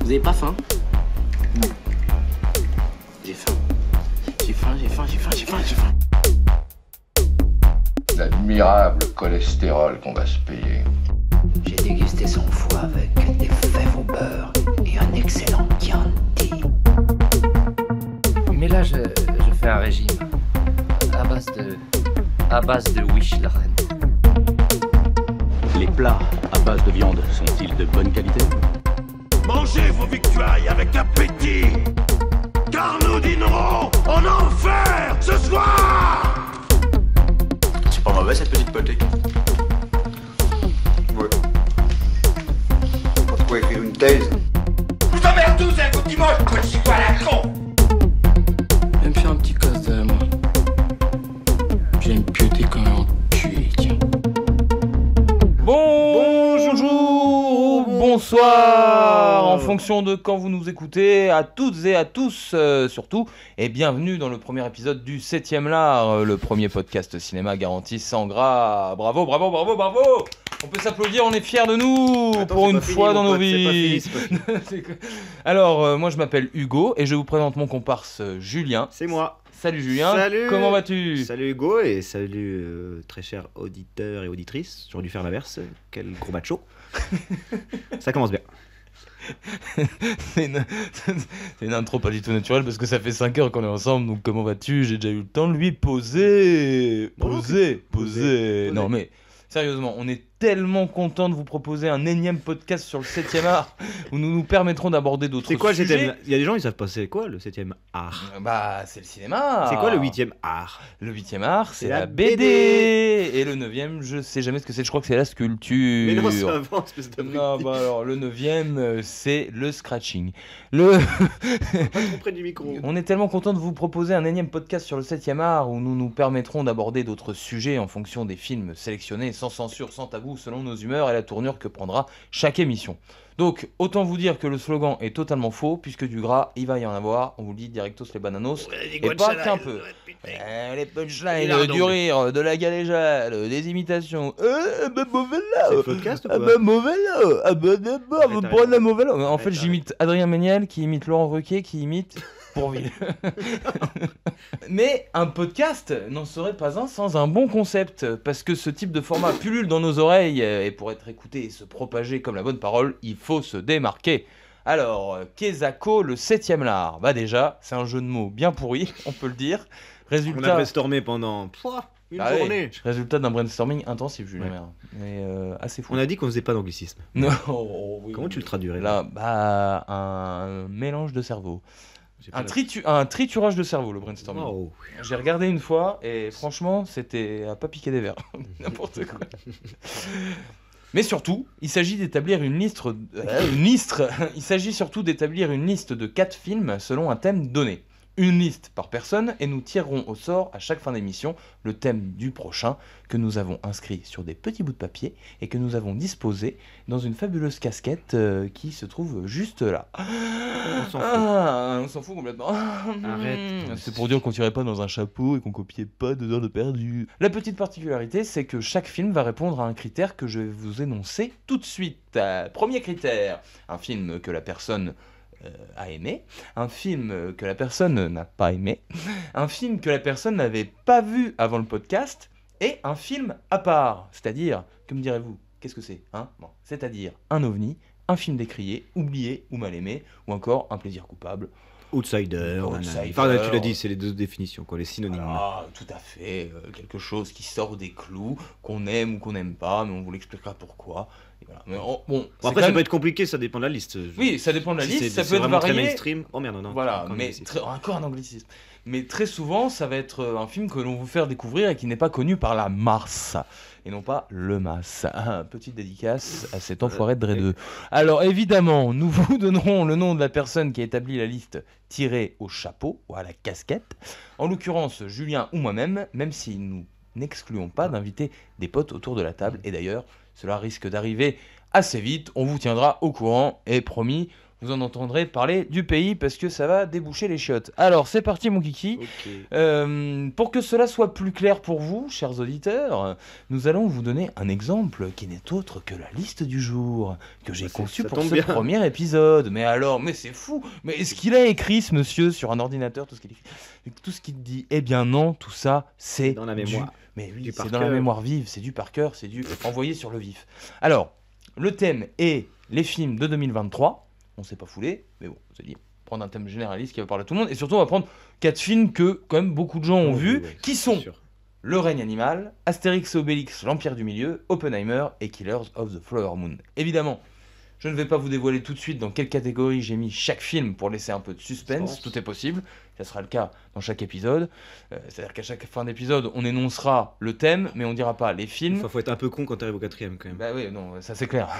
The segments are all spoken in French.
Vous avez pas faim? Non. J'ai faim. J'ai faim, j'ai faim, j'ai faim, j'ai faim, j'ai faim. L'admirable cholestérol qu'on va se payer. J'ai dégusté son foie avec des fèves au beurre et un excellent Chianti. Mais là, je fais un régime à base de Wish la reine. Les plats à base de viande sont-ils de bonne qualité? Mangez vos victuailles avec appétit, car nous dînerons en enfer ce soir. C'est pas mauvais cette petite potée. Ouais. Pas de quoi écrire une thèse. Vous emmerde tous un coup de dimanche, quand je suis pas la con. Je vais me faire un petit casse de moi. J'ai une pieuté quand même enculé, tiens. Bonjour, bonsoir, en fonction de quand vous nous écoutez, à toutes et à tous surtout, et bienvenue dans le premier épisode du 7ème L'Art, le premier podcast cinéma garanti sans gras. Bravo, bravo, bravo, bravo. On peut s'applaudir, on est fiers de nous. Attends, pour c'est une pas fois fini, dans mon nos pote, c'est pas vies. fini, c'est pas Alors, moi je m'appelle Hugo et je vous présente mon comparse Julien. C'est moi. Salut Julien, Salut. comment vas-tu? Salut Hugo et salut très chers auditeurs et auditrices. J'aurais dû faire l'inverse. Quel gros macho. Ça commence bien. C'est une intro pas du tout naturelle parce que ça fait 5 heures qu'on est ensemble, donc comment vas-tu? J'ai déjà eu le temps de lui poser. Non mais sérieusement, on est tellement content de vous proposer un énième podcast sur le 7ème art où nous nous permettrons d'aborder d'autres C'est quoi le sujets. 7ème? Il y a des gens ils savent pas c'est quoi le 7ème art. Bah c'est le cinéma. C'est quoi le 8ème art? Le 8ème art, c'est C'est la la BD. BD. Et le 9ème, je sais jamais ce que c'est, je crois que c'est la sculpture. Mais non, c'est avant, espèce de Non, bah alors le 9ème, c'est le scratching. pas trop près du micro. On est tellement content de vous proposer un énième podcast sur le 7ème art où nous nous permettrons d'aborder d'autres sujets en fonction des films sélectionnés, sans censure, sans tabou, selon nos humeurs et la tournure que prendra chaque émission. Donc, autant vous dire que le slogan est totalement faux, puisque du gras, il va y en avoir, on vous le dit directos les bananos, et pas qu'un peu. Les punchlines, du rire, de la galéjade, des imitations. Bah mauvais là. C'est le podcast ou quoi? Bah mauvais là. Ah bah d'abord, Arrête, me arrête, prendre la arrête. mauvaise là. En fait, Arrête, j'imite Adrien Méniel, qui imite Laurent Ruquier, qui imite Bourvil. Mais un podcast n'en serait pas un sans un bon concept, parce que ce type de format pullule dans nos oreilles, et pour être écouté et se propager comme la bonne parole, il faut se démarquer. Alors, Kezako, le 7ème L'Art. Bah déjà, c'est un jeu de mots bien pourri, on peut le dire. On a Résultat, brainstormé pendant une Ah ouais. journée. résultat d'un brainstorming intensif, Julien Ouais. Mère. Mais assez fou. On a dit qu'on faisait pas d'anglicisme. Non, oui, Comment oui. tu le traduirais Là, bah, un mélange de cerveau. J'ai pas Un triturage de cerveau, le brainstorming. Oh. J'ai regardé une fois et franchement, c'était à pas piquer des verres. N'importe quoi. Mais surtout, il s'agit d'établir une liste. Il s'agit surtout d'établir une liste de 4 films selon un thème donné. Une liste par personne et nous tirerons au sort à chaque fin d'émission le thème du prochain que nous avons inscrit sur des petits bouts de papier et que nous avons disposé dans une fabuleuse casquette qui se trouve juste là. On s'en fout. On s'en fout complètement. Arrête. C'est pour dire qu'on tirait pas dans un chapeau et qu'on copiait pas 2 heures de perdu. La petite particularité, c'est que chaque film va répondre à un critère que je vais vous énoncer tout de suite. Premier critère, un film que la personne a aimé, un film que la personne n'a pas aimé, un film que la personne n'avait pas vu avant le podcast, et un film à part. C'est-à-dire, que me direz-vous? Qu'est-ce que c'est, hein? Bon, c'est-à-dire un ovni, un film décrié, oublié ou mal aimé, ou encore un plaisir coupable. Outsider. Outsider. Enfin, tu l'as dit, c'est les deux définitions, quoi, les synonymes. Ah, tout à fait, quelque chose qui sort des clous, qu'on aime ou qu'on n'aime pas, mais on vous l'expliquera pourquoi. Et voilà. Mais bon, Bon, c'est après, quand ça même- peut être compliqué, ça dépend de la liste. Oui, ça dépend de la Si liste, c'est- ça c'est peut être vraiment très varié. mainstream. Oh merde, non. Voilà, encore un mais anglicisme. encore un anglicisme. Mais très souvent, ça va être un film que l'on veut faire découvrir et qui n'est pas connu par la masse, et non pas le masse. Petite dédicace à cet enfoiré de Dre 2. Alors évidemment, nous vous donnerons le nom de la personne qui a établi la liste tirée au chapeau ou à la casquette. En l'occurrence, Julien ou moi-même, même si nous n'excluons pas d'inviter des potes autour de la table. Et d'ailleurs, cela risque d'arriver assez vite. On vous tiendra au courant et promis, vous en entendrez parler du pays parce que ça va déboucher les chiottes. Alors c'est parti mon kiki. Pour que cela soit plus clair pour vous, chers auditeurs, nous allons vous donner un exemple qui n'est autre que la liste du jour que j'ai conçue pour ce premier épisode. Mais alors, mais c'est fou. Mais est-ce qu'il a écrit ce monsieur sur un ordinateur tout ce qu'il écrit, tout ce qu'il dit? Eh bien non, tout ça c'est dans la mémoire. Mais oui, c'est dans la mémoire vive, c'est du par cœur, c'est du envoyé sur le vif. Alors, le thème est les films de 2023. On s'est pas foulé, mais bon, on s'est dit prendre un thème généraliste qui va parler à tout le monde. Et surtout, on va prendre 4 films que quand même beaucoup de gens ont vus, qui sont Le règne animal, Astérix et Obélix, l'Empire du Milieu, Oppenheimer et Killers of the Flower Moon. Évidemment, je ne vais pas vous dévoiler tout de suite dans quelle catégorie j'ai mis chaque film pour laisser un peu de suspense, tout est possible, ça sera le cas dans chaque épisode, c'est-à-dire qu'à chaque fin d'épisode, on énoncera le thème, mais on dira pas les films. Enfin, faut être un peu con quand t'arrives au 4ème quand même. Bah oui, non, ça c'est clair.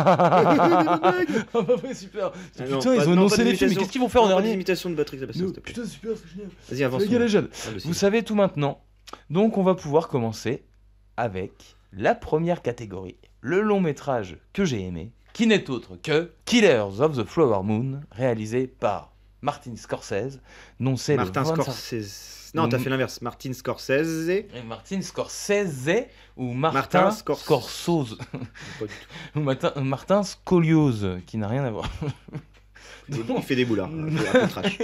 Ouais, super. Putain, ils ont énoncé les films, mais qu'est-ce qu'ils vont faire en dernier? Imitation de Patrick Sébastien, s'il te plaît. Putain, super, c'est génial. Vas-y, avance. Les jeunes. Vous savez tout maintenant, donc on va pouvoir commencer avec la première catégorie, le long métrage que j'ai aimé, qui n'est autre que Killers of the Flower Moon, réalisé par Martin Scorsese, non c'est Martin Scorsese. Non, t'as fait l'inverse. Martin Scorsese. Et Martin Scorsese ou Martin Scorsese. Pas du tout. Ou Martin Scoliose, qui n'a rien à voir. Il fait des boulards. Un peu trash.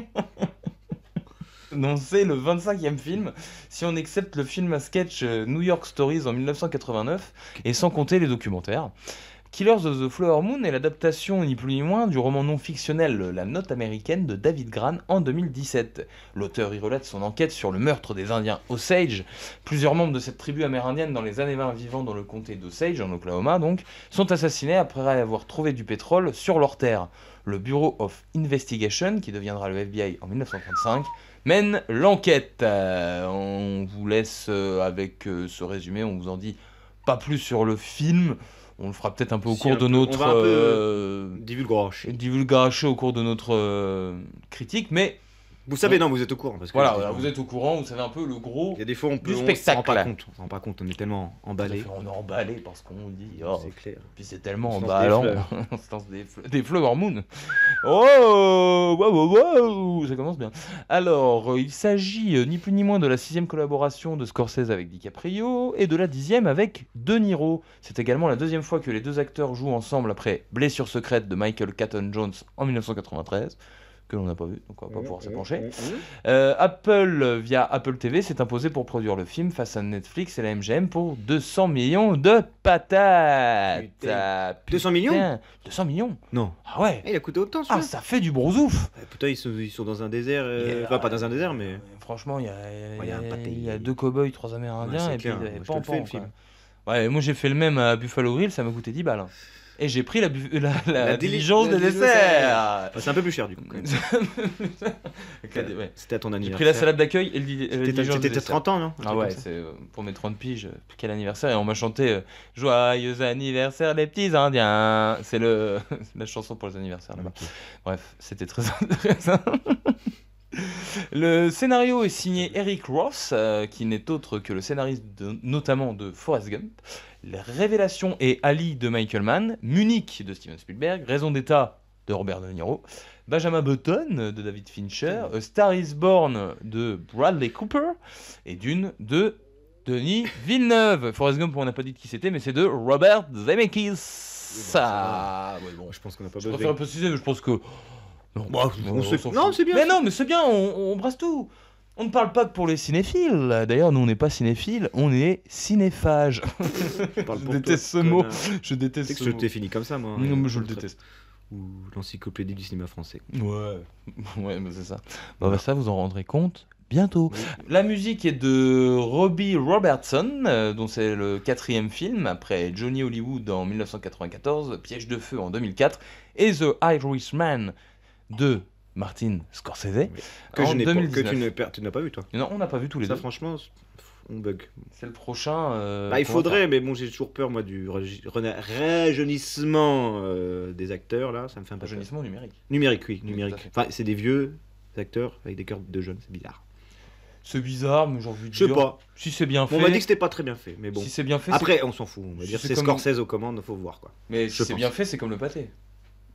Non, c'est le 25e film, si on accepte le film à sketch New York Stories en 1989, et sans compter les documentaires. Killers of the Flower Moon est l'adaptation ni plus ni moins du roman non fictionnel La Note américaine de David Grann en 2017. L'auteur y relate son enquête sur le meurtre des Indiens Osage. Plusieurs membres de cette tribu amérindienne dans les années 20 vivant dans le comté d'Osage, en Oklahoma donc, sont assassinés après avoir trouvé du pétrole sur leurs terres. Le Bureau of Investigation, qui deviendra le FBI en 1935, mène l'enquête. On vous laisse avec ce résumé, on vous en dit pas plus sur le film. On le fera peut-être un peu au cours de notre divulgacher au cours de notre critique, mais vous savez, non, vous êtes au courant parce que voilà, vous êtes au courant, vous savez un peu le gros. Il y a des fois du spectacle. On s'en rend pas compte, on est tellement emballé. On est emballé parce qu'on dit. Oh, c'est clair. Puis c'est tellement emballant. On se lance des Flower Moon. Oh, wow, ça commence bien. Alors, il s'agit ni plus ni moins de la 6e collaboration de Scorsese avec DiCaprio et de la 10e avec De Niro. C'est également la 2e fois que les deux acteurs jouent ensemble après Blessure secrète de Michael Caton Jones en 1993. Que l'on n'a pas vu, donc on va pas pouvoir se pencher. Apple, via Apple TV, s'est imposé pour produire le film face à Netflix et la MGM pour 200 millions de patates. Putain. 200 millions 200 millions. Non. Ah ouais. Il a coûté autant, celui-là. Ah, ça fait du brousouf. Putain, ils sont dans un désert. Enfin, pas dans un désert, mais. Franchement, il y a 2 cow-boys, 3 Amérindiens, et puis il y avait le film. Ouais, moi j'ai fait le même à Buffalo Grill, ça m'a coûté 10 balles. Et j'ai pris la diligence des desserts. C'est un peu plus cher du coup. C'était à ton anniversaire. J'ai pris la salade d'accueil et le diligence des desserts. C'était 30 ans, non? Ah ouais, c'est pour mes 30 piges. Quel anniversaire. Et on m'a chanté Joyeux anniversaire les petits Indiens. C'est la chanson pour les anniversaires là-bas. Okay. Bref, c'était très intéressant. Le scénario est signé Eric Ross, qui n'est autre que le scénariste notamment de Forrest Gump. La révélation est Ali de Michael Mann, Munich de Steven Spielberg, Raison d'état de Robert De Niro, Benjamin Button de David Fincher, A Star is Born de Bradley Cooper et Dune de Denis Villeneuve. Forrest Gump, on n'a pas dit de qui c'était, mais c'est de Robert Zemeckis. Ça, ouais, bon. Je pense qu'on n'a pas besoin. Je préfère préciser, mais je pense que non, c'est bien. Mais non, mais c'est bien, on brasse tout. On ne parle pas que pour les cinéphiles. D'ailleurs, nous, on n'est pas cinéphiles, on est cinéphages. Je déteste ce mot. Je déteste ce mot. Je t'ai fini comme ça, moi. Non, mais je le déteste. Ou l'encyclopédie du cinéma français. Ouais, mais c'est ça. Bah, ça, vous en rendrez compte bientôt. Oui. La musique est de Robbie Robertson, dont c'est le 4e film, après Johnny Hollywood en 1994, Piège de feu en 2004, et The Irishman de Martin Scorsese en 2019. Tu n'as pas vu, toi? Non, on n'a pas vu tous les deux. Ça, franchement, on bug. C'est le prochain. Il faudrait, mais bon, j'ai toujours peur, moi, du rajeunissement des acteurs, là. Ça me fait un peu rajeunissement numérique. Numérique, oui, numérique. Enfin, c'est des vieux acteurs avec des cœurs de jeunes, c'est bizarre. C'est bizarre, mais j'ai envie de dire. Je sais pas. Si c'est bien fait. On m'a dit que c'était pas très bien fait, mais bon. Si c'est bien fait. Après, on s'en fout. On va dire c'est Scorsese aux commandes, faut voir, quoi. Mais si c'est bien fait, c'est comme le pâté.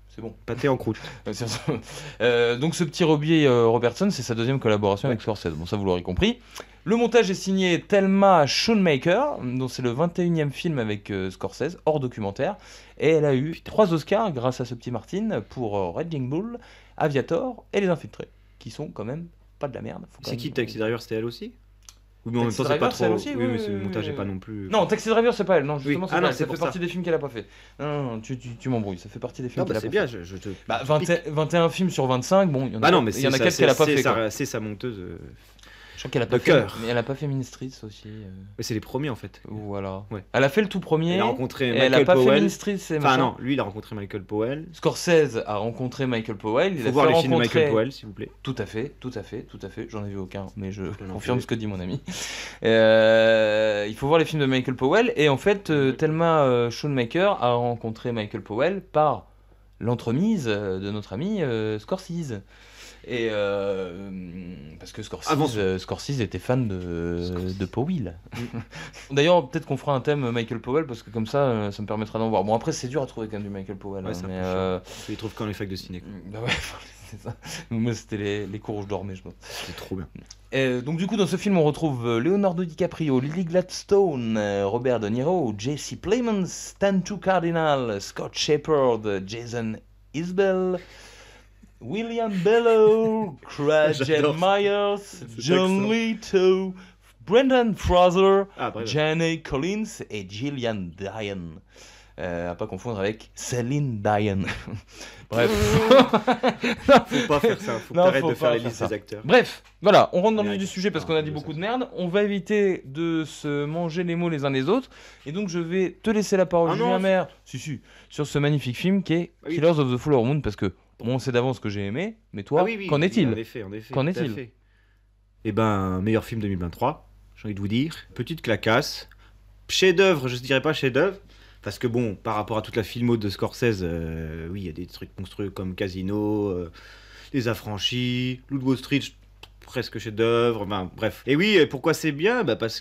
c'est bon. Pâté en croûte. Donc ce petit Robbie Robertson, c'est sa deuxième collaboration avec Scorsese. Bon, ça vous l'aurez compris. Le montage est signé Thelma Schoonmaker, dont c'est le 21e film avec Scorsese, hors documentaire. Et elle a eu 3 Oscars grâce à ce petit Martin pour Raging Bull, Aviator et Les Infiltrés, qui sont quand même pas de la merde. C'est qui Taxi Driver, c'était elle aussi? Ou mais en même temps, c'est pas trop. Aussi, oui, mais le montage est pas non plus. Non, Taxi Driver, c'est pas elle. Non, justement, oui. c'est pas elle. Ça fait partie des films qu'elle a pas fait. Non, tu m'embrouilles. Ça fait partie des films qu'elle a pas fait. C'est bien, je te. 21 films sur 25, bon, il y en a, mais il y en a 4 qu'elle a pas fait. C'est sa monteuse. Je crois qu'elle a pas fait. Mais elle a pas fait Mean Streets aussi. Mais c'est les premiers en fait. Voilà. Ouais. Elle a fait le tout premier. Elle a rencontré Michael Powell. Elle a pas fait Mean Streets. Enfin non, lui il a rencontré Michael Powell. Scorsese a rencontré Michael Powell. Il faut voir les films de Michael Powell, s'il vous plaît. Tout à fait. J'en ai vu aucun, mais je confirme ce que dit mon ami. Il faut voir les films de Michael Powell. Et en fait, Thelma Schoonmaker a rencontré Michael Powell par l'entremise de notre ami Scorsese. Et parce que Scorsese était fan de Powell. D'ailleurs, peut-être qu'on fera un thème Michael Powell parce que comme ça me permettra d'en voir. Bon, après, c'est dur à trouver quand même du Michael Powell. Ouais, mais tu les trouves quand les facs de ciné. Bah ouais, c'est ça. Moi, c'était les cours où je dormais, je pense. C'est trop bien. Et donc, du coup, dans ce film, on retrouve Leonardo DiCaprio, Lily Gladstone, Robert De Niro, Jesse Plemons, Stanton Cardinal, Scott Shepherd, Jason Isbell. William Bellow, Craig Myers, John Lithgow, Brendan Fraser, Janae Collins et Gillian Diane. À pas confondre avec Céline Dion. Bref. Faut pas faire ça, faut arrêter de faire les listes des acteurs. Bref, voilà, on rentre dans le vif du sujet parce qu'on a dit beaucoup de merde. On va éviter de se manger les mots les uns les autres. Et donc je vais te laisser la parole, Julien Maire, sur ce magnifique film qui est Killers of the Flower Moon, parce que on sait d'avance que j'ai aimé, mais toi, qu'en est-il? En effet. Qu'en est-il? Eh ben, meilleur film 2023, j'ai envie de vous dire. Petite clacasse. Chef-d'œuvre, je ne dirais pas chef-d'œuvre, parce que bon, par rapport à toute la filmo de Scorsese, oui, il y a des trucs monstrueux comme Casino, Les Affranchis, Loup de Wall Street, presque chef-d'œuvre, enfin, bref. Et oui, pourquoi c'est bien? Parce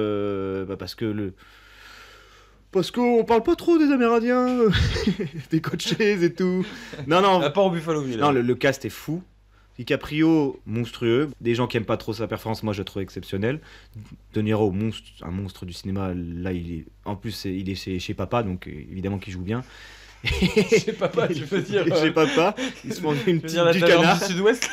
qu'on parle pas trop des Amérindiens, des coachés et tout. Non. À part au Buffalo Bill. Non, le cast est fou. DiCaprio, monstrueux. Des gens qui aiment pas trop sa performance, moi je le trouve exceptionnel. De Niro, un monstre du cinéma. Là, en plus, il est chez papa, donc évidemment qu'il joue bien. Chez papa, tu peux dire. Chez papa, il se mange une petite du canard. Du Sud-Ouest.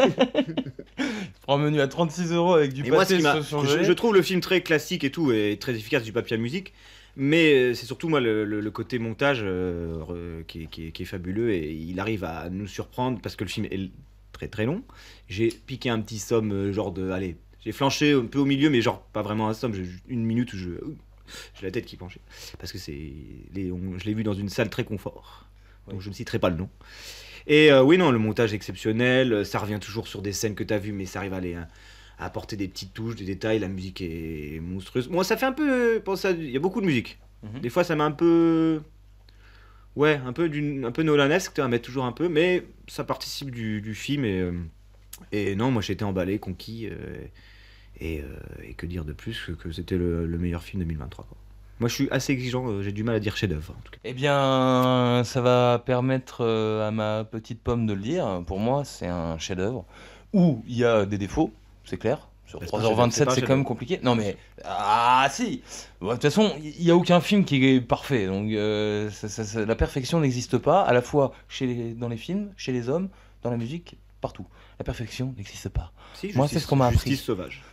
Tu prends un menu à 36 € avec du pâté surgelé. Je trouve le film très classique et tout, et très efficace, du papier à musique. Mais c'est surtout moi le côté montage qui est fabuleux, et il arrive à nous surprendre parce que le film est très très long. J'ai piqué un petit somme allez, j'ai flanché un peu au milieu, mais genre pas vraiment un somme, j'ai une minute où j'ai la tête qui penchait parce que je l'ai vu dans une salle très confort, donc je ne citerai pas le nom. Et oui, non, le montage est exceptionnel, ça revient toujours sur des scènes que tu as vues, mais ça arrive à apporter des petites touches, des détails, la musique est monstrueuse. Moi, ça fait un peu penser à... Il y a beaucoup de musique. Des fois, ça met un peu... Ouais, un peu Nolanesque, tu vas mettre toujours un peu, mais ça participe du film, et non, moi, j'ai été emballé, conquis, et que dire de plus que c'était le meilleur film 2023, quoi. Moi, je suis assez exigeant, j'ai du mal à dire chef-d'œuvre, en tout cas. Eh bien, ça va permettre à ma petite pomme de le dire. Pour moi, c'est un chef-d'œuvre où il y a des défauts, c'est clair. Sur 3h27, c'est quand même compliqué. Non, mais... Ah, si. De toute façon, il n'y a aucun film qui est parfait. Donc, la perfection n'existe pas, à la fois dans les films, chez les hommes, dans la musique, partout. La perfection n'existe pas. Si, moi, c'est ce qu'on m'a appris. Justice sauvage.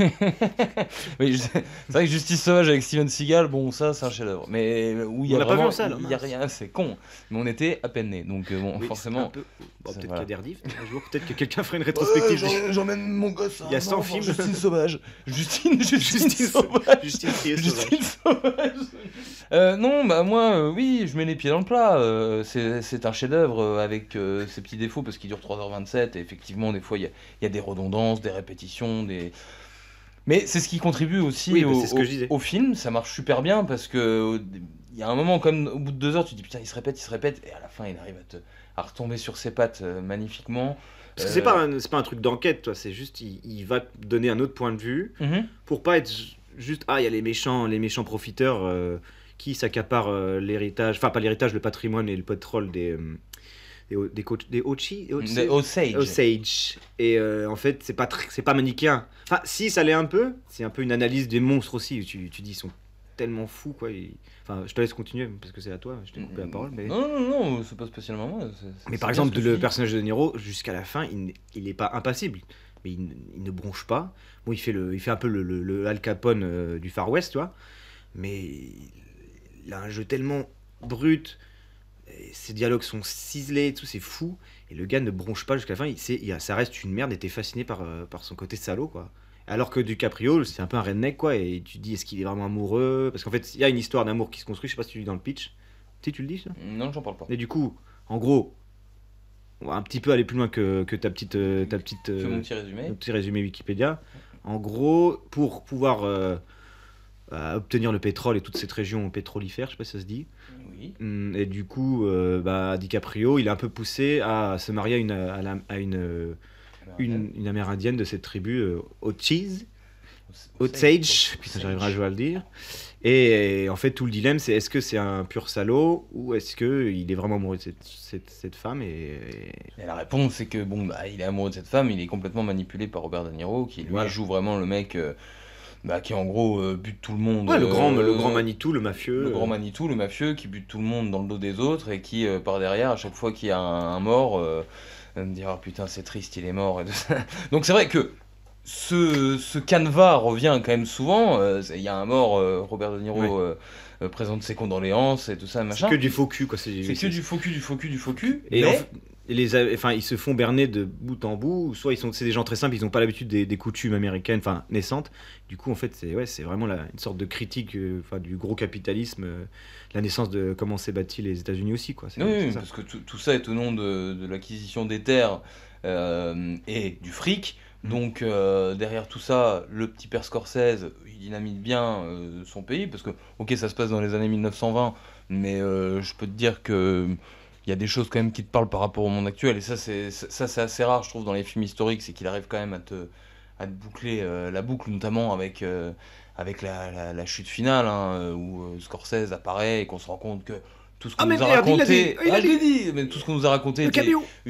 Oui, c'est vrai que Justice sauvage avec Steven Seagal, bon, ça, c'est un chef-d'œuvre. Mais où il y a vraiment, il y a rien, c'est con. Mais on était à peine nés, donc bon, oui, forcément. Peut-être qu'il y a des rediffs, un jour, peut-être que quelqu'un ferait une rétrospective. J'emmène mon gosse. Il y a 100 films. Justine sauvage. Justine sauvage. Justine sauvage. Non, bah moi, oui, je mets les pieds dans le plat. C'est un chef-d'œuvre avec ses petits défauts parce qu'il dure 3h27 et effectivement, des fois, il y a des redondances, des répétitions, mais c'est ce qui contribue aussi au film. Ça marche super bien parce que il y a un moment, comme au bout de 2 heures, tu te dis putain, il se répète, et à la fin, il arrive à retomber sur ses pattes magnifiquement. Parce que c'est pas un truc d'enquête, toi. C'est juste, il va te donner un autre point de vue pour pas être juste il y a les méchants profiteurs qui s'accapare l'héritage, enfin pas l'héritage, le patrimoine et le pétrole des Osage. Et en fait, c'est pas manichéen. Enfin, si, ça l'est un peu. C'est un peu une analyse des monstres aussi. Tu dis, ils sont tellement fous, quoi. Enfin, je te laisse continuer parce que c'est à toi. Je t'ai coupé la parole. Mais... Non, c'est pas spécialement moi. Mais par exemple, le personnage de De Niro, jusqu'à la fin, il est pas impassible. Mais il ne bronche pas. Bon, il fait un peu le Al Capone du Far West, tu vois. Mais il a un jeu tellement brut. Ses dialogues sont ciselés, tout, c'est fou. Et le gars ne bronche pas jusqu'à la fin. Ça reste une merde et t'es fasciné par son côté salaud, quoi. Alors que DiCaprio, c'est un peu un redneck, quoi. Et tu te dis, est-ce qu'il est vraiment amoureux? Parce qu'en fait, il y a une histoire d'amour qui se construit. Je sais pas si tu le dis dans le pitch. Tu le dis, ça? Non, j'en parle pas. Et du coup, en gros, on va un petit peu aller plus loin que ta petite. Mon petit résumé. Mon petit résumé Wikipédia. En gros, pour pouvoir obtenir le pétrole et toute cette région pétrolifère, je sais pas si ça se dit. Oui. Et du coup, DiCaprio, il est un peu poussé à se marier à une amérindienne de cette tribu, Osage. Putain, j'arriverai à jouer à le dire. Et en fait, tout le dilemme, c'est est-ce que c'est un pur salaud ou est-ce qu'il est vraiment amoureux de cette femme et la réponse, c'est que il est amoureux de cette femme, il est complètement manipulé par Robert De Niro, qui lui joue vraiment le mec qui en gros bute tout le monde. Ouais, le grand Manitou, le mafieux. Le grand Manitou, le mafieux, qui bute tout le monde dans le dos des autres et qui, par derrière, à chaque fois qu'il y a un mort, me dire oh, putain, c'est triste, il est mort. Et tout ça. Donc c'est vrai que ce canevas revient quand même souvent. Il y a un mort, Robert De Niro présente ses condoléances et tout ça, machin. C'est que du faux cul, quoi. C'est que du faux cul. Et mais... ils se font berner de bout en bout. Soit c'est des gens très simples, ils n'ont pas l'habitude des coutumes américaines, enfin naissantes. Du coup, en fait, c'est vraiment une sorte de critique du gros capitalisme, la naissance de comment s'est bâti les États-Unis aussi, quoi. Oui, parce que tout ça est au nom de l'acquisition des terres et du fric. Donc derrière tout ça, le petit père Scorsese, il dynamite bien son pays, parce que ok, ça se passe dans les années 1920, mais je peux te dire que il y a des choses quand même qui te parlent par rapport au monde actuel, et ça c'est assez rare, je trouve, dans les films historiques, c'est qu'il arrive quand même à te boucler la boucle, notamment avec la chute finale, où Scorsese apparaît et qu'on se rend compte que tout ce qu'on nous a raconté, mais tout ce qu'on nous a raconté était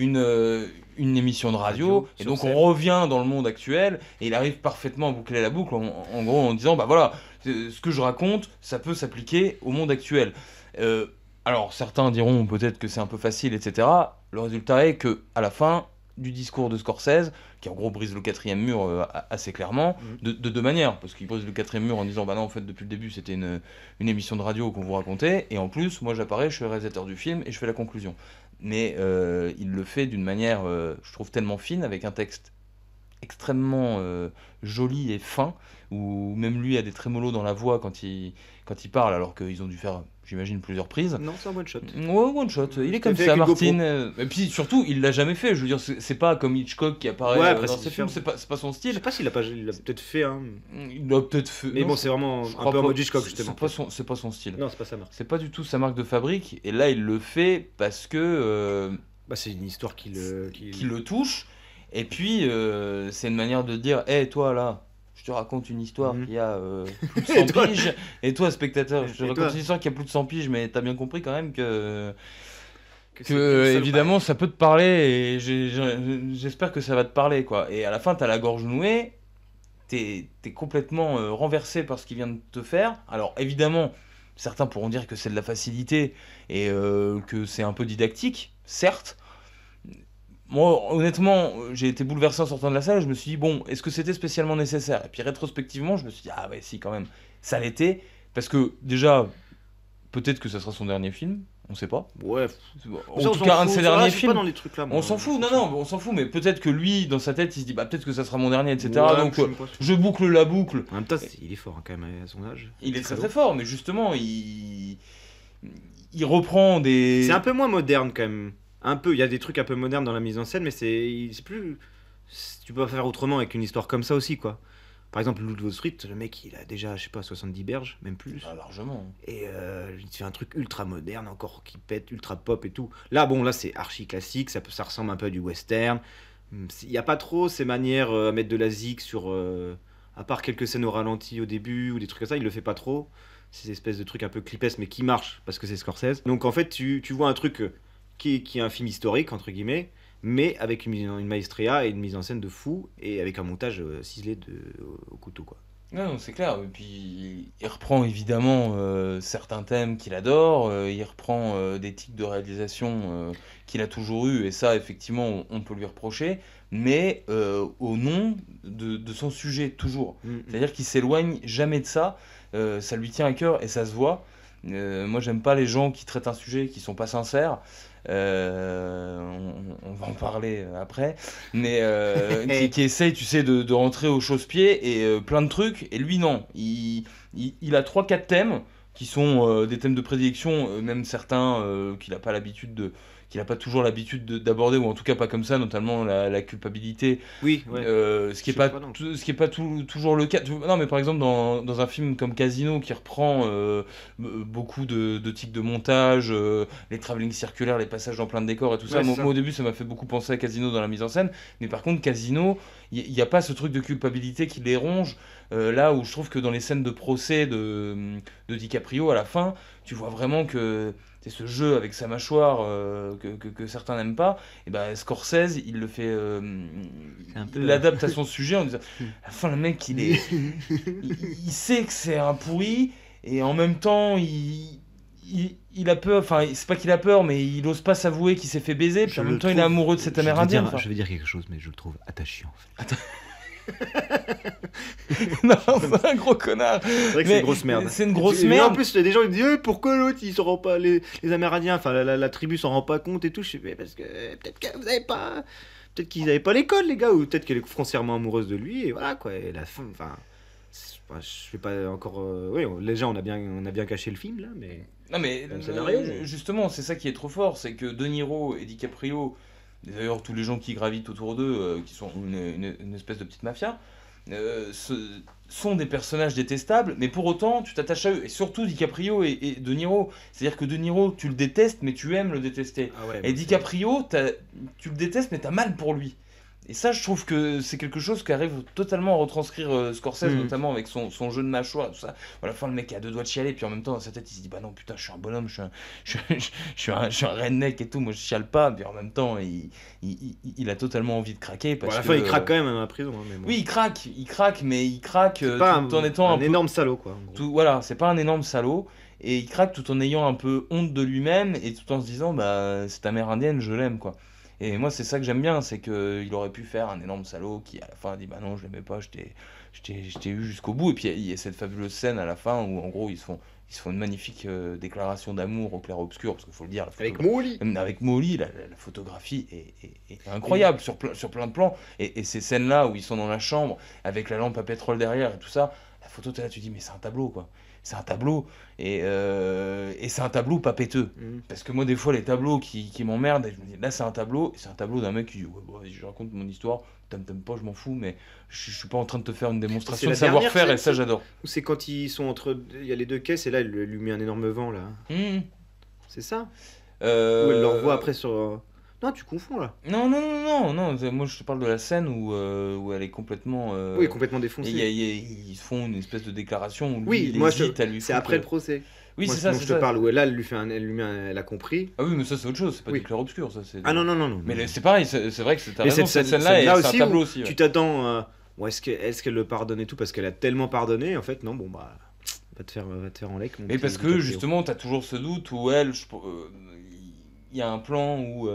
une émission de radio, et donc on revient dans le monde actuel, et il arrive parfaitement à boucler la boucle, en gros en disant, bah voilà, ce que je raconte, ça peut s'appliquer au monde actuel. Alors certains diront peut-être que c'est un peu facile, etc. Le résultat est que à la fin du discours de Scorsese, qui en gros brise le quatrième mur assez clairement, de deux manières, parce qu'il brise le quatrième mur en disant bah non, en fait depuis le début c'était une émission de radio qu'on vous racontait, et en plus moi j'apparais, je suis le réalisateur du film et je fais la conclusion. Mais il le fait d'une manière, je trouve, tellement fine, avec un texte extrêmement joli et fin, où même lui a des trémolos dans la voix quand il parle, alors qu'ils ont dû faire, j'imagine, plusieurs prises. Non, c'est un one shot. Ouais, one shot. Il est comme ça, Martin. Et puis surtout, il l'a jamais fait. Je veux dire, c'est pas comme Hitchcock qui apparaît dans ses films. C'est pas son style. Je sais pas s'il l'a peut-être fait. Il l'a peut-être fait. Mais bon, c'est vraiment un peu en mode Hitchcock, justement. C'est pas son style. Non, c'est pas sa marque. C'est pas du tout sa marque de fabrique. Et là, il le fait parce que. C'est une histoire qui le touche. Et puis, c'est une manière de dire, hé, toi là, je te raconte une histoire qui a plus de 100 piges. Et toi, spectateur, je te raconte une histoire qui a plus de 100 piges, mais t'as bien compris quand même que évidemment, ça peut te parler, et j'espère que ça va te parler, quoi. Et à la fin, t'as la gorge nouée, t'es complètement renversé par ce qu'il vient de te faire. Alors, évidemment, certains pourront dire que c'est de la facilité et que c'est un peu didactique, certes. Moi, honnêtement, j'ai été bouleversé en sortant de la salle, je me suis dit, bon, est-ce que c'était spécialement nécessaire? Et puis rétrospectivement, je me suis dit, ah ouais, si, quand même, ça l'était, parce que déjà, peut-être que ça sera son dernier film, on sait pas. Ouais. En tout cas, un de ses derniers films. Pas dans les trucs là, moi, on s'en fout, on s'en fout, mais peut-être que lui, dans sa tête, il se dit, bah peut-être que ça sera mon dernier, etc. Ouais, donc je boucle la boucle. En même temps, il est fort, hein, quand même, à son âge. Il est très très fort, mais justement, il reprend des... C'est un peu moins moderne, quand même. Un peu, il y a des trucs un peu modernes dans la mise en scène, mais c'est plus... Tu peux pas faire autrement avec une histoire comme ça aussi, quoi. Par exemple, Loup de Wall Street, le mec, il a déjà, je sais pas, 70 berges, même plus. Ah, largement. Et il fait un truc ultra moderne, encore qui pète, ultra pop et tout. Là, bon, là, c'est archi classique, ça ressemble un peu à du western. Il n'y a pas trop ces manières à mettre de la zik sur... à part quelques scènes au ralenti au début, ou des trucs comme ça, il le fait pas trop. ces espèces de trucs un peu clipesques, mais qui marchent parce que c'est Scorsese. Donc en fait, tu vois un truc qui est un film historique, entre guillemets, mais avec une maestria et une mise en scène de fou, et avec un montage ciselé au couteau, quoi. Non, c'est clair. Et puis, il reprend évidemment certains thèmes qu'il adore, il reprend des tics de réalisation qu'il a toujours eu, et ça, effectivement, on peut lui reprocher, mais au nom de son sujet, toujours. C'est-à-dire qu'il s'éloigne jamais de ça, ça lui tient à cœur, et ça se voit. Moi, j'aime pas les gens qui traitent un sujet qui sont pas sincères. On va en parler après, mais qui essaye, tu sais, de rentrer au chausse-pied et plein de trucs, et lui non, il a 3-4 thèmes qui sont des thèmes de prédilection, même certains qu'il n'a pas toujours l'habitude d'aborder, ou en tout cas pas comme ça, notamment la culpabilité. Oui, ouais. Ce qui est pas toujours le cas. Non, mais par exemple dans un film comme Casino, qui reprend beaucoup de tics de montage, les travelling circulaires, les passages dans plein de décors et tout ça. Ouais, Moi au début ça m'a fait beaucoup penser à Casino dans la mise en scène, mais par contre Casino, il n'y a pas ce truc de culpabilité qui les ronge. Là où je trouve que dans les scènes de procès de DiCaprio à la fin, tu vois vraiment que c'est ce jeu avec sa mâchoire que certains n'aiment pas, et ben Scorsese il le fait, il l'adapte à son sujet en disant à la fin le mec il sait que c'est un pourri, et en même temps il a peur, enfin c'est pas qu'il a peur, mais il ose pas s'avouer qu'il s'est fait baiser, puis en même temps il est amoureux de cet Amérindien. Je vais dire quelque chose, mais je le trouve attachant en fait. Non, c'est un gros connard. C'est vrai que c'est une grosse merde. C'est une grosse Mais merde. en plus, il y a des gens qui disent pourquoi l'autre il s'en rend pas, les Amérindiens, enfin la tribu s'en rend pas compte et tout. Je sais pas, parce que peut-être que vous avez pas, peut-être qu'ils avaient pas l'école les gars, ou peut-être qu'elle est foncièrement amoureuse de lui, et voilà quoi. Et la fin, enfin, je vais pas encore. Oui, déjà on a bien caché le film là, mais. Non mais justement, c'est ça qui est trop fort, c'est que De Niro et DiCaprio, d'ailleurs tous les gens qui gravitent autour d'eux, qui sont une espèce de petite mafia, sont des personnages détestables, mais pour autant tu t'attaches à eux, et surtout DiCaprio et De Niro. C'est-à-dire que De Niro, tu le détestes, mais tu aimes le détester. Ah ouais, et DiCaprio, tu le détestes, mais t'as mal pour lui. Et ça, je trouve que c'est quelque chose qui arrive totalement à retranscrire Scorsese, notamment avec son jeu de mâchoire, tout ça. À la fin, le mec a 2 doigts de chialer, puis en même temps, dans sa tête, il se dit bah non, putain, je suis un bonhomme, je suis un redneck et tout, moi je chiale pas. Puis en même temps, il a totalement envie de craquer. Parce à la que, fin, il craque quand même dans la prison. Hein, mais bon. Oui, il craque, mais il craque tout en étant un énorme salaud, quoi. Voilà, c'est pas un énorme salaud. Et il craque tout en ayant un peu honte de lui-même, et tout en se disant bah cette amérindienne, je l'aime, quoi. Et moi, c'est ça que j'aime bien, c'est qu'il aurait pu faire un énorme salaud qui, à la fin, dit bah non, je l'aimais pas, je t'ai eu jusqu'au bout. Et puis, il y a cette fabuleuse scène à la fin où, en gros, ils se font une magnifique déclaration d'amour au clair-obscur, parce qu'il faut le dire. Avec Molly. Avec Molly, la photographie est incroyable sur plein de plans. Et ces scènes-là où ils sont dans la chambre, avec la lampe à pétrole derrière et tout ça, la photo, t'es là, tu dis, mais c'est un tableau, quoi. C'est un tableau, et c'est un tableau pas péteux. Parce que moi, des fois, les tableaux qui m'emmerdent, je me dis, là, c'est un tableau d'un mec qui dit, ouais, bon, je raconte mon histoire, t'aimes pas, je m'en fous, mais je suis pas en train de te faire une démonstration de savoir-faire, et ça, j'adore. C'est quand ils sont il y a les 2 caisses, et là, il lui met un énorme vent, là. C'est ça. Ou elle le revoit après sur... Non, tu confonds, là. Non, moi, je te parle de la scène où elle est complètement... Oui, complètement défoncée. Ils font une espèce de déclaration où lui, il hésite à lui foutre... C'est après le procès. Oui, moi, c'est ça. Je te parle où là, elle a compris. Ah oui, mais ça c'est autre chose, c'est pas du clair-obscur, ça. Ah non. Mais c'est pareil, c'est vrai que c'est raison, cette scène-là, c'est un tableau aussi. Tu t'attends, est-ce qu'elle le pardonne et tout parce qu'elle a tellement pardonné, en fait, non, bon bah, va te faire en lec. Mais parce que justement, t'as toujours ce doute où il y a un plan où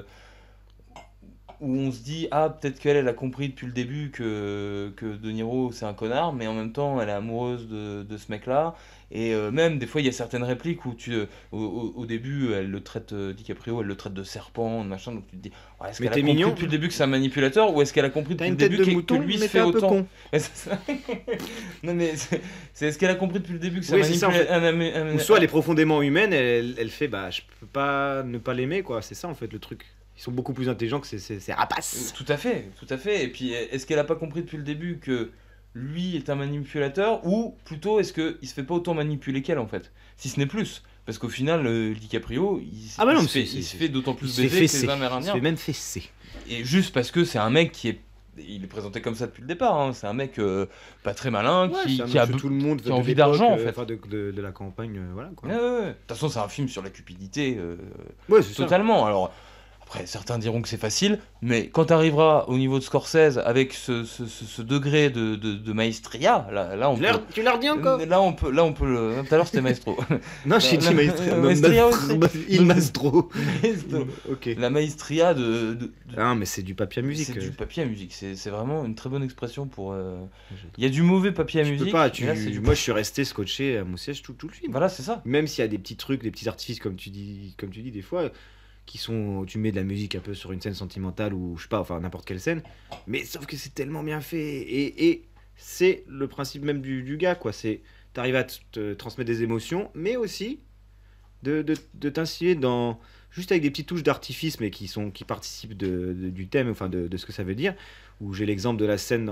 on se dit peut-être qu'elle a compris depuis le début que De Niro c'est un connard, mais en même temps elle est amoureuse de ce mec-là. Et même des fois il y a certaines répliques où au début elle le traite, DiCaprio, elle le traite de serpent, de machin, donc tu te dis est-ce qu'elle a compris depuis le début que c'est un manipulateur, ou est-ce qu'elle a compris depuis le début que lui se fait autant. Non mais c'est est-ce qu'elle a compris depuis le début que c'est un manipulateur, ou soit elle est profondément humaine, elle fait je peux pas ne pas l'aimer, quoi. C'est ça en fait le truc. Ils sont beaucoup plus intelligents que ces rapaces. Tout à fait. Et puis, est-ce qu'elle a pas compris depuis le début que lui est un manipulateur, ou plutôt est-ce qu'il se fait pas autant manipuler qu'elle, en fait, si ce n'est plus? Parce qu'au final, DiCaprio, il se fait d'autant plus baiser que les Amérindiens. Il se fait même fesser. Et juste parce que c'est un mec qui est il est présenté comme ça depuis le départ. Hein. C'est un mec pas très malin qui c'est un a mec que tout le monde qui a de envie l'époque, d'argent en fait. enfin, de la campagne, voilà quoi. De toute façon, c'est un film sur la cupidité Ouais, c'est ça. totalement. Alors après, certains diront que c'est facile, mais quand tu arriveras au niveau de Scorsese avec ce degré de maestria, là on peut. Tu l'as redit encore? Là on peut le. Tout à l'heure c'était maestro. Non, j'ai dit maestria. Maestria aussi. Il maestro. Ok. La maestria de. Ah, mais c'est du papier à musique. C'est du papier à musique. C'est vraiment une très bonne expression pour. Il y a du mauvais papier à Tu musique. peux pas, mais là, c'est du moi je suis resté scotché à mon siège tout le film. Voilà, c'est ça. Même s'il y a des petits trucs, des petits artifices comme tu dis des fois, qui sont, tu mets de la musique un peu sur une scène sentimentale ou je sais pas, enfin n'importe quelle scène, mais sauf que c'est tellement bien fait et c'est le principe même du gars quoi. C'est t'arrives à te transmettre des émotions, mais aussi de t'insinuer dans juste avec des petites touches d'artifice mais qui participent du thème, enfin de ce que ça veut dire. Où j'ai l'exemple de la scène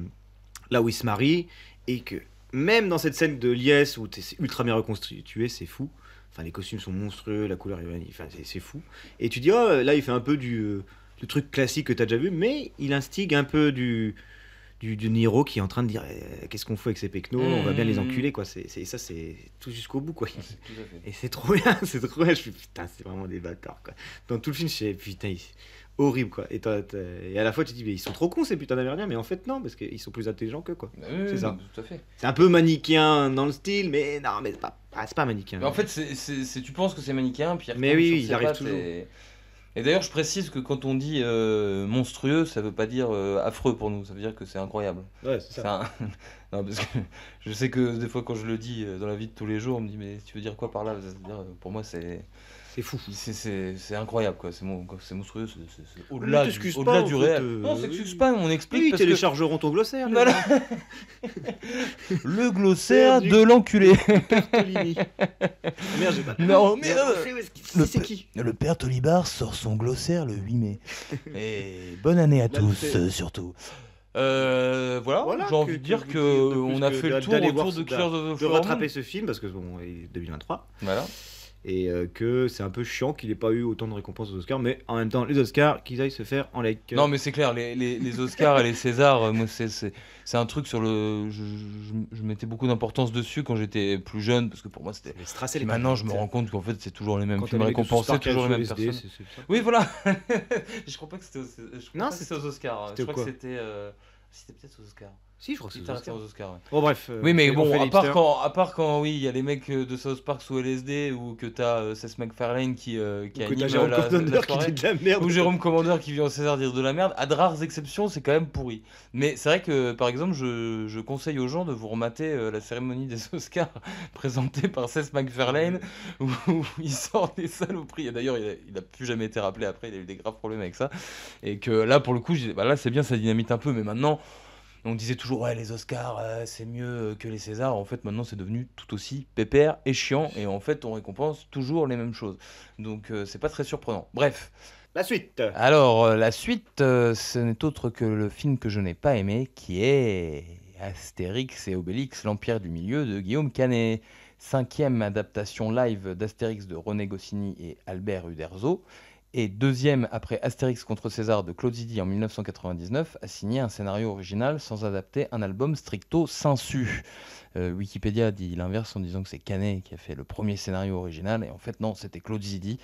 là où ils se marient et que même dans cette scène de liesse où c'est ultra bien reconstitué, c'est fou. Enfin, les costumes sont monstrueux, la couleur, enfin, c'est fou. Et tu dis, oh, là, il fait un peu du truc classique que tu as déjà vu, mais il instigue un peu du Niro qui est en train de dire, qu'est-ce qu'on fait avec ces pecnos, on va bien les enculer, quoi. Ça, c'est tout jusqu'au bout, quoi. Et c'est trop bien, c'est trop bien. Je suis putain, c'est vraiment des bâtards, quoi. Dans tout le film, je suis putain, horrible, quoi. Et à la fois, tu te dis, mais ils sont trop cons, ces putains d'Amérindiens, mais en fait, non, parce qu'ils sont plus intelligents qu'eux, quoi. C'est ça. Tout à fait. C'est un peu manichéen dans le style, mais non, mais c'est pas manichéen. Mais en fait, tu penses que c'est manichéen, puis mais oui, il arrive toujours. Et d'ailleurs, je précise que quand on dit monstrueux, ça veut pas dire affreux pour nous, ça veut dire que c'est incroyable. Ouais, c'est ça. Non, parce que je sais que des fois, quand je le dis dans la vie de tous les jours, on me dit, mais tu veux dire quoi par là? C'est-à-dire, pour moi, c'est fou. C'est incroyable, quoi. C'est monstrueux, c'est au-delà du réel. Non, on s'excuse pas, on explique. Oui, parce téléchargeront ton glossaire. Voilà. Le glossaire de l'enculé. Merde, j'ai pas. Non, mais c'est qui? Le père Tolibar sort son glossaire le 8 mai. Et bonne année à tous, surtout. Voilà, j'ai envie de dire qu'on a fait le tour autour de Killers of the Flower Moon. De rattraper ce film, parce que bon, il est 2023. Voilà. Et que c'est un peu chiant qu'il n'ait pas eu autant de récompenses aux Oscars, mais en même temps, les Oscars, qu'ils aillent se faire en like. Non, mais c'est clair, les Oscars et les Césars, moi, c'est un truc sur le. Je mettais beaucoup d'importance dessus quand j'étais plus jeune, parce que pour moi, c'était. Maintenant, je me rends compte qu'en fait, c'est toujours les mêmes films récompensés, toujours les mêmes personnes. Oui, voilà. Je crois pas que c'était aux Oscars. Je crois que c'était. C'était peut-être aux Oscars. Si, je crois que c'était aux Oscars. Ouais. Bon, bref. Oui, mais bon, à part quand oui, il y a les mecs de South Park sous LSD ou que t'as Seth MacFarlane qui anime Jérôme Commander qui dit de la merde. Ou Jérôme Commander qui vient au César dire de la merde. À de rares exceptions, c'est quand même pourri. Mais c'est vrai que, par exemple, je conseille aux gens de vous remater la cérémonie des Oscars présentée par Seth MacFarlane où il sort des saloperies. Et d'ailleurs, il a plus jamais été rappelé après, il a eu des graves problèmes avec ça. Et que là, pour le coup, là, c'est bien, ça dynamite un peu, mais maintenant. On disait toujours, ouais, les Oscars, c'est mieux que les Césars. En fait, maintenant, c'est devenu tout aussi pépère et chiant. Et en fait, on récompense toujours les mêmes choses. Donc, c'est pas très surprenant. Bref. La suite. Alors, la suite, ce n'est autre que le film que je n'ai pas aimé, qui est Astérix et Obélix, l'Empire du Milieu de Guillaume Canet. 5e adaptation live d'Astérix de René Goscinny et Albert Uderzo. Et deuxième, après Astérix contre César de Claude Zidi en 1999, a signé un scénario original sans adapter un album stricto sensu. Wikipédia dit l'inverse en disant que c'est Canet qui a fait le premier scénario original, et en fait non, c'était Claude Zidi.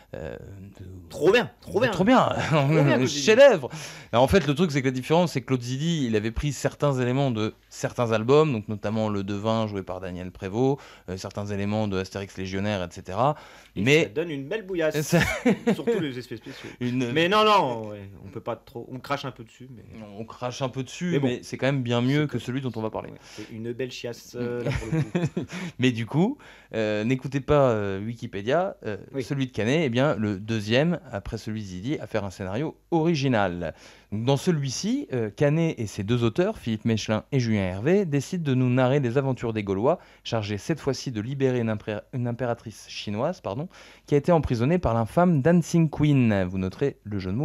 Trop bien. Chef-d'œuvre. En fait, le truc, c'est que la différence, c'est que Claude Zidi, il avait pris certains éléments de certains albums, donc notamment Le Devin joué par Daniel Prévost, certains éléments de Astérix Légionnaire, etc. Mais ça donne une belle bouillasse, surtout les effets spéciaux. Mais non, ouais, on peut pas trop, on crache un peu dessus. Mais... On crache un peu dessus, mais c'est quand même bien mieux que celui dont on va parler. Ouais, c'est une belle chiasse là, pour le coup. Mais du coup, n'écoutez pas Wikipédia, celui de Canet, eh bien le deuxième, après celui de Zidi, à faire un scénario original. Donc, dans celui-ci, Canet et ses deux auteurs, Philippe Mechelin et Julien Hervé, décident de nous narrer les aventures des Gaulois, chargés cette fois-ci de libérer une impératrice chinoise, qui a été emprisonnée par l'infâme Dancing Queen. Vous noterez le jeu de mots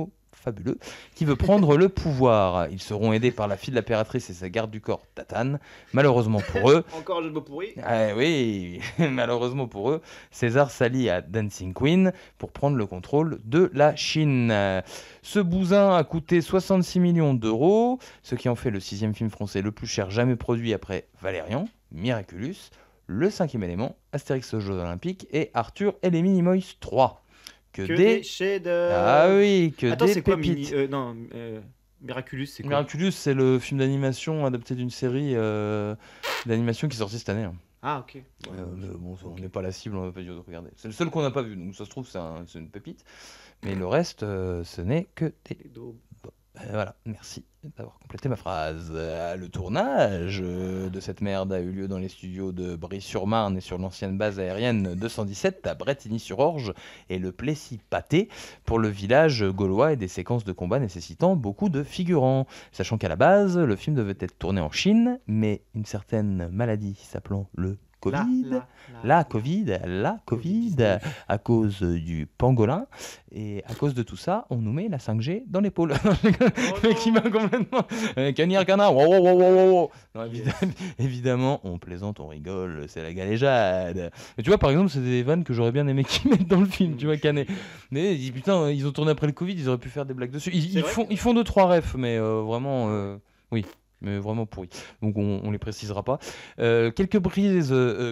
fabuleux, qui veut prendre le pouvoir. Ils seront aidés par la fille de l'impératrice et sa garde du corps, Tatane. Malheureusement pour eux... Encore un jeu de mots pourri. Oui, malheureusement pour eux, César s'allie à Dancing Queen pour prendre le contrôle de la Chine. Ce bousin a coûté 66 millions d'euros, ce qui en fait le 6e film français le plus cher jamais produit après Valérian, Miraculous, Le 5e élément, Astérix aux Jeux Olympiques et Arthur et les Minimoys 3. Que des chefs-d'œuvre. Ah oui, que Attends, des c'est quoi pépites. Miraculous, c'est quoi? Miraculous, c'est le film d'animation adapté d'une série d'animation qui est sortie cette année. Ah, ok. Mais bon, on n'est pas la cible, on va pas dire de regarder. C'est le seul qu'on n'a pas vu, donc ça se trouve, c'est une pépite. Mais le reste, ce n'est que des... Voilà, merci d'avoir complété ma phrase. Le tournage de cette merde a eu lieu dans les studios de Brie-sur-Marne et sur l'ancienne base aérienne 217 à Bretigny-sur-Orge et le Plessis-Pâté pour le village gaulois et des séquences de combat nécessitant beaucoup de figurants. Sachant qu'à la base, le film devait être tourné en Chine, mais une certaine maladie s'appelant le Covid, la Covid, à cause du pangolin, et à cause de tout ça, on nous met la 5G dans l'épaule. Le mec qui m'a complètement... Canard, wow. Non, évidemment, on plaisante, on rigole, c'est la galéjade. Mais tu vois, par exemple, c'est des vannes que j'aurais bien aimé qu'ils mettent dans le film, tu vois, Canet. Mais putain, ils ont tourné après le Covid, ils auraient pu faire des blagues dessus. Ils font 2-3 refs, mais vraiment, oui. Mais vraiment pourri. Donc on les précisera pas. Quelques prises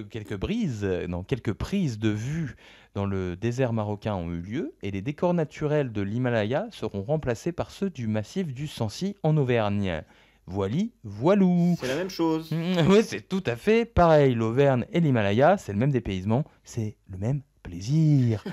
de vue dans le désert marocain ont eu lieu et les décors naturels de l'Himalaya seront remplacés par ceux du massif du Sancy en Auvergne. Voilou. C'est la même chose. Oui, c'est tout à fait pareil. L'Auvergne et l'Himalaya, c'est le même dépaysement, c'est le même plaisir.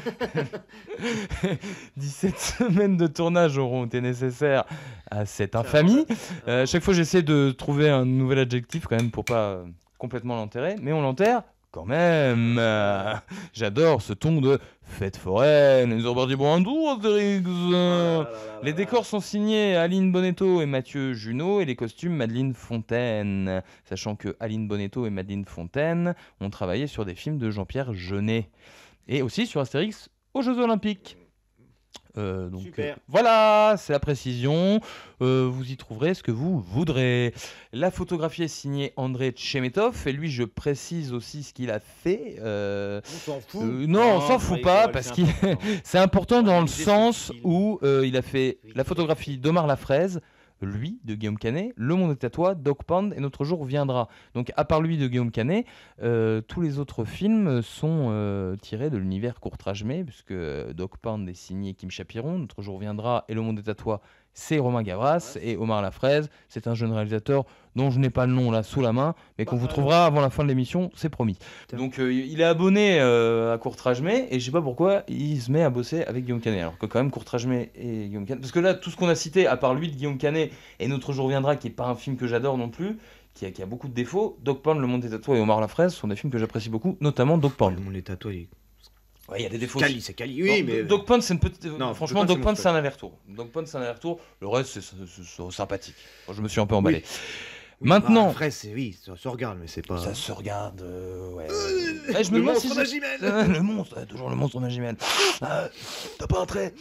17 semaines de tournage auront été nécessaires à cette infamie. Chaque fois, j'essaie de trouver un nouvel adjectif quand même pour pas complètement l'enterrer, mais on l'enterre quand même. J'adore ce ton de fête foraine. Ils ont reparti pour un tour, Astérix. Les décors sont signés Aline Bonetto et Mathieu Junot et les costumes Madeleine Fontaine. Sachant que Aline Bonetto et Madeleine Fontaine ont travaillé sur des films de Jean-Pierre Jeunet. Et aussi sur Astérix aux Jeux Olympiques. Donc, super. Voilà, c'est la précision. Vous y trouverez ce que vous voudrez. La photographie est signée André Tchemetov. Et lui, je précise aussi ce qu'il a fait. On s'en fout. Non, on s'en fout pas parce que c'est important dans le sens où il a fait la photographie d'Omar Lafraise, lui, de Guillaume Canet, Le Monde est à toi, Dog Pound et Notre jour viendra. Donc, à part lui de Guillaume Canet, tous les autres films sont tirés de l'univers Courtrage-May, puisque Dog Pound est signé Kim Chapiron, Notre jour viendra et Le Monde est à toi, c'est Romain Gavras, et Omar Lafraise, c'est un jeune réalisateur dont je n'ai pas le nom là sous la main, mais qu'on vous trouvera avant la fin de l'émission, c'est promis. Donc il est abonné à Courtrage-May, et je sais pas pourquoi il se met à bosser avec Guillaume Canet, alors que quand même Courtrage-May et Guillaume Canet, parce que là tout ce qu'on a cité, à part lui de Guillaume Canet, et Notre jour viendra, qui est pas un film que j'adore non plus, qui a beaucoup de défauts, Dog Pound, Le Monde est à toi et Omar Lafraise sont des films que j'apprécie beaucoup, notamment Dog Pound. Le Monde est à toi, Ouais, il y a des défauts. C'est quali, oui, mais... Dog Pound, c'est une petite... Non, franchement, Dog Pound, c'est un aller-retour. Dog Pound, c'est un aller-retour. Le reste, c'est sympathique. Bon, je me suis un peu emballé. Oui, maintenant... Après, ça se regarde, mais c'est pas... Ça se regarde, ouais. Je le monstre Magimel. Le monstre, toujours le monstre Magimel. T'as pas un trait.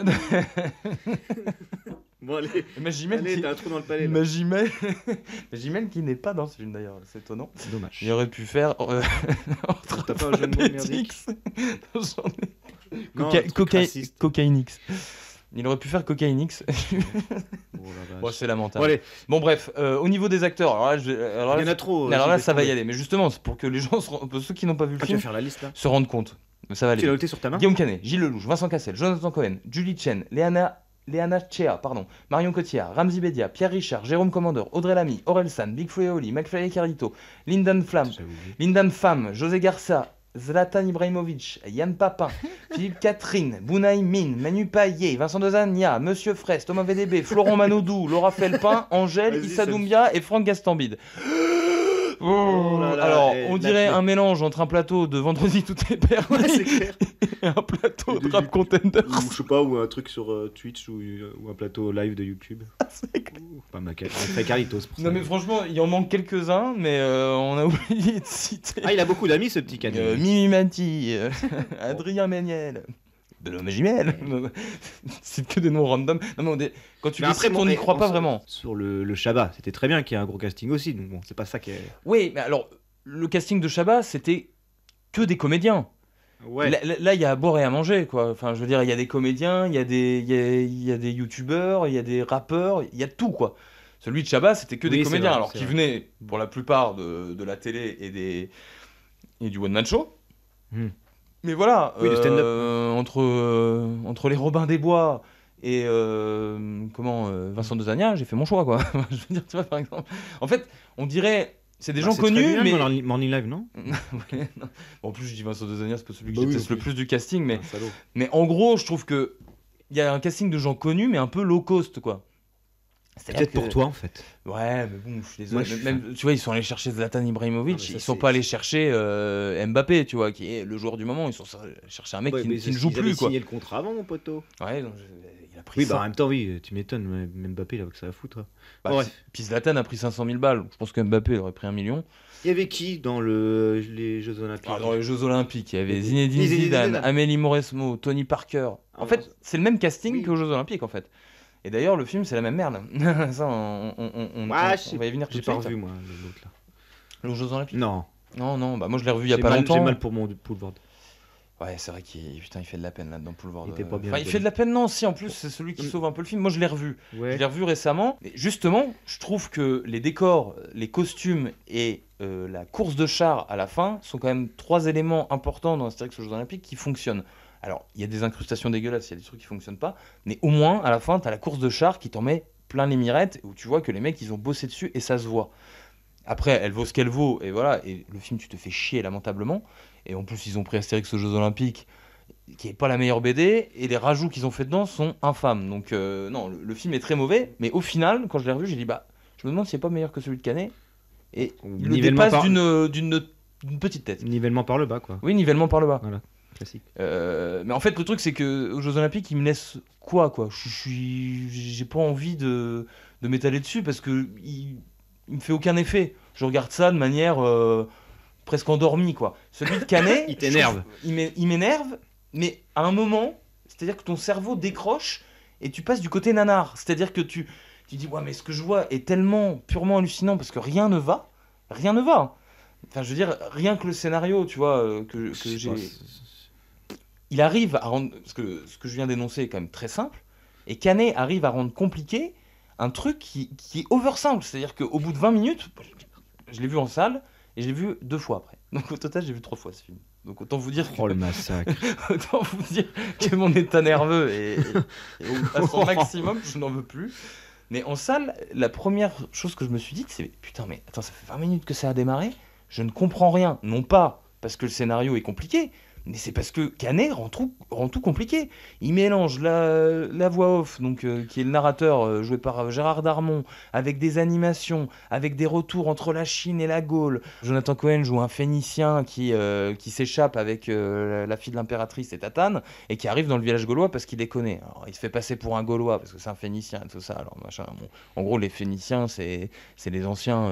Bon, allez, t'as un trou dans le palais. Magimel qui n'est pas dans ce film d'ailleurs, c'est étonnant. Dommage. Il aurait pu faire... T'as pas un jeu de mots merdique? Cocaïnix. Il aurait pu faire Cocaïnix. Bon, c'est lamentable. Bon, bref, au niveau des acteurs, il y en a trop. Alors là, ça va y aller. Mais justement, c'est pour que les gens, ceux qui n'ont pas vu le film, faire la liste, là, se rendent compte. Ça va aller. Tu l'as noté sur ta main? Guillaume Canet, Gilles Lelouch, Vincent Cassel, Jonathan Cohen, Julie Chen, Léana Tchea, Marion Cotillard, Ramzi Bedia, Pierre Richard, Jérôme Commandeur, Audrey Lamy, Aurel San, Big Flo et Oli, McFly et Carlito, Lindan Pham, José Garça, Zlatan Ibrahimovic, Yann Papin, Philippe Catherine, Bounaï Mine, Manu Payet, Vincent Dezania, Monsieur Fraisse, Thomas VDB, Florent Manodou, Laura Felpin, Angèle, Issa Doumbia et Franck Gastambide. Alors, on dirait un mélange entre un plateau de Vendredi tout est permis c'est clair. et un plateau de Rap Contenders. Ou je sais pas, ou un truc sur Twitch ou un plateau live de YouTube. Pas ma Carlitos. Non mais franchement, il en manque quelques-uns, mais on a oublié de citer. Ah, il a beaucoup d'amis ce petit Canet. Mimi Mati, Adrien Méniel. Benoît Magimel. C'est que des noms random. Non, mais quand tu Mais les après, cites, on n'y croit pas vraiment. Sur le Shabbat, c'était très bien qu'il y ait un gros casting aussi, donc bon, c'est pas ça qui est... Oui, mais alors, le casting de Chabat, c'était que des comédiens. Ouais. Là, il y à boire et à manger, quoi. Enfin, je veux dire, il y a des comédiens, il y a des youtubeurs, il y a des rappeurs, il y a tout, quoi. Celui de Chabat, c'était que des Oui, c'est comédiens, vrai, alors c'est qu'ils vrai. venaient, pour la plupart, de la télé et du one-man show. Hmm. Mais voilà, Oui, du stand-up. entre les Robin des Bois et Vincent Dezania, j'ai fait mon choix, quoi. Je veux dire, tu vois, par exemple. En fait, on dirait... C'est des gens c'est très connus, bien, mais... Morning Live, non? Ouais, non. Bon, en plus, je dis Vincent Dezania, c'est pas celui que Bah oui, déteste ok. le plus du casting, mais... Un salaud. Mais en gros, je trouve que il y a un casting de gens connus, mais un peu low cost, quoi. C'est-à-dire Peut-être que- pour toi, en fait. Ouais, mais bon, je suis désolé. Moi, je suis Même, tu vois, ils sont allés chercher Zlatan Ibrahimovic, Non, mais ça, ils sont c'est- pas allés chercher Mbappé, tu vois, qui est le joueur du moment. Ils sont chercher un mec Ouais, qui mais ne c'est- joue ils avaient plus, quoi. signé le contrat avant, mon poteau. Ouais, donc, il a pris Oui, ça. bah en même temps, oui, tu m'étonnes, mais Mbappé, il a que ça à foutre. Bah, Ouais. Puis Zlatan a pris 500 000 balles. Je pense que Mbappé aurait pris 1 million. Il y avait qui dans les Jeux Olympiques? Dans les Jeux Olympiques, il y avait Et- Zinedine Zinedine Zidane, Zidane. Amélie Mauresmo, Tony Parker. Ah, En fait, c'est le même casting Oui. qu'aux Jeux Olympiques, en fait. Et d'ailleurs, le film, c'est la même merde. Ça, on va y venir tout J'ai de pas suite. revu, moi, l'autre là. Les Jeux Olympiques Non, Non, bah moi je l'ai revu il y a j'ai pas mal, longtemps. j'ai mal pour mon Poulvord. Ouais, c'est vrai qu'il fait de la peine là-dedans, Poulvord. Il était pas bien Enfin, il joué. fait de la peine, non, si, en plus, c'est celui qui Mm. sauve un peu le film. Moi, je l'ai revu. Je Ouais. l'ai revu récemment. Et justement, je trouve que les décors, les costumes et la course de char à la fin sont quand même 3 éléments importants dans Astérix aux Jeux Olympiques qui fonctionnent. Alors, il y a des incrustations dégueulasses, il y a des trucs qui fonctionnent pas, mais au moins, à la fin, t'as la course de char qui t'en met plein les mirettes, où tu vois que les mecs, ils ont bossé dessus et ça se voit. Après, elle vaut ce qu'elle vaut, et voilà, et le film, tu te fais chier lamentablement. Et en plus, ils ont pris Astérix aux Jeux Olympiques, qui est pas la meilleure BD, et les rajouts qu'ils ont fait dedans sont infâmes. Donc, non, le film est très mauvais, mais au final, quand je l'ai revu, j'ai dit, bah, je me demande s'il est pas meilleur que celui de Canet. Et il le Nivellement dépasse par- d'une petite tête. Nivellement par le bas, quoi. Oui, nivellement par le bas. Classique. Mais en fait, le truc, c'est que aux Jeux Olympiques, ils me laissent quoi. J'ai pas envie de m'étaler dessus parce que il me fait aucun effet. Je regarde ça de manière presque endormie, quoi. Celui de Canet, Il t'énerve. je trouve- il m'énerve, mais à un moment, c'est-à-dire que ton cerveau décroche et tu passes du côté nanar. C'est-à-dire que tu dis, ouais, mais ce que je vois est tellement purement hallucinant parce que rien ne va. Rien ne va. Enfin, je veux dire, rien que le scénario, tu vois, que j'ai. Il arrive à rendre. Parce que ce que je viens d'énoncer est quand même très simple. Et Canet arrive à rendre compliqué un truc qui est over simple. C'est-à-dire qu'au bout de 20 minutes, je l'ai vu en salle et je l'ai vu 2 fois après. Donc au total, j'ai vu 3 fois ce film. Donc autant vous dire, Oh le massacre. autant vous dire que mon état nerveux est à son maximum, je n'en veux plus. Mais en salle, la première chose que je me suis dit, c'est putain, mais attends, ça fait 20 minutes que ça a démarré, je ne comprends rien. Non pas parce que le scénario est compliqué, mais c'est parce que Canet rend tout compliqué. Il mélange la voix off, donc, qui est le narrateur joué par Gérard Darmon, avec des animations, avec des retours entre la Chine et la Gaule. Jonathan Cohen joue un Phénicien qui s'échappe avec la fille de l'impératrice et Tatane, et qui arrive dans le village gaulois parce qu'il les connaît. Alors, il se fait passer pour un Gaulois parce que c'est un Phénicien et tout ça. Alors, machin, bon. En gros, les Phéniciens, c'est les anciens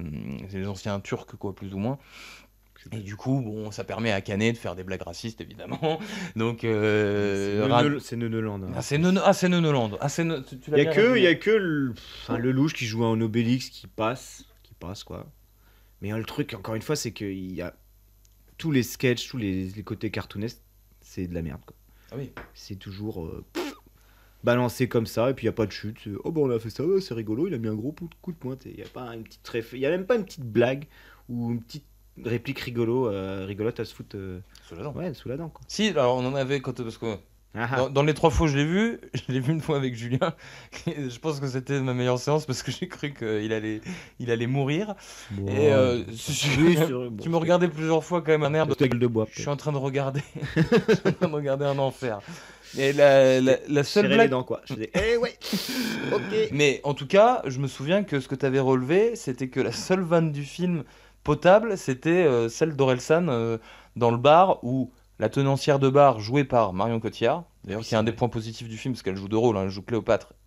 Turcs, quoi, plus ou moins. Et du coup, bon, ça permet à Canet de faire des blagues racistes, évidemment. Donc, C'est Neuneland. Hein. c'est Neuneland. Tu l'as Il y bien a que, résumé. il y a que le louche qui joue en Obélix qui passe quoi. Mais le truc, encore une fois, c'est qu'il y a tous les sketchs, tous les côtés cartoonesques, c'est de la merde, quoi. Ah oui. C'est toujours balancé comme ça, et puis il n'y a pas de chute. Oh bon, on a fait ça, ouais, c'est rigolo, il a mis un gros coup de pointe. Il n'y a pas une petite il y a même pas une petite blague ou une petite réplique rigolote à se foutre Sous la dent. ouais, sous la dent, quoi. Si, alors on en avait parce que Ah, dans les 3 fois où je l'ai vu une fois avec Julien. Et je pense que c'était ma meilleure séance parce que j'ai cru qu'il allait mourir. bon, Et oui, c'est vrai, bon, tu me regardais plusieurs fois quand même un air de. c'est ta gueule de bois. Je suis en train de regarder. Je suis en train de regarder un enfer. Et la seule les blague. dents, quoi. Je disais, eh ouais, ok. Mais en tout cas, je me souviens que ce que tu avais relevé, c'était que la seule vanne du film potable, c'était celle d'Orelsan dans le bar où la tenancière de bar jouée par Marion Cotillard, d'ailleurs qui est un des points positifs du film parce qu'elle joue 2 rôles, hein, elle joue Cléopâtre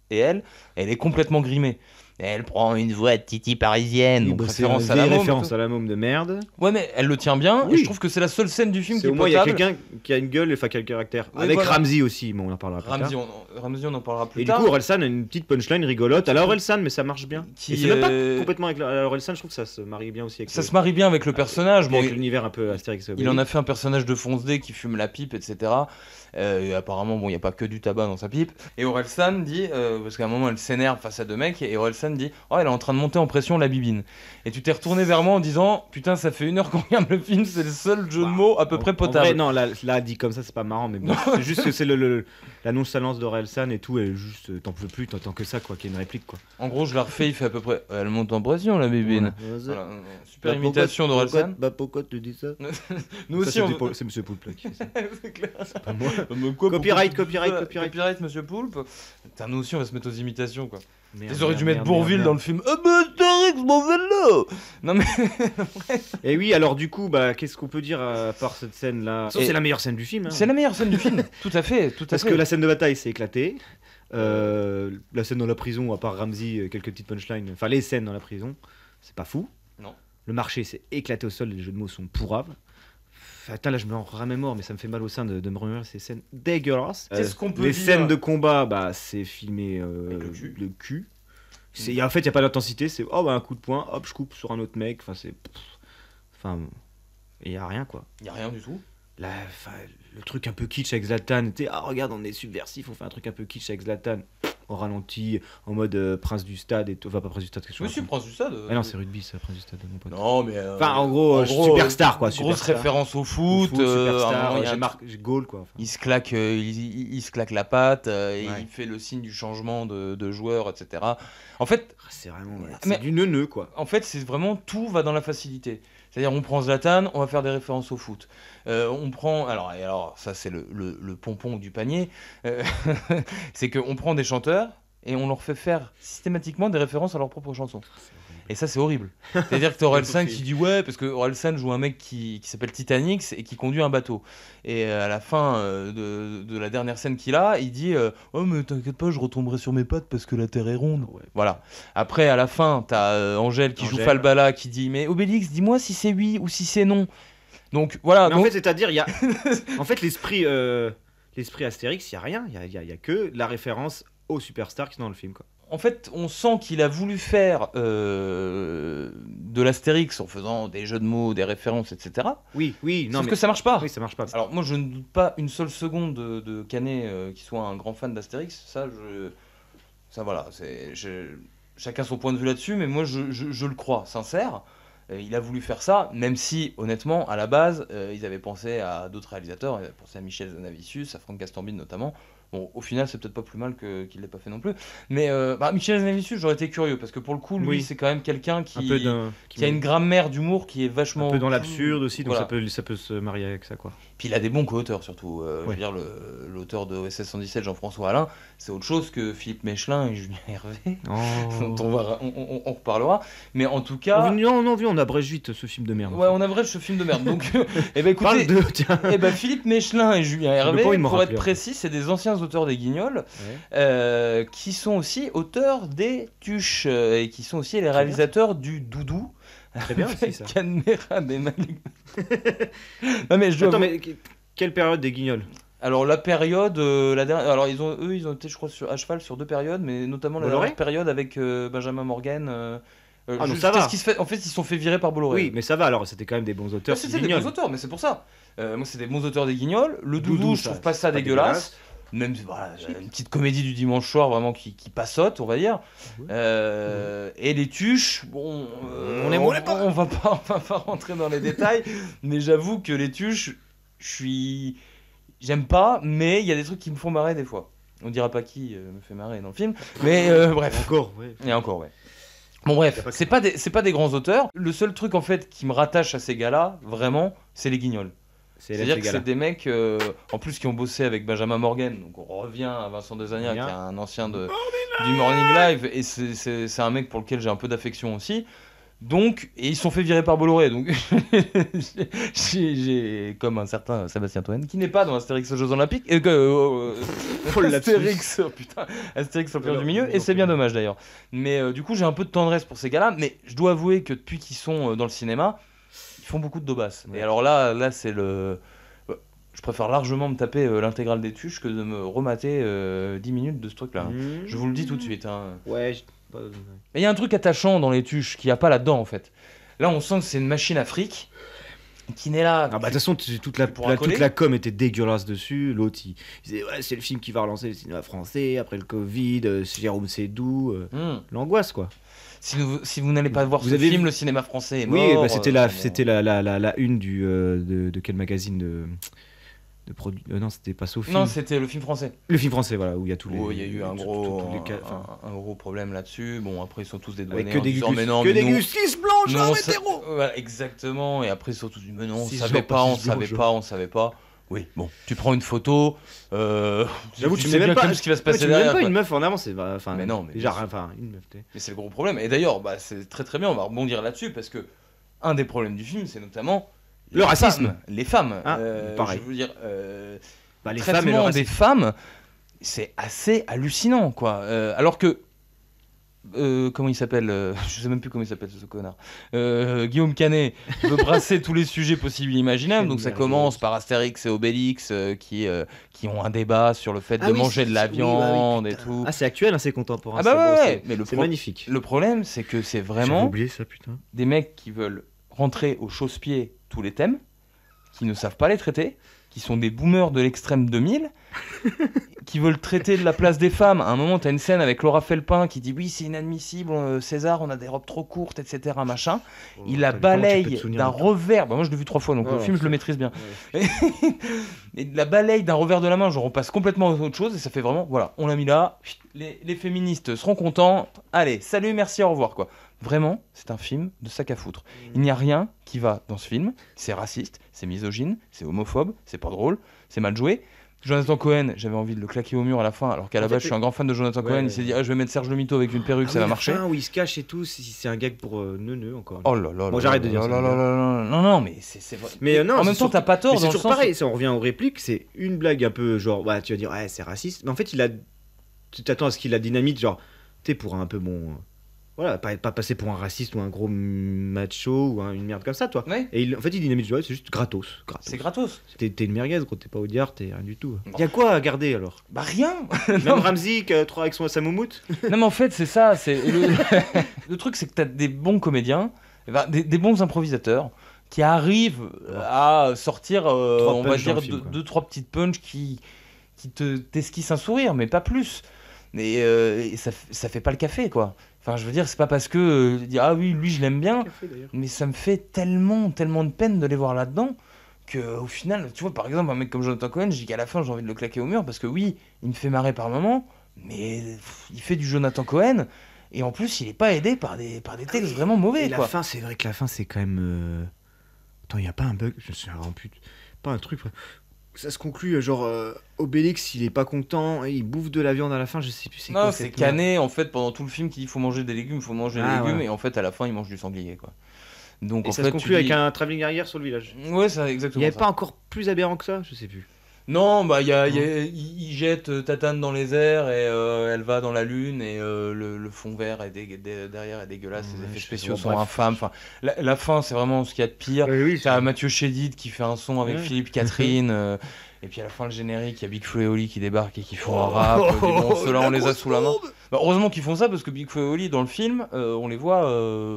et elle est complètement grimée. Et elle prend une voix de Titi parisienne, donc référence à la môme. Référence à la môme de merde. Ouais, mais elle le tient bien, Oui. et je trouve que c'est la seule scène du film qui est Au moins, il y a potable. quelqu'un qui a une gueule, enfin qui a le caractère. Oui, Avec voilà. Ramsey aussi, bon, on en parlera plus Ramsey, tard. on en parlera plus Et tard. du coup, Orelsan a une petite punchline rigolote à la Orelsan, mais ça marche bien. Qui, Et c'est même pas complètement avec la Orelsan, je trouve que ça se marie bien aussi avec Ça se marie bien avec le personnage. Bon, avec l'univers un peu Astérix et il en Obélix. a fait un personnage de fonce-dé qui fume la pipe, etc. Et apparemment, bon, il n'y a pas que du tabac dans sa pipe. Et Orelsan dit, parce qu'à un moment, elle s'énerve face à deux mecs, et Orelsan dit, oh, elle est en train de monter en pression la bibine. Et tu t'es retourné vers moi en disant, putain, ça fait 1 heure qu'on regarde le film, c'est le seul jeu de mots à peu près En potable. vrai, non, là, dit comme ça, c'est pas marrant, mais bon, c'est juste que c'est la nonchalance d'Orelsan et tout, et juste, t'en peux plus, t'entends que ça, quoi, qu'il y ait une réplique, quoi. En gros, je la refais, il fait à peu près, elle monte en pression la bibine. Voilà, super imitation d'Orelsan. Pourquoi tu dis ça? Nous aussi, on... C'est Monsieur Poulpe qui fait ça. c'est clair. C'est pas moi. Mais quoi, Copyright, pourquoi- copyright. Copyright, monsieur Poulpe. Putain, nous aussi, on va se mettre aux imitations, quoi. Merde, Ils auraient dû merde, mettre merde, Bourvil merde. dans le film. Ah bah, Astérix, mon vélo. Non mais... Et oui, alors du coup, bah, qu'est-ce qu'on peut dire à part cette scène-là? Et- C'est la meilleure scène du film. Hein. C'est la meilleure scène du film. Tout à fait, tout à Parce fait. que la scène de bataille s'est éclatée. La scène dans la prison, à part Ramsey, quelques petites punchlines. Enfin, les scènes dans la prison, c'est pas fou. Non. Le marché s'est éclaté au sol, les jeux de mots sont pourrables. Attends, là je me rends vraiment mais ça me fait mal au sein de me remémorer ces scènes dégueulasses. Qu'est-ce qu'on peut les dire scènes de combat, bah c'est filmé Avec le cul. le cul. En fait, il n'y a pas d'intensité, c'est oh bah un coup de poing, hop, je coupe sur un autre mec. Enfin, c'est. Enfin, il n'y a rien quoi. Y a rien du tout. Là, le truc un peu kitsch avec Zlatan, tu sais, ah regarde, on est subversif, on fait un truc un peu kitsch avec Zlatan, au ralenti, en mode Prince du Stade et tout. Enfin, pas Prince du Stade, quelque chose. Monsieur Prince du Stade. Ah non, c'est rugby, ça, Prince du Stade, mon pote. Non mais... Enfin, en gros, superstar quoi. Grosse Superstar. référence au foot. à un Superstar, moment, il y a un j'ai goal quoi. Enfin. Il se claque, il se claque la patte, et Ouais. il fait le signe du changement de joueur, etc. En fait, C'est vraiment Mais- c'est du neuneu quoi. c'est vraiment tout va dans la facilité. C'est-à-dire, on prend Zlatan, on va faire des références au foot. On prend, alors ça c'est le pompon du panier, c'est qu'on prend des chanteurs et on leur fait faire systématiquement des références à leurs propres chansons. Et ça, c'est horrible. C'est-à-dire que t'as Orelsan qui dit ouais, parce que Orelsan joue un mec qui s'appelle Titanic et qui conduit un bateau. Et à la fin de la dernière scène qu'il a, il dit oh, mais t'inquiète pas, je retomberai sur mes pattes parce que la terre est ronde. Ouais. Voilà. Après, à la fin, t'as Angèle qui joue Angèle. Falbala qui dit mais Obélix, dis-moi si c'est oui ou si c'est non. Donc voilà. Mais en donc- fait, c'est-à-dire, il y a. En fait, l'esprit Astérix, il n'y a rien. Il y a que la référence aux superstars qui sont dans le film quoi. En fait, on sent qu'il a voulu faire de l'Astérix en faisant des jeux de mots, des références, etc. Oui, non Sauf mais. que ça marche pas. Oui, ça marche pas. Alors moi, je ne doute pas une seule seconde de Canet qui soit un grand fan d'Astérix. Ça voilà, chacun son point de vue là-dessus, mais moi, je le crois, sincère. Il a voulu faire ça, même si, honnêtement, à la base, ils avaient pensé à d'autres réalisateurs. Ils avaient pensé à Michel Zanavicius, à Franck Gastambide notamment. Bon, au final, c'est peut-être pas plus mal qu'il l'ait pas fait non plus. Mais Michel Zanavicius, j'aurais été curieux, parce que pour le coup, lui, Oui. c'est quand même quelqu'un Un peu qui a une grammaire d'humour qui est vachement... un peu dans l'absurde aussi, donc Voilà. ça peut se marier avec ça quoi. Puis il a des bons co-auteurs surtout. Je veux Ouais. dire, l'auteur de OSS 117, Jean-François Alain, c'est autre chose que Philippe Mechelin et Julien Hervé, dont on reparlera. Mais en tout cas... On abrège vite ce film de merde. Ouais, on abrège ce film de merde. Donc, Parle écoutez, de. Tiens. Philippe Mechelin et Julien Hervé, pas envie de m'en pour être rappeler, précis, c'est des anciens auteurs des Guignols, qui sont aussi auteurs des Tuches, et qui sont aussi les réalisateurs du Doudou. Très bien aussi ça. Canmera des Malignants. Non mais je dois Attends, avouer- mais quelle période des Guignols? Alors la période, la dernière, alors ils ont été, je crois, à cheval sur 2 périodes, mais notamment la Bolloré dernière période avec Benjamin Morgan. Ah, donc ça va. Qu'est-ce qui se fait ? En fait, ils se sont fait virer par Bolloré. Oui, mais ça va alors, c'était quand même des bons auteurs. Ouais, c'était des Guignols. bons auteurs, mais c'est pour ça. Moi, c'est des bons auteurs des Guignols. Le Doudou, Doudou, je ça, trouve pas ça c'est pas dégueulasse. Même voilà, une petite comédie du dimanche soir vraiment qui passote, on va dire. Et les Tuches, bon, On aime, on l'aime pas. on va pas rentrer dans les détails, mais j'avoue que les Tuches, j'aime pas, mais il y a des trucs qui me font marrer des fois. On dira pas qui me fait marrer dans le film, mais bref. Encore, ouais. Et encore, ouais. Bon bref, c'est pas des grands auteurs. Le seul truc en fait qui me rattache à ces gars-là, vraiment, c'est les Guignols. C'est-à-dire que c'est des mecs, en plus, qui ont bossé avec Benjamin Morgan. Donc on revient à Vincent Desagna, qui est un ancien du Morning Live, et c'est un mec pour lequel j'ai un peu d'affection aussi. Donc, et ils se sont fait virer par Bolloré, donc j'ai comme un certain Sébastien Toen qui n'est pas dans Astérix aux Jeux Olympiques, Astérix, oh putain, Astérix au Pire du Milieu, et c'est bien dommage d'ailleurs. Mais du coup, j'ai un peu de tendresse pour ces gars-là, mais je dois avouer que depuis qu'ils sont dans le cinéma, ils font beaucoup de daubasses. Et alors là, c'est le. Je préfère largement me taper l'intégrale des Tuches que de me remater 10 minutes de ce truc-là. Je vous le dis tout de suite. Ouais. Mais il y a un truc attachant dans les Tuches qu'il n'y a pas là-dedans en fait. Là on sent que c'est une machine à fric qui n'est là. Ah bah de toute façon toute la com était dégueulasse dessus. L'autre il disait ouais c'est le film qui va relancer le cinéma français après le Covid, Jérôme Sédou, l'angoisse quoi. Si vous n'allez pas voir ce film, le cinéma français est mort. Oui, bah, c'était la une de quel magazine de produits. Non, c'était pas Sophie. Non, c'était le film français. Le film français, voilà, où il y a tous les. Il y a eu un gros problème là-dessus. Bon, après, ils sont tous dédouanés. Que des Gustis blancs, genre hétéro. Voilà, exactement. Et après, ils sont tous dit, mais non, on savait pas. Oui, bon, tu prends une photo. J'avoue, tu sais bien comme ce qui va se passer derrière. Tu mets même pas une meuf en avant, c'est. Mais non, mais. Déjà, une meuf. Mais c'est le gros problème. Et d'ailleurs, c'est très très bien, on va rebondir là-dessus, parce que un des problèmes du film, c'est notamment. Le racisme. Les femmes. Pareil. Je veux dire, les traitement des femmes, c'est assez hallucinant, quoi. Alors que, comment il s'appelle je sais même plus comment il s'appelle ce connard. Guillaume Canet veut brasser tous les sujets possibles et imaginables. Donc ça commence par Astérix et Obélix qui ont un débat sur le fait de manger de la viande et tout. Ah, c'est actuel, c'est contemporain. Ah bah ouais. Mais c'est magnifique. Le problème, c'est que c'est vraiment. J'ai oublié ça, putain. Des mecs qui veulent rentrer au chausse-pied tous les thèmes, qui ne savent pas les traiter, qui sont des boomers de l'extrême 2000, qui veulent traiter de la place des femmes. À un moment, tu as une scène avec Laura Felpin qui dit oui, c'est inadmissible, César, on a des robes trop courtes, etc. Machin. Il la balaye d'un revers. Moi, je l'ai vu 3 fois, donc le film, je le maîtrise bien. Ouais. Et la balaye d'un revers de la main, genre on passe complètement à autre chose, et ça fait vraiment, voilà, on l'a mis là, les féministes seront contents, allez, salut, merci, au revoir, quoi. Vraiment, c'est un film de sac à foutre. Il n'y a rien qui va dans ce film. C'est raciste, c'est misogyne, c'est homophobe, c'est pas drôle, c'est mal joué. Jonathan Cohen, j'avais envie de le claquer au mur à la fin, alors qu'à la base je suis un grand fan de Jonathan Cohen. Il s'est dit, je vais mettre Serge Le Mito avec une perruque, ça va marcher. Où il se cache et tout, c'est un gag pour neuneu encore. Oh là là. Bon, j'arrête de dire ça. Non, mais c'est vrai. Mais non, en même temps, t'as pas tort. C'est toujours pareil, on revient aux répliques, c'est une blague un peu genre, tu vas dire, ouais, c'est raciste. Mais en fait, tu t'attends à ce qu'il la dynamite, genre, t'es pour un peu bon. Voilà, pas passer pour un raciste ou un gros macho ou une merde comme ça, toi. Ouais. Et en fait, il dynamite, c'est juste gratos. C'est gratos. T'es une merguez, gros, t'es pas Audiard, t'es rien du tout. Y a quoi à garder alors? Bah rien. Même Ramsey, avec sa moumoute. Non mais en fait, c'est ça. Le truc, c'est que t'as des bons comédiens, des bons improvisateurs qui arrivent à sortir, on va dire, 2-3 petites punches qui t'esquissent un sourire, mais pas plus. Et ça fait pas le café, quoi. Enfin, je veux dire, c'est pas parce que dire ah oui, lui je l'aime bien, mais ça me fait tellement de peine de les voir là-dedans que au final, tu vois, par exemple, un mec comme Jonathan Cohen, je dis qu'à la fin j'ai envie de le claquer au mur parce que oui, il me fait marrer par moments, mais il fait du Jonathan Cohen et en plus il est pas aidé par des textes vraiment mauvais. Et quoi. La fin, c'est vrai que la fin c'est quand même. Attends, y a pas un bug, je me suis rendu pas un truc. Ça se conclut genre Obélix il est pas content, il bouffe de la viande à la fin, je sais plus c'est quoi. Non, c'est Canet en fait pendant tout le film qui dit faut manger des légumes, ouais. Et en fait à la fin il mange du sanglier, quoi. Donc et en ça fait, se conclut avec un travelling arrière sur le village. Ouais, c'est exactement. Il y avait ça. pas encore plus aberrant que ça, je sais plus. Non, bah il jette Tatane dans les airs et elle va dans la lune et le fond vert derrière est dégueulasse, les effets spéciaux sont infâmes. Enfin, la fin c'est vraiment ce qu'il y a de pire. Oui, t'as Mathieu Chédid qui fait un son avec Philippe Catherine et puis à la fin le générique, il y a Big Flo et Oli qui débarquent et qui font un rap. Bon, ceux-là on les a sous la main. Bah, heureusement qu'ils font ça parce que Big Flo et Oli dans le film, on les voit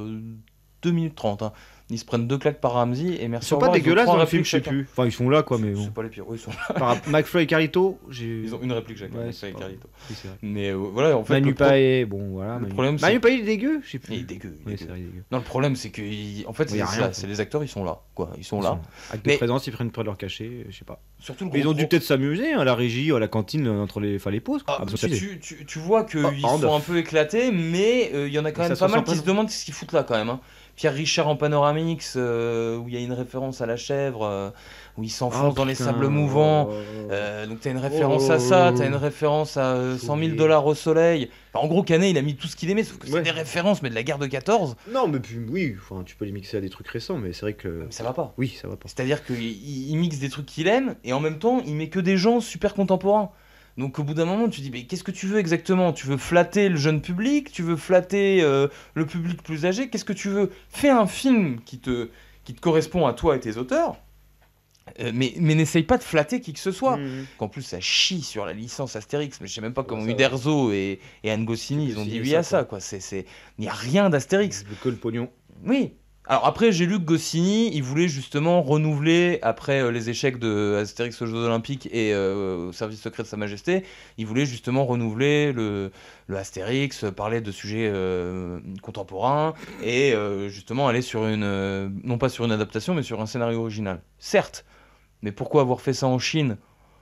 2 minutes 30. Hein. Ils se prennent 2 claques par Ramsey et merci. Ils sont pas dégueulasses dans le film, je sais plus. Enfin, ils sont là quoi, mais bon. C'est pas les pires, ils sont là. McFly et Carlito, ils ont une réplique chacun. Ouais, McFly et Carlito. Oui, c'est vrai. Mais voilà, en fait. Manu Paet, bon voilà. Manu Paet il est dégueu, je sais plus. Il est dégueu. Oui, c'est vrai, il est dégueu. Non, le problème c'est que en fait c'est les acteurs, ils sont là, quoi. Ils sont là. Avec de présence, ils prennent pas leur cachet, je sais pas. Surtout le ils ont dû peut-être s'amuser à la régie, à la cantine entre les pauses. Tu vois qu'ils sont un peu éclatés, mais il y en a quand même pas mal qui se demandent ce qu'ils foutent là quand même. Pierre Richard en Panoramix, où il y a une référence à la chèvre, où il s'enfonce dans les sables mouvants. Donc t'as une référence à ça, t'as une référence à 100 000 $ au soleil. Enfin, en gros, Canet, il a mis tout ce qu'il aimait, sauf que c'est des références, mais de la guerre de 14. Non, mais puis, oui, tu peux les mixer à des trucs récents, mais c'est vrai que... Mais ça va pas. Oui, ça va pas. C'est-à-dire qu'il mixe des trucs qu'il aime, et en même temps, il met que des gens super contemporains. Donc au bout d'un moment, tu te dis, mais qu'est-ce que tu veux exactement? Tu veux flatter le jeune public? Tu veux flatter le public plus âgé? Qu'est-ce que tu veux? Fais un film qui te correspond à toi et tes auteurs, mais n'essaye pas de flatter qui que ce soit. En plus, ça chie sur la licence Astérix, mais je sais même pas comment Uderzo et Anne Goscinny, ils ont dit oui à ça, quoi. Il n'y a rien d'Astérix. Le col pognon. Oui. Alors après, j'ai lu que Goscinny, il voulait justement renouveler, après les échecs de Astérix aux Jeux Olympiques et au service secret de Sa Majesté, il voulait justement renouveler le Astérix, parler de sujets contemporains et justement aller sur non pas sur une adaptation, mais sur un scénario original. Certes, mais pourquoi avoir fait ça en Chine?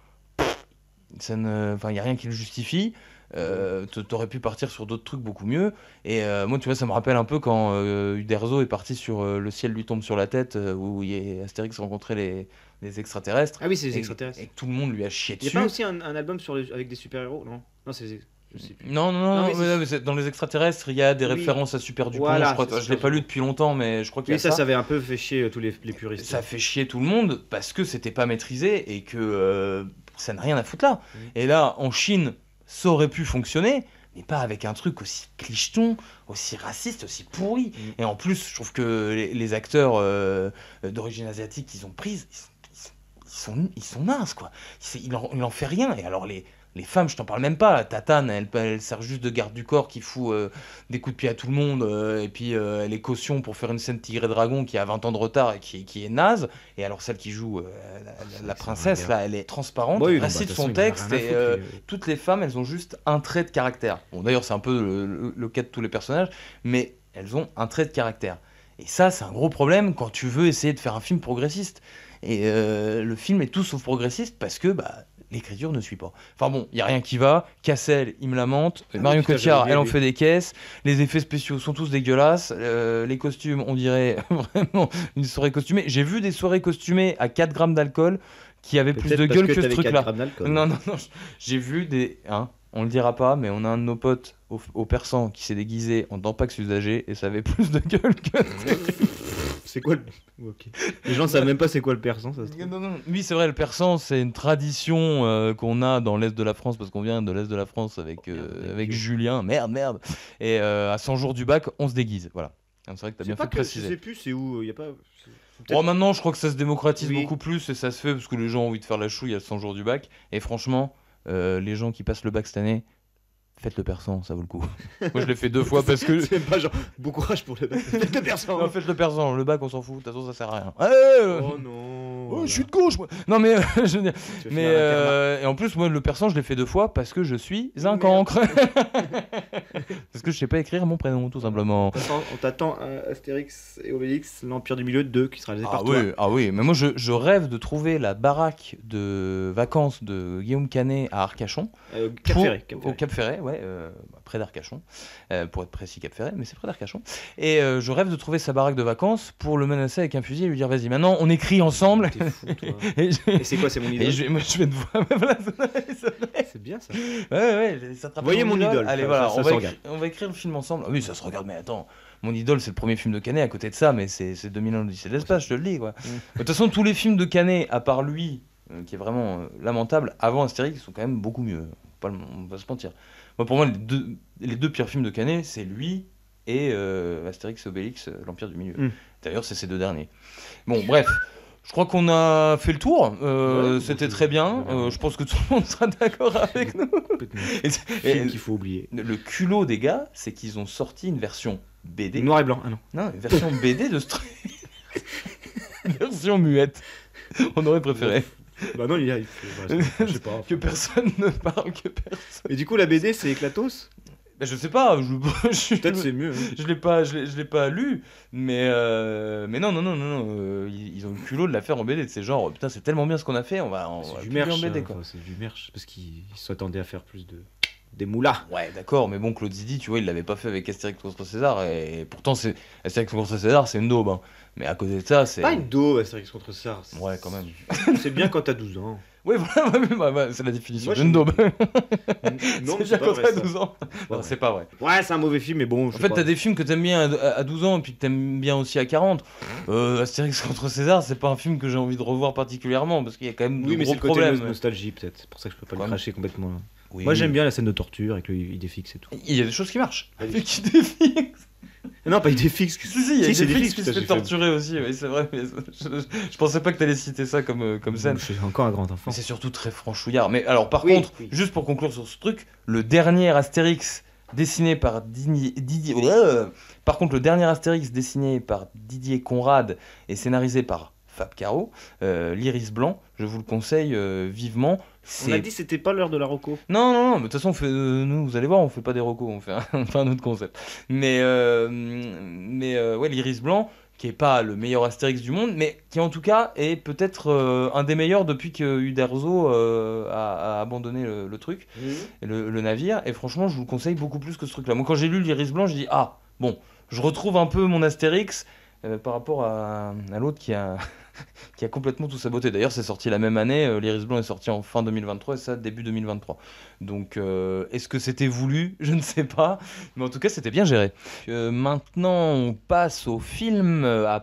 Il n'y a rien qui le justifie. T'aurais pu partir sur d'autres trucs beaucoup mieux. Et moi, tu vois, ça me rappelle un peu quand Uderzo est parti sur Le ciel lui tombe sur la tête, où Astérix rencontrait les extraterrestres. Ah oui, c'est les extraterrestres. Et tout le monde lui a chié dessus. Il n'y a pas aussi un album avec des super-héros? Non, c'est... Je sais plus. Non, mais dans les extraterrestres, il y a des références à Super Dupont. Voilà, je l'ai pas lu depuis longtemps, mais je crois qu'il y a ça avait un peu fait chier tous les puristes. Ça fait chier tout le monde parce que c'était pas maîtrisé et que ça n'a rien à foutre là. Et là, en Chine, ça aurait pu fonctionner, mais pas avec un truc aussi clicheton, aussi raciste, aussi pourri. Et en plus, je trouve que les acteurs d'origine asiatique qu'ils ont prises, ils sont nazes, quoi. Il en fait rien. Et alors les femmes, je t'en parle même pas. Tatane, elle sert juste de garde du corps qui fout des coups de pied à tout le monde, et puis elle est caution pour faire une scène Tigre et Dragon qui a 20 ans de retard et qui est naze. Et alors celle qui joue la princesse, là, elle est transparente, elle récite son texte, et toutes les femmes, elles ont juste un trait de caractère. Bon, d'ailleurs, c'est un peu le cas de tous les personnages, mais elles ont un trait de caractère. Et ça, c'est un gros problème quand tu veux essayer de faire un film progressiste. Et le film est tout sauf progressiste parce que l'écriture ne suit pas. Enfin bon, il n'y a rien qui va. Cassel, il me lamente. Marion Cotillard, elle en fait des caisses. Les effets spéciaux sont tous dégueulasses. Les costumes, on dirait vraiment une soirée costumée. J'ai vu des soirées costumées à 4 grammes d'alcool qui avaient plus de gueule que ce truc-là. Non, j'ai vu des... on le dira pas, mais on a un de nos potes au Persan qui s'est déguisé en Tampax usagé et ça avait plus de gueule que... C'est quoi le... Okay. Les gens ne savent même pas c'est quoi le persan, ça se trouve. Non. Oui, c'est vrai, le persan, c'est une tradition qu'on a dans l'Est de la France, parce qu'on vient de l'Est de la France avec Julien. Merde. Et à 100 jours du bac, on se déguise. Voilà. C'est vrai que t'as bien fait de préciser. Je sais plus, c'est où, y a pas... Bon, maintenant, je crois que ça se démocratise beaucoup plus et ça se fait parce que les gens ont envie de faire la chouille à 100 jours du bac. Et franchement, les gens qui passent le bac cette année, faites le persan, ça vaut le coup. Moi, je l'ai fait 2 fois parce que... C'est pas genre, bon courage pour le bac. Faites le persan. Non, faites le persan. Le bac, on s'en fout. De toute façon, ça sert à rien. Oh non. Oh, je suis de gauche, moi. Non, mais... et en plus, moi, le persan, je l'ai fait 2 fois parce que je suis un cancre. Parce que je sais pas écrire mon prénom, tout simplement. On t'attend à Astérix et Obélix, l'Empire du Milieu 2, qui sera réalisé par toi. Ah oui, mais moi, je rêve de trouver la baraque de vacances de Guillaume Canet à Arcachon. Au Cap Ferret, ouais, près d'Arcachon, pour être précis Cap Ferret, mais c'est près d'Arcachon. Et je rêve de trouver sa baraque de vacances pour le menacer avec un fusil et lui dire vas-y, maintenant on écrit ensemble. T'es fou, toi. Et c'est quoi, c'est mon idole? Moi je vais te voir. C'est bien ça. Ouais, ça te rappelle. Voyez mon idole. Allez, voilà, on va écrire le film ensemble. Ah oui, ça se regarde, mais attends. Mon idole, c'est le premier film de Canet. À côté de ça, mais c'est 2000 ans d'Odyssée de l'espace, je te le dis, quoi. De toute façon, tous les films de Canet, à part lui, qui est vraiment lamentable, avant Astérix, sont quand même beaucoup mieux. On va se mentir. Moi, pour moi, les deux pires films de Canet, c'est lui et Astérix et Obélix, l'Empire du Milieu. D'ailleurs, c'est ces 2 derniers. Bon, bref. Je crois qu'on a fait le tour. C'était très bien. Je pense que tout le monde sera d'accord avec nous. Film qu'il faut oublier. Le culot des gars, c'est qu'ils ont sorti une version BD. Noir et blanc, ah non. Non, une version BD de une version muette. On aurait préféré. Bah non, je sais pas. Que personne ne parle, que personne. Et du coup, la BD, c'est Éclatos? Bah, je sais pas. Peut-être c'est mieux. Hein. Je l'ai pas lu, mais non. Ils ont le culot de la faire en BD. C'est genre, putain, c'est tellement bien ce qu'on a fait, on va du merch, en BD, quoi. C'est du merch, parce qu'ils s'attendaient à faire plus de... des moulas. Ouais, d'accord, mais bon, Claude Zidi, tu vois, il l'avait pas fait avec Astérix contre César, et pourtant, Astérix contre César, c'est une daube. Hein. Mais à côté de ça, c'est. Pas une daube, Astérix contre César. Ouais, quand même. C'est bien quand t'as 12 ans. Oui, voilà, c'est la définition Moi, d'une daube. Non, c'est c'est bien pas quand vrai, t'as ça. 12 ans. Non, c'est pas vrai. Ouais, c'est un mauvais film, mais bon. En fait, t'as des films que t'aimes bien à 12 ans et puis que t'aimes bien aussi à 40. Astérix contre César, c'est pas un film que j'ai envie de revoir particulièrement parce qu'il y a quand même Oui, de mais gros c'est le côté problèmes. nostalgie, peut-être. C'est pour ça que je peux pas Ouais. le cracher complètement. Oui, Moi, oui. j'aime bien la scène de torture avec le Idéfix et tout. Il y a des choses qui marchent. Vas-y. Avec Idéfix. Non, pas Idéfix. Si, il y a c'est Idéfix qui putain, se fait j'ai fait- torturer aussi, oui, c'est vrai. Mais je pensais pas que t'allais citer ça comme scène. Je suis encore un grand enfant. Mais c'est surtout très franchouillard. Mais alors, par Oui, contre, oui. juste pour conclure sur ce truc, le dernier Astérix dessiné par Didier. Par contre, le dernier Astérix dessiné par Didier Conrad et scénarisé par Fab Caro, l'Iris Blanc, je vous le conseille vivement. On a dit que c'était pas l'heure de la Rocco. Non, mais de toute façon, nous, vous allez voir, on fait pas des recos, on fait un autre concept. Mais ouais, l'Iris Blanc, qui est pas le meilleur Astérix du monde, mais qui en tout cas est peut-être un des meilleurs depuis que Uderzo a abandonné le truc, le navire. Et franchement, je vous le conseille beaucoup plus que ce truc-là. Moi, quand j'ai lu l'Iris Blanc, j'ai dit ah bon, je retrouve un peu mon Astérix par rapport à l'autre qui a qui a complètement tout saboté. D'ailleurs, c'est sorti la même année. L'Iris Blanc est sorti en fin 2023 et ça début 2023. Donc, est-ce que c'était voulu? Je ne sais pas. Mais en tout cas, c'était bien géré. Maintenant, on passe au film à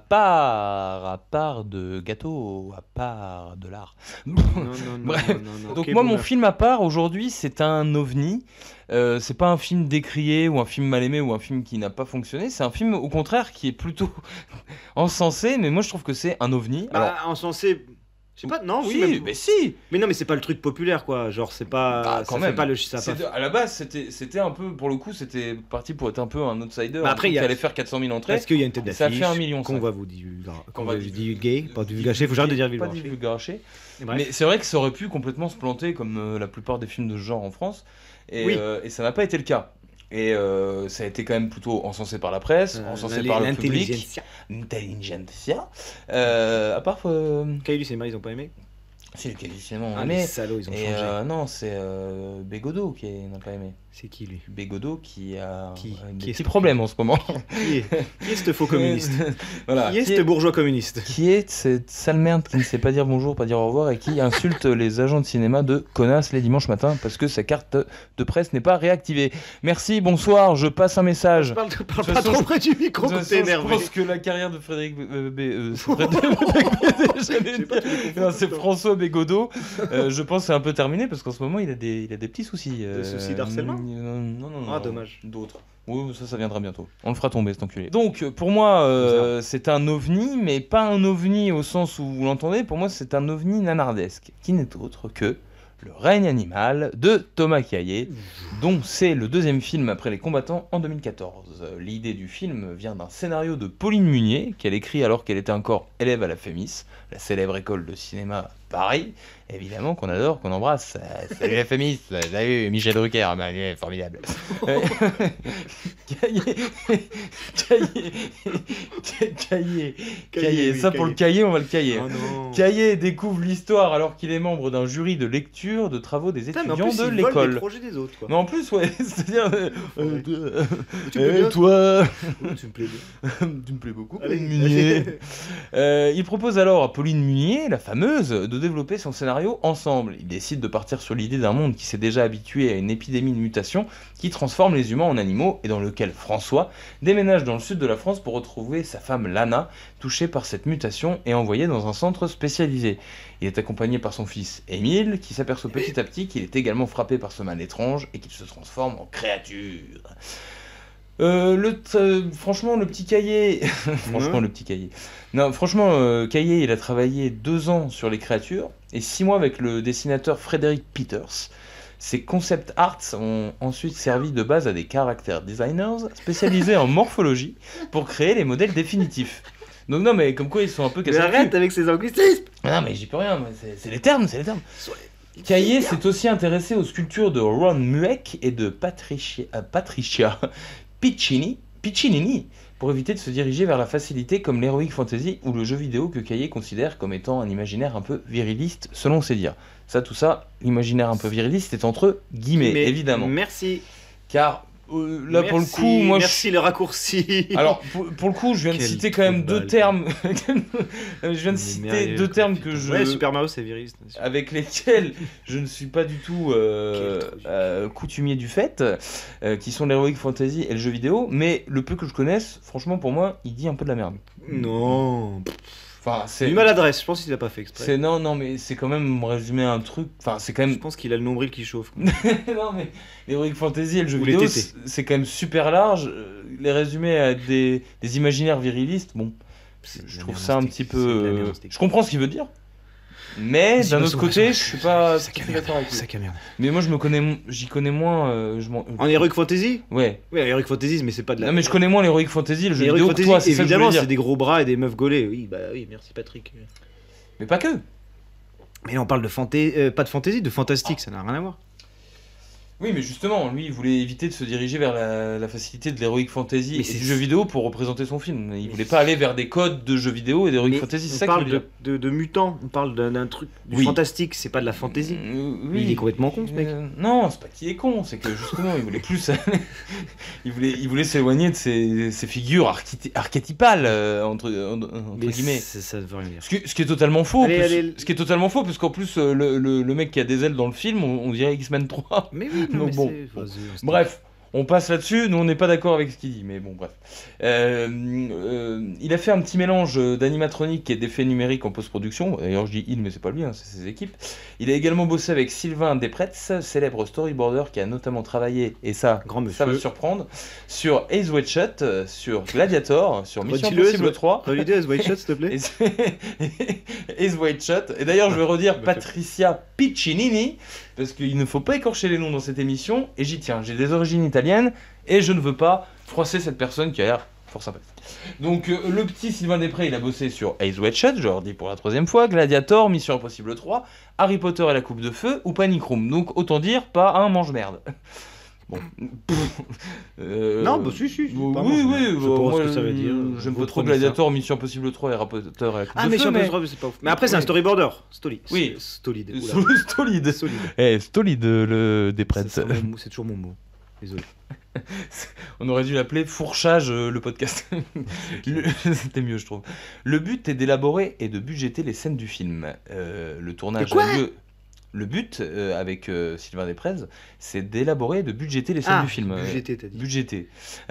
part de gâteau, à part de l'art. Bref. Donc, moi, mon film à part aujourd'hui, c'est un ovni. C'est pas un film décrié ou un film mal aimé ou un film qui n'a pas fonctionné. C'est un film, au contraire, qui est plutôt encensé. Mais moi, je trouve que c'est un ovni. Bah, encensé. Je sais pas, non, oui. Si, mais si. Mais non, mais c'est pas le truc populaire, quoi. Genre, c'est pas. Bah, quand ça même. fait pas le. Ça a pas- À la base, c'était un peu, pour le coup, c'était parti pour être un peu un outsider. Bah, après, il il y a- allait faire 400 000 entrées. Est-ce qu'il y a une tête Et ça a d'affiche fait 1,5 million. qu'on va vous divulguer. Qu'on va divulguer, pas divulgacher. Faut que j'arrête de dire Pas divulgacher. divulgacher. Bref. Mais c'est vrai que ça aurait pu complètement se planter comme la plupart des films de ce genre en France. Et, Oui. et ça n'a pas été le cas. Et ça a été quand même plutôt encensé par la presse, encensé par le public. Intelligentsia. À part. Kaius et Marie, ils ont pas aimé. Si, les qualifications ont Ah, aimé. les salauds, ils ont Et changé. non, c'est Bégodeau qui n'a pas aimé. C'est qui, lui Bégodeau qui a Qui des est petits ce- problèmes en ce moment. Qui est ce faux communiste Voilà. Qui est ce bourgeois communiste Qui est cette sale merde qui ne sait pas dire bonjour, pas dire au revoir et qui insulte les agents de cinéma de connasses les dimanches matins parce que sa carte de presse n'est pas réactivée. Merci, bonsoir, je passe un message. Parle De pas toute façon, trop près du De micro toute quand façon, t'es je énervé. pense que la carrière de Frédéric c'est François Bégodeau. Je pense que c'est un peu terminé parce qu'en ce moment il a des petits soucis. Des soucis d'harcèlement Non. Ah, dommage. D'autres. Oui, ça viendra bientôt. On le fera tomber, cet enculé. Donc, pour moi, c'est un ovni, mais pas un ovni au sens où vous l'entendez. Pour moi, c'est un ovni nanardesque, qui n'est autre que Le règne animal de Thomas Caillet, dont c'est le deuxième film après Les Combattants en 2014. L'idée du film vient d'un scénario de Pauline Munier, qu'elle écrit alors qu'elle était encore élève à la FEMIS, la célèbre école de cinéma Paris, évidemment qu'on adore, qu'on embrasse. Salut la FEMIS, salut Michel Drucker, formidable. Caillet, ça pour le cahier, on va le cahier. Oh non. Caillet découvre l'histoire alors qu'il est membre d'un jury de lecture de travaux des Putain, mais en étudiants plus, de ils volent les l'école. projets des autres, quoi. Mais en plus, ouais, c'est-à-dire. Tu me plais bien, toi, Tu me plais bien. tu me plais beaucoup, Allez, Pauline Munier. Il propose alors à Pauline Munier, la fameuse, de développer son scénario ensemble. Il décide de partir sur l'idée d'un monde qui s'est déjà habitué à une épidémie de mutation qui transforme les humains en animaux et dans lequel François déménage dans le sud de la France pour retrouver sa femme Lana, touchée par cette mutation et envoyée dans un centre spécialisé. Il est accompagné par son fils Émile, qui s'aperçoit petit à petit qu'il est également frappé par ce mal étrange et qu'il se transforme en créature. Franchement, le petit Caillet... le petit Caillet... Non, franchement, Caillet, il a travaillé 2 ans sur les créatures et 6 mois avec le dessinateur Frédéric Peters. Ces concept arts ont ensuite servi de base à des character designers spécialisés en morphologie pour créer les modèles définitifs. Donc non, mais comme quoi ils sont un peu Mais cassés. arrête avec ces anglicismes. Non, mais j'y peux rien, moi, c'est les termes, c'est les termes. Caillet s'est aussi intéressé aux sculptures de Ron Mueck et de Patricia Piccinini, pour éviter de se diriger vers la facilité comme l'heroic fantasy ou le jeu vidéo que Caillé considère comme étant un imaginaire un peu viriliste, selon ses dires. Tout ça, l'imaginaire un peu viriliste est entre guillemets, évidemment. Merci. Car là, pour le coup, moi... Merci le raccourci. Alors, pour le coup, je viens de citer quand même deux termes... je viens de citer deux termes que je... Ouais, Super Mario, c'est viriliste. Avec lesquels je ne suis pas du tout coutumier du fait, qui sont l'heroic fantasy et le jeu vidéo, mais le peu que je connaisse, franchement, pour moi, il dit un peu de la merde. Non. Enfin, c'est une maladresse, je pense qu'il l'a pas fait exprès. Non, mais c'est quand même résumer un truc. Enfin, c'est quand même. Je pense qu'il a le nombril qui chauffe. Non, mais l'heroic fantasy et le jeu vidéo, c'est quand même super large. Les résumer à des imaginaires virilistes, bon, je trouve ça un petit peu. Je comprends ce qu'il veut dire. Mais d'un autre côté, je suis pas d'accord avec lui. Mais moi, j'y connais moins. En Heroic Fantasy ? Ouais. Ouais, Heroic Fantasy, mais c'est pas de la. Non, mais je connais moins l'Heroic Fantasy, le jeu vidéo que toi, c'est ça que je veux dire. Évidemment, c'est des gros bras et des meufs gaulées. Oui, bah oui, merci Patrick. Mais pas que. Mais là, on parle de pas de fantasy, de fantastique, ça n'a rien à voir. Oui, mais justement, lui, il voulait éviter de se diriger vers la facilité de l'heroic fantasy et du jeu vidéo pour représenter son film. Il voulait pas aller vers des codes de jeux vidéo et d'heroic fantasy, c'est ça que je veux dire. On parle de mutants, on parle d'un truc du fantastique, c'est pas de la fantasy. Oui. Il est complètement con, ce mec. Non, c'est pas qu'il est con, c'est que justement, il voulait plus... il voulait s'éloigner de ces figures archétypales, entre guillemets. Ça veut rien dire. Ce qui est totalement faux. Ce qui est totalement faux, parce qu'en plus, le mec qui a des ailes dans le film, on dirait X-Men 3. Mais oui. Donc bon, bref, on passe là-dessus. Nous, on n'est pas d'accord avec ce qu'il dit, mais bon, bref. Il a fait un petit mélange d'animatronique et d'effets numériques en post-production. D'ailleurs, je dis il, mais c'est pas lui, hein, c'est ses équipes. Il a également bossé avec Sylvain Despretz, célèbre storyboarder qui a notamment travaillé, et ça va surprendre, sur Eyes Wide Shut, sur Gladiator, sur Mission Impossible 3. Relis Eyes Wide Shut, s'il te plaît. Eyes Wide Shut. Et d'ailleurs, je vais redire Patricia Piccinini, parce qu'il ne faut pas écorcher les noms dans cette émission, et j'y tiens. J'ai des origines italiennes, et je ne veux pas froisser cette personne qui a l'air fort sympathique. Donc, le petit Sylvain Després, il a bossé sur Eyes Wide Shut, je le redis pour la 3e fois, Gladiator, Mission Impossible 3, Harry Potter et la Coupe de Feu, ou Panic Room. Donc, autant dire, pas un mange-merde. Bon. Non, bah si. Oui, je sais pas ce que ça veut dire. J'aime pas trop Gladiator, Mission Impossible 3 et Harry Potter et la Coupe de Feu. Ah, Mission Impossible 3, c'est pas ouf. Mais après, c'est un storyboarder. Oui. Stolide. Stolide, le Despretz. C'est toujours mon mot. Désolé. On aurait dû l'appeler fourchage le podcast. C'était mieux, je trouve. Le but est d'élaborer et de budgéter les scènes du film. Le tournage a lieu. Le but, avec Sylvain Desprez, c'est d'élaborer et de budgéter les scènes du film. Budgéter, t'as dit. Budgéter.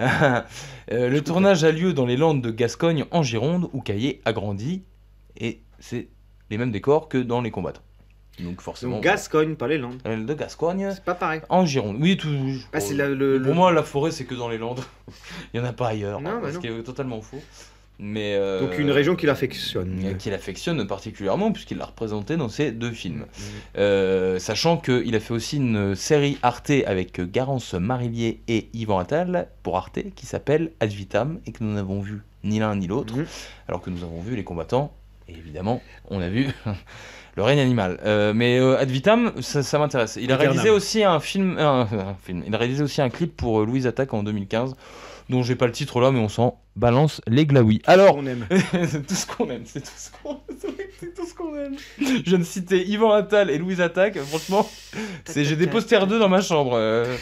Le tournage a lieu dans les Landes de Gascogne, en Gironde, où Caillé a grandi, et c'est les mêmes décors que dans Les Combattants. Donc forcément. Donc Gascogne, pas les Landes. De Gascogne. C'est pas pareil. En Gironde. Oui, tout. Pour moi, la forêt, c'est que dans les Landes. Il n'y en a pas ailleurs. Non, ce qui est totalement faux. Mais donc une région qu'il affectionne. Qu'il affectionne particulièrement, puisqu'il l'a représenté dans ses 2 films. Sachant qu'il a fait aussi une série Arte avec Garance Marillier et Yvan Attal, pour Arte, qui s'appelle Ad Vitam, et que nous n'avons vu ni l'un ni l'autre, alors que nous avons vu Les Combattants, et évidemment, on a vu... Le règne animal. Mais Ad Vitam, ça m'intéresse. Il a réalisé aussi un film. Il a réalisé aussi un clip pour Louise Attaque en 2015, dont j'ai pas le titre là, mais on s'en balance les glaouis. Alors, c'est tout ce qu'on aime. C'est tout ce qu'on aime. Je viens de citer Yvan Attal et Louise Attaque. Franchement, j'ai des posters d'eux dans ma chambre.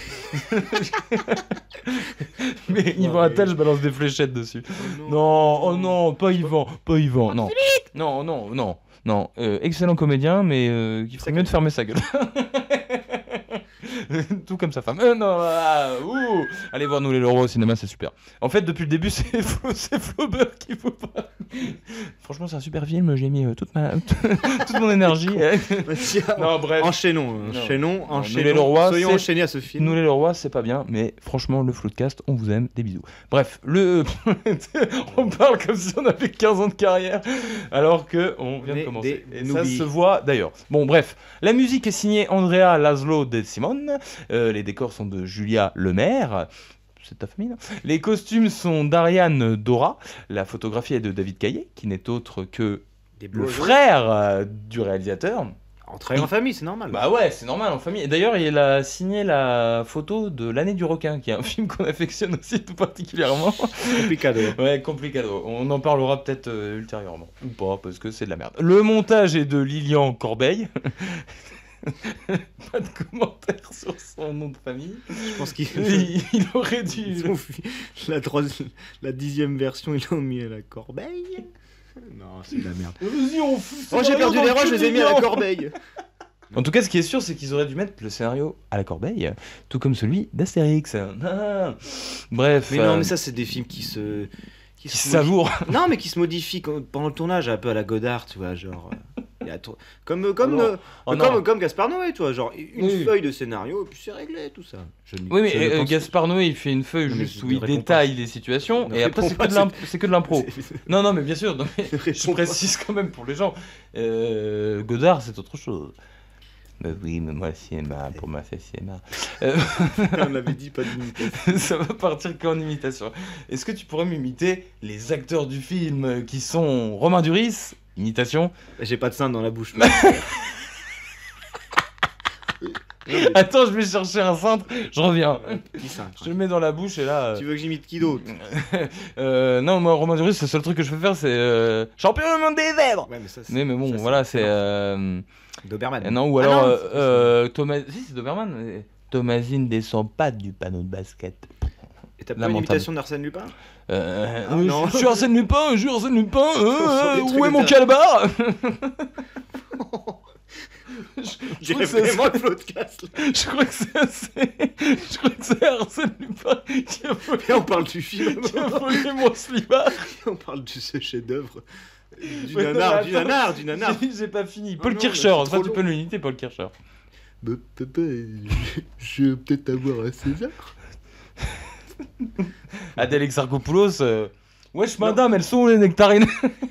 Mais Yvan Attal, je balance des fléchettes dessus. Non, pas Yvan. Non, excellent comédien, mais qui ferait mieux de fermer sa gueule. Tout comme sa femme. Allez voir Nous les Leroy au cinéma, c'est super. En fait, depuis le début, c'est Flaubert qu'il faut pas. Franchement, c'est un super film, j'ai mis toute mon énergie. Non, bref. Enchaînons. Nous les Leroy, soyons enchaînés à ce film. Nous les Leroy, c'est pas bien, mais franchement, le Floodcast, on vous aime, des bisous. Bref, on parle comme si on avait 15 ans de carrière, alors qu'on vient de commencer. Et ça se voit d'ailleurs. Bon, bref. La musique est signée Andrea Laszlo De Simone. Les décors sont de Julia Lemaire. C'est ta famille, là. Les costumes sont d'Ariane Dora. La photographie est de David Caillé, qui n'est autre que le frère du réalisateur. En travaillant en famille, c'est normal. Bah ouais, c'est normal en famille. Et d'ailleurs, il a signé la photo de L'année du requin, qui est un film qu'on affectionne aussi tout particulièrement. Complicado. Ouais, complicado. On en parlera peut-être ultérieurement. Ou pas, parce que c'est de la merde. Le montage est de Lilian Corbeil. Pas de commentaire sur son nom de famille. Je pense qu'il il aurait dû... la 10e version, ils l'ont mis à la corbeille. Non, c'est de la merde. Vas-y, on fout. Oh, j'ai perdu les roches, je les ai mis à la corbeille. En tout cas, ce qui est sûr, c'est qu'ils auraient dû mettre le scénario à la corbeille, tout comme celui d'Astérix. Ah. Bref. Mais non, mais ça, c'est des films qui se savourent. Non, mais qui se modifient pendant le tournage, un peu à la Godard, tu vois, genre. Il y a comme Gaspard Noé, tu vois, genre une feuille de scénario, et puis c'est réglé, tout ça. Oui, mais Gaspard Noé, il fait une feuille juste où il détaille les situations, et après, c'est que de l'impro. Non, mais bien sûr, je précise quand même pour les gens. Godard, c'est autre chose. Bah oui, mais moi, le cinéma, pour moi, c'est le cinéma. On avait dit pas d'imitation. Ça va partir qu'en imitation. Est-ce que tu pourrais m'imiter les acteurs du film qui sont Romain Duris, imitation? J'ai pas de sein dans la bouche. Attends, je vais chercher un cintre, je reviens. Qui cintre? Je le mets dans la bouche et là... Tu veux que j'imite qui d'autre? Non, moi, Romain Duris, le seul truc que je peux faire, c'est champion du monde des zèbres. Ouais, mais ça, mais bon, ça, voilà, c'est... Doberman. Non, ou alors Thomas... Si, c'est Doberman. Thomasine descend pas du panneau de basket. Et t'as pas une imitation d'Arsène Lupin? Non. Je suis Arsène Lupin, où est mon calbar? Je crois que c'est Arsène Lupin qui a volé... Et on parle du film. Qui a volé mon slibard. On parle de ce chef-d'œuvre. Du nanar. J'ai pas fini. Paul Kircher, ça tu peux l'unité, Paul Kircher. Papa, je vais peut-être avoir un César. Adèle Exarchopoulos, wesh madame, elles sont les nectarines.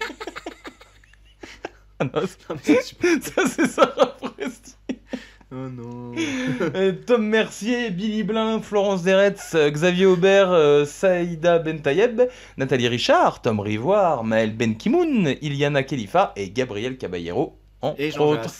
Ah non, ça c'est Sarah Foresti. Oh non. Tom Mercier, Billy Blin, Florence Deretz, Xavier Aubert, Saïda Bentayeb, Nathalie Richard, Tom Rivoire, Maël Benkimoun, Iliana Khalifa et Gabriel Caballero, entre autres.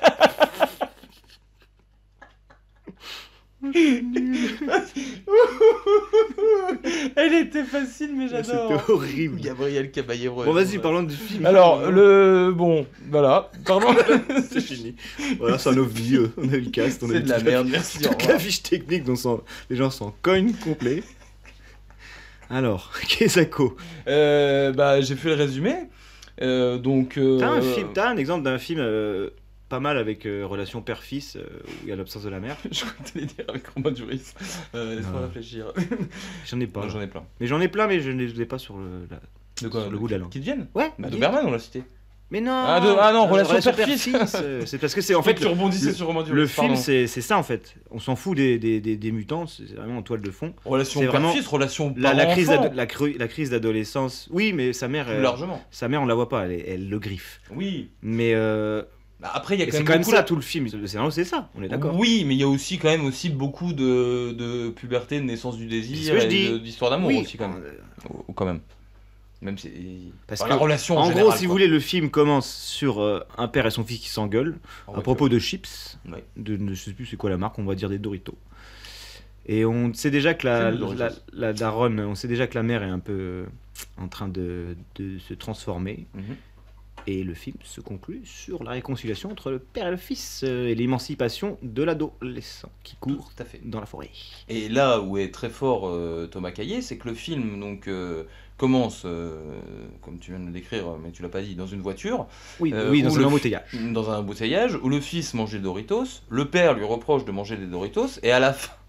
Elle était facile, mais j'adore. C'était horrible. Gabriel Caballero. Bon, vas-y, parlons du film. Alors, bon, voilà. Pardon. C'est fini. Voilà, c'est un ovni. On a eu le cast. C'est de la merde, merci. Toute la fiche technique dont les gens s'en cognent complet. Alors, Kesako. J'ai fait le résumé. T'as un exemple d'un film pas mal avec relation père-fils où il y a l'absence de la mère. Je crois que t'allais dire avec Romain Duris. Laisse-moi réfléchir. J'en ai pas. Non, j'en ai plein. Mais je ne les ai pas sur le goût de la langue. Qui deviennent? Ouais. Doberman, on l'a cité. Mais non. Non, relation père-fils. C'est parce que c'est en fait. Tu rebondissais sur Romain Duris. Le film, c'est ça en fait. On s'en fout des mutants. C'est vraiment en toile de fond. Relation père-fils, relation parent-enfant. La crise d'adolescence. Oui, mais sa mère. Plus largement. Sa mère, on la voit pas. Elle le griffe. Oui. Mais. Après, il y a quand même ça tout le film. Le scénario, c'est ça. On est d'accord. Oui, mais il y a aussi quand même beaucoup de puberté, de naissance du désir et d'histoire d'amour aussi quand même. Quand même. Même si parce que la relation en générale, gros, si vous voulez, le film commence sur un père et son fils qui s'engueulent à propos de chips. Ouais. Je sais plus c'est quoi la marque. On va dire des Doritos. Et on sait déjà que la daronne, on sait déjà que la mère est un peu en train de se transformer. Et le film se conclut sur la réconciliation entre le père et le fils et l'émancipation de l'adolescent qui court dans la forêt. Et là où est très fort Thomas Caillet, c'est que le film commence, comme tu viens de le décrire, mais tu l'as pas dit, dans une voiture. Oui, dans un embouteillage. Dans un embouteillage où le fils mange des Doritos, le père lui reproche de manger des Doritos, et à la fin,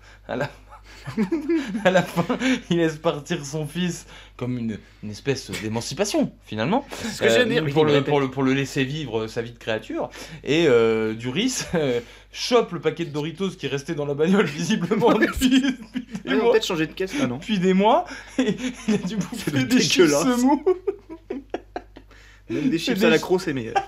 il laisse partir son fils comme une espèce d'émancipation finalement. C'est ce que j'aime dire. Pour le laisser vivre sa vie de créature. Et Duris chope le paquet de Doritos qui restait dans la bagnole visiblement depuis des mois. Peut-être changer de caisse là, non? Depuis des mois. Et il a dû bouffer des chips mous. Même des chips à l'accro, c'est meilleur.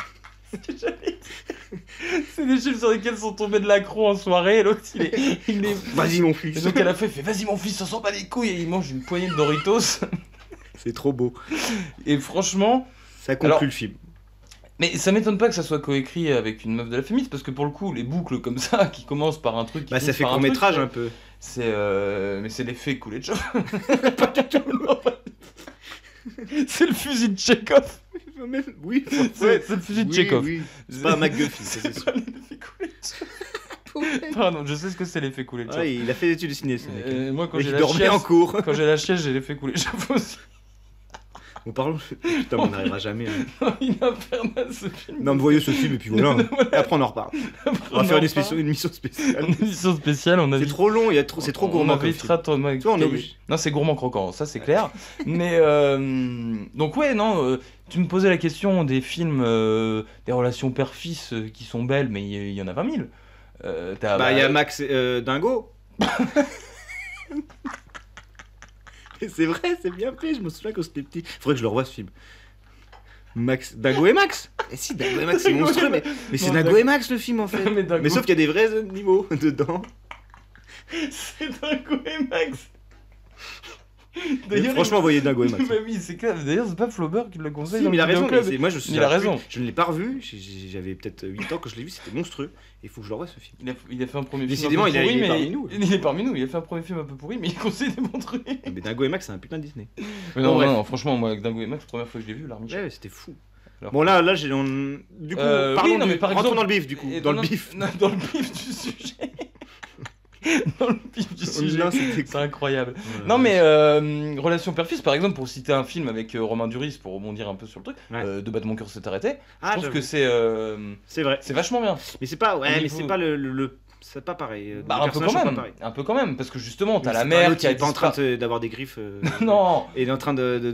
C'est des chips sur lesquels sont tombés de l'accro en soirée, et l'autre il est... Vas-y mon fils. Et donc à la fin il fait vas-y mon fils, ça sent pas les couilles, et il mange une poignée de Doritos. C'est trop beau. Et franchement... Ça conclut le film. Mais ça m'étonne pas que ça soit coécrit avec une meuf de la Fémis, parce que pour le coup, les boucles comme ça, qui commencent par un truc... qui Bah, ça finissent fait par court-métrage truc, un peu. C'est mais c'est l'effet coulé de cheveux. Pas du tout. Non, pas du tout. C'est le fusil de Tchekhov. Oui, C'est le fusil de Tchekhov. Oui. C'est pas un MacGuffin, ça, c'est sûr. L'effet coulé de cheveux. Pardon, je sais ce que c'est l'effet coulé de cheveux. Ouais, il a fait des études de ciné, ce mec. Moi, quand Et j'ai il la dormait en chiasse, cours. quand j'ai la chiasse, j'ai l'effet coulé de cheveux aussi. Bon, parlons. Putain, on n'arrivera jamais. Hein. Il est infernal ce film. Non, mais voyez ce film, et puis voilà. Et après, on en reparle. On va faire une émission spéciale. Une émission spéciale, on a C'est trop long, c'est trop gourmand. On évitera de Tu vois, on est obligé. Non, c'est gourmand croquant, ça c'est clair. Mais donc ouais, non, tu me posais la question des films, des relations père-fils qui sont belles, mais il y en a 20 000. Bah, il y a Max Dingo. Et c'est vrai, c'est bien fait, je me souviens quand j'étais petit. Faudrait que je le revoie ce film. Max, Dingo et Max. Et si, Dingo et Max, c'est monstrueux, mais c'est Dingo et Max le film en fait. Mais sauf qu'il y a des vrais animaux dedans. C'est Dingo et Max. Franchement, voyez Dingo et Max. Bah oui, c'est clair. D'ailleurs, c'est pas Flaubert qui le conseille. Si, mais il a raison. Club. Moi, il a raison. Je ne l'ai pas revu. J'avais peut-être 8 ans quand je l'ai vu. C'était monstrueux. Il faut que je le revoie ce film. Il a fait un premier film. Décidément, il est parmi nous. Il est parmi nous. Il a fait un premier film un peu pourri, mais il conseille des bons trucs. Mais Dingo et Max, c'est un putain de Disney. Mais non, franchement, moi, avec Dingo et Max, la première fois que je l'ai vu, l'armée. Ouais, c'était fou. Alors, bon, là, du coup, parlons rentrons dans le bif, du coup. Dans le bif du sujet. Dans le bif du sujet. C'est incroyable. Ouais, non, mais Relation père-fils, par exemple, pour citer un film avec Romain Duris, pour rebondir un peu sur le truc, De battre mon cœur s'est arrêté. Je trouve que c'est vrai. C'est vachement bien. Mais c'est pas, mais c'est pas c'est pas pareil. Bah, un peu quand même, parce que justement, t'as la mère qui est pas en train d'avoir des griffes. Non. Et en train de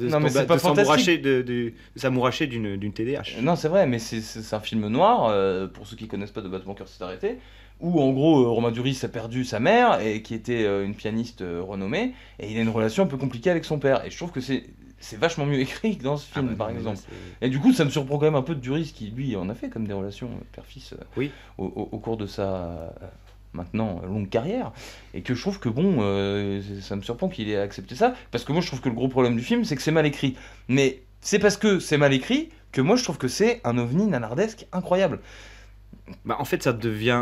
s'amouracher d'une TDH. Non, c'est vrai, mais c'est un film noir, pour ceux qui connaissent pas De battre mon cœur s'est arrêté, où en gros Romain Duris a perdu sa mère, et qui était une pianiste renommée, et il a une relation un peu compliquée avec son père. Et je trouve que c'est vachement mieux écrit que dans ce film, par exemple. Et du coup, ça me surprend quand même un peu de Duris, qui lui en a fait comme des relations père-fils au cours de sa maintenant longue carrière, et que je trouve que bon, ça me surprend qu'il ait accepté ça, parce que moi je trouve que le gros problème du film, c'est que c'est mal écrit. Mais c'est parce que c'est mal écrit que moi je trouve que c'est un ovni nanardesque incroyable. Bah en fait ça devient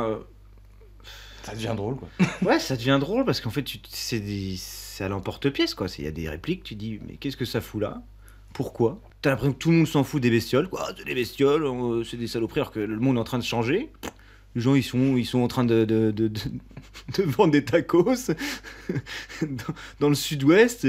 drôle quoi. Ouais, ça devient drôle parce qu'en fait c'est à l'emporte-pièce quoi. Il y a des répliques, tu dis mais qu'est-ce que ça fout là? Pourquoi? T'as l'impression que tout le monde s'en fout des bestioles, quoi. C'est des bestioles, c'est des saloperies, alors que le monde est en train de changer. Les gens ils sont en train de vendre des tacos dans le sud-ouest.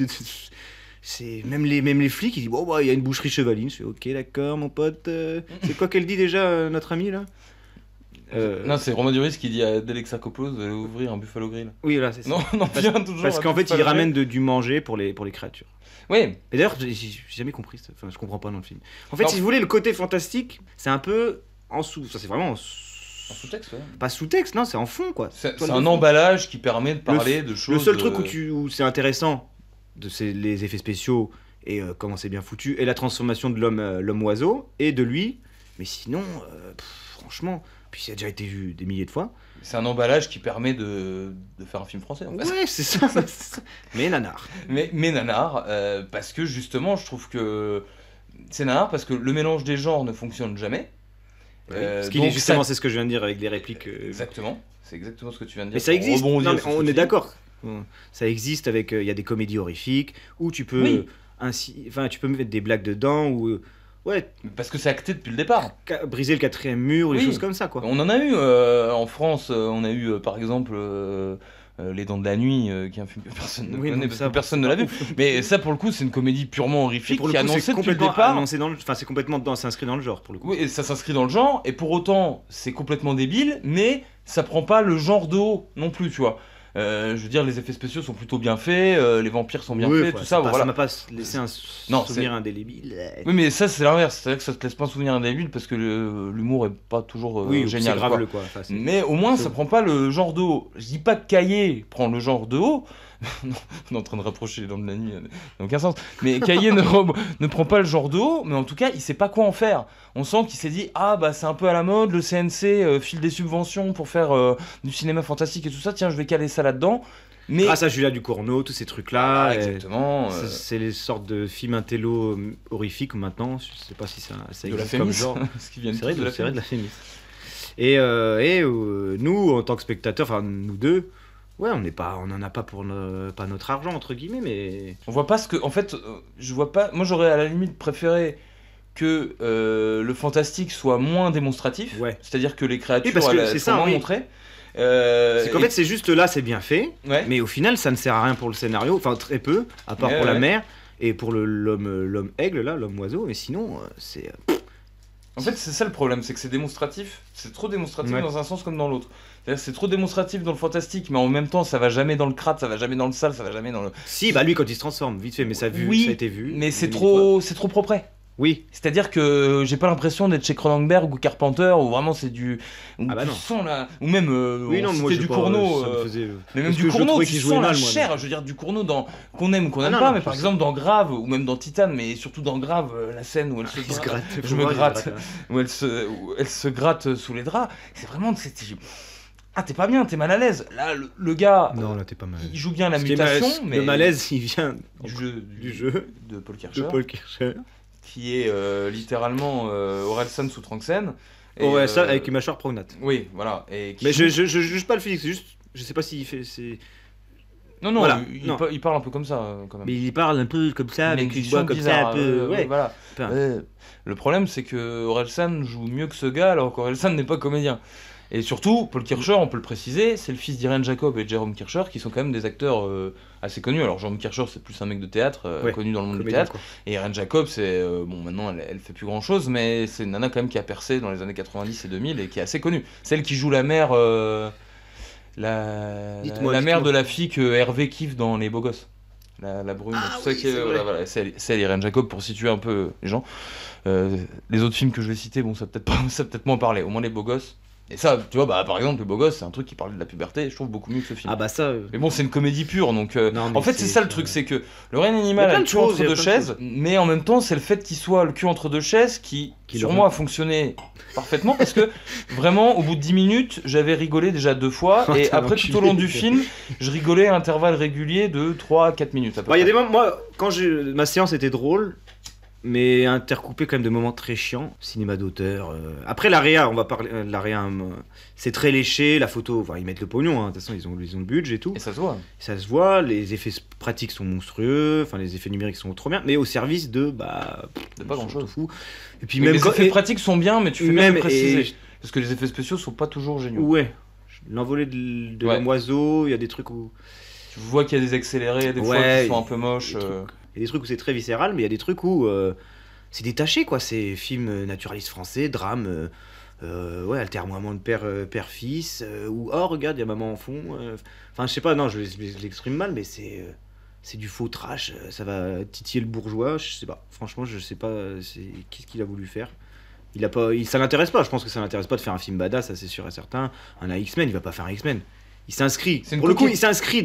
C'est même les flics ils disent bon bah il y a une boucherie Chevaline. Je fais ok d'accord mon pote. C'est quoi qu'elle dit déjà notre ami là? Non, c'est Romain Duris qui dit à Delexacopoulos d'ouvrir un Buffalo Grill. Oui, là, c'est ça. Non, toujours. Parce qu'en fait, il ramène du manger pour les créatures. Oui. Et d'ailleurs, j'ai jamais compris ça. Enfin, je comprends pas dans le film. En fait, si vous voulez, le côté fantastique, c'est un peu en sous. Ça, c'est vraiment en sous-texte, ouais. Pas sous-texte, non, c'est en fond, quoi. C'est un emballage qui permet de parler de choses. Le seul truc où c'est intéressant, c'est les effets spéciaux et comment c'est bien foutu, et la transformation de l'homme-oiseau et de lui. Mais sinon, franchement. Puis ça a déjà été vu des milliers de fois. C'est un emballage qui permet de faire un film français, en fait. Ouais, c'est ça. Mais nanar. Mais nanar, parce que justement, je trouve que c'est nanar, parce que le mélange des genres ne fonctionne jamais. Parce qu'il est justement, c'est ce que je viens de dire avec les répliques. Exactement, c'est exactement ce que tu viens de dire. Mais ça existe, non, mais on est d'accord. Ça existe avec, il y a des comédies horrifiques, où tu peux, tu peux mettre des blagues dedans, ou... Ouais. Parce que c'est acté depuis le départ. Briser le quatrième mur, ou des choses comme ça, quoi. On en a eu en France, on a eu par exemple Les Dents de la Nuit, qui est un film que personne ne connaît, parce que personne ne l'a vu. Mais ça, pour le coup, c'est une comédie purement horrifique qui est annoncée depuis le départ. C'est complètement s'inscrit dans le genre, pour le coup. Oui, et ça s'inscrit dans le genre, et pour autant, c'est complètement débile, mais ça prend pas le genre de haut non plus, tu vois. Je veux dire, les effets spéciaux sont plutôt bien faits, les vampires sont bien faits, tout ça. Ça m'a pas laissé un souvenir indélébile. Oui, mais ça, c'est l'inverse. C'est-à-dire que ça te laisse pas un souvenir indélébile parce que l'humour est pas toujours génial. C'est grave, quoi. Mais au moins, ça prend pas le genre de haut. Je dis pas que Caillé prend le genre de haut. Non, on est en train de rapprocher les Dents de la Nuit, dans aucun sens. Mais Caillé ne prend pas le genre de haut, mais en tout cas, il sait pas quoi en faire. On sent qu'il s'est dit, ah bah c'est un peu à la mode, le CNC file des subventions pour faire du cinéma fantastique et tout ça, tiens, je vais caler ça là-dedans. Mais grâce à Julia Ducournau, tous ces trucs-là. Ah, exactement. C'est les sortes de films intello horrifiques maintenant. Je sais pas si ça de la existe comme Fémis, genre. ce qui vient C'est vrai, de la c'est vrai, de Fémis. la Fémis. Et nous, en tant que spectateurs, enfin nous deux, ouais, on n'en a pas pour pas notre argent entre guillemets, mais On voit pas ce que. En fait, je vois pas. Moi, j'aurais à la limite préféré que le fantastique soit moins démonstratif. Ouais. C'est-à-dire que les créatures parce que elles c'est soient ça, moins oui. montrées. c'est qu'en et- fait c'est juste là, c'est bien fait, Ouais. mais au final ça ne sert à rien pour le scénario, enfin très peu, à part Ouais, pour la ouais. mère et pour l'homme aigle là, l'homme oiseau, mais sinon c'est En fait, c'est ça le problème, c'est que c'est démonstratif. C'est trop démonstratif Ouais. dans un sens comme dans l'autre. C'est-à-dire, c'est trop démonstratif dans le fantastique, mais en même temps, ça va jamais dans le crade, ça va jamais dans le sale, ça va jamais dans le. si bah lui quand il se transforme vite fait, mais ça Oui, a été vu. Mais c'est 1000 fois. trop propre. Oui. C'est-à-dire que j'ai pas l'impression d'être chez Cronenberg ou Carpenter où vraiment c'est du. Où Ah bah tu non. sens là. Ou même. Oui, non, moi c'était je du sais pas, Cournot. ça me faisait. Mais même parce du que je Cournot, trouvais tu qu'il sens jouait la mal, moi, chair. Je veux dire, du Cournot dans qu'on aime ou qu'on Ah n'aime non, pas, non, mais je par sais. exemple dans Grave ou même dans Titan, mais surtout dans Grave, la scène où elle se Il se gratte, gratte. je me gratte, où elle se gratte sous les draps. C'est vraiment. Ah, t'es pas bien, t'es mal à l'aise. Là, le gars, Non, là t'es pas mal. il joue bien la Ce qui est mutation, mal- mais le malaise il vient du jeu de Paul Kircher, de Paul Kircher. qui est littéralement Orelsan sous Tranxène. Et, Ouais, ça avec une mâchoire prognate. Oui, voilà. Et qui Mais joue- je juge pas le physique, c'est juste je sais pas s'il fait Non, non, voilà, il, non. il parle un peu comme ça, quand même. mais il parle un peu comme ça Une avec une élocution voix comme bizarre, ça un peu ouais. voilà. Enfin, Le problème, c'est que Orelsan joue mieux que ce gars, alors qu'Orelsan n'est pas comédien. Et surtout, Paul Kircher, on peut le préciser, c'est le fils d'Irene Jacob et Jérôme Kircher, qui sont quand même des acteurs assez connus. Alors, Jérôme Kircher, c'est plus un mec de théâtre, Ouais, connu dans le monde du comédien, théâtre. quoi. Et Irene Jacob, c'est. Bon, maintenant, elle fait plus grand chose, mais c'est une nana quand même qui a percé dans les années 90 et 2000 et qui est assez connue. Celle qui joue la mère. Dites-moi, la mère dites-moi. de la fille que Hervé kiffe dans Les Beaux Gosses. La brune, Ah tout ça oui, qui est, c'est vrai. voilà, c'est elle, Irene Jacob, pour situer un peu les gens. Les autres films que je vais citer, bon, ça va peut-être moins parler, au moins Les Beaux Gosses. Et ça, tu vois, bah, par exemple, Les Beaux Gosses, c'est un truc qui parle de la puberté, et je trouve beaucoup mieux que ce film. Ah bah ça Mais bon, c'est une comédie pure, donc. Non, mais en fait, c'est ça le truc, c'est que le règne Il y animal a a plein le de cul choses, entre il y a deux plein de chaises, mais en même temps, c'est le fait qu'il soit le cul entre deux chaises qui Qui sur le moi, rend. a fonctionné parfaitement, parce que vraiment, au bout de 10 minutes, j'avais rigolé déjà 2 fois, Oh, et t'es après, enculé. tout au long du film, je rigolais à intervalles réguliers de 3-4 minutes à peu Bah, il y a près. des moments, moi, quand ma séance était drôle, mais intercoupée quand même de moments très chiants. Cinéma d'auteur. Après, l'AREA, on va parler de l'AREA, c'est très léché, la photo, enfin, ils mettent le pognon, hein, de toute façon, ils ont le budget et tout. Et ça se voit. Ça se voit, les effets pratiques sont monstrueux, enfin, les effets numériques sont trop bien, mais au service de, bah, De pas on s'en grand-chose. fout. Et puis Mais même les quand- effets et- pratiques sont bien, mais tu fais bien de même le préciser. et- Parce que les effets spéciaux sont pas toujours géniaux. ouais, l'envolée de Ouais. l'homme oiseau, il y a des trucs où. Tu vois qu'il y a des accélérés, des fois Ouais, qui sont un peu moches. des trucs- Il y a des trucs où c'est très viscéral, mais il y a des trucs où c'est détaché, quoi. C'est film naturaliste français, drame, ouais, altermoiement de père-fils, ou oh, regarde, il y a maman en fond. Enfin, je sais pas, non, je l'exprime mal, mais c'est du faux trash, ça va titiller le bourgeois, je sais pas. Franchement, je sais pas qu'est-ce qu'il a voulu faire. Ça l'intéresse pas, je pense que ça l'intéresse pas de faire un film badass, ça c'est sûr et certain. Un X-Men, il va pas faire un X-Men. Il s'inscrit. C'est une Pour le coup, coquille. il s'inscrit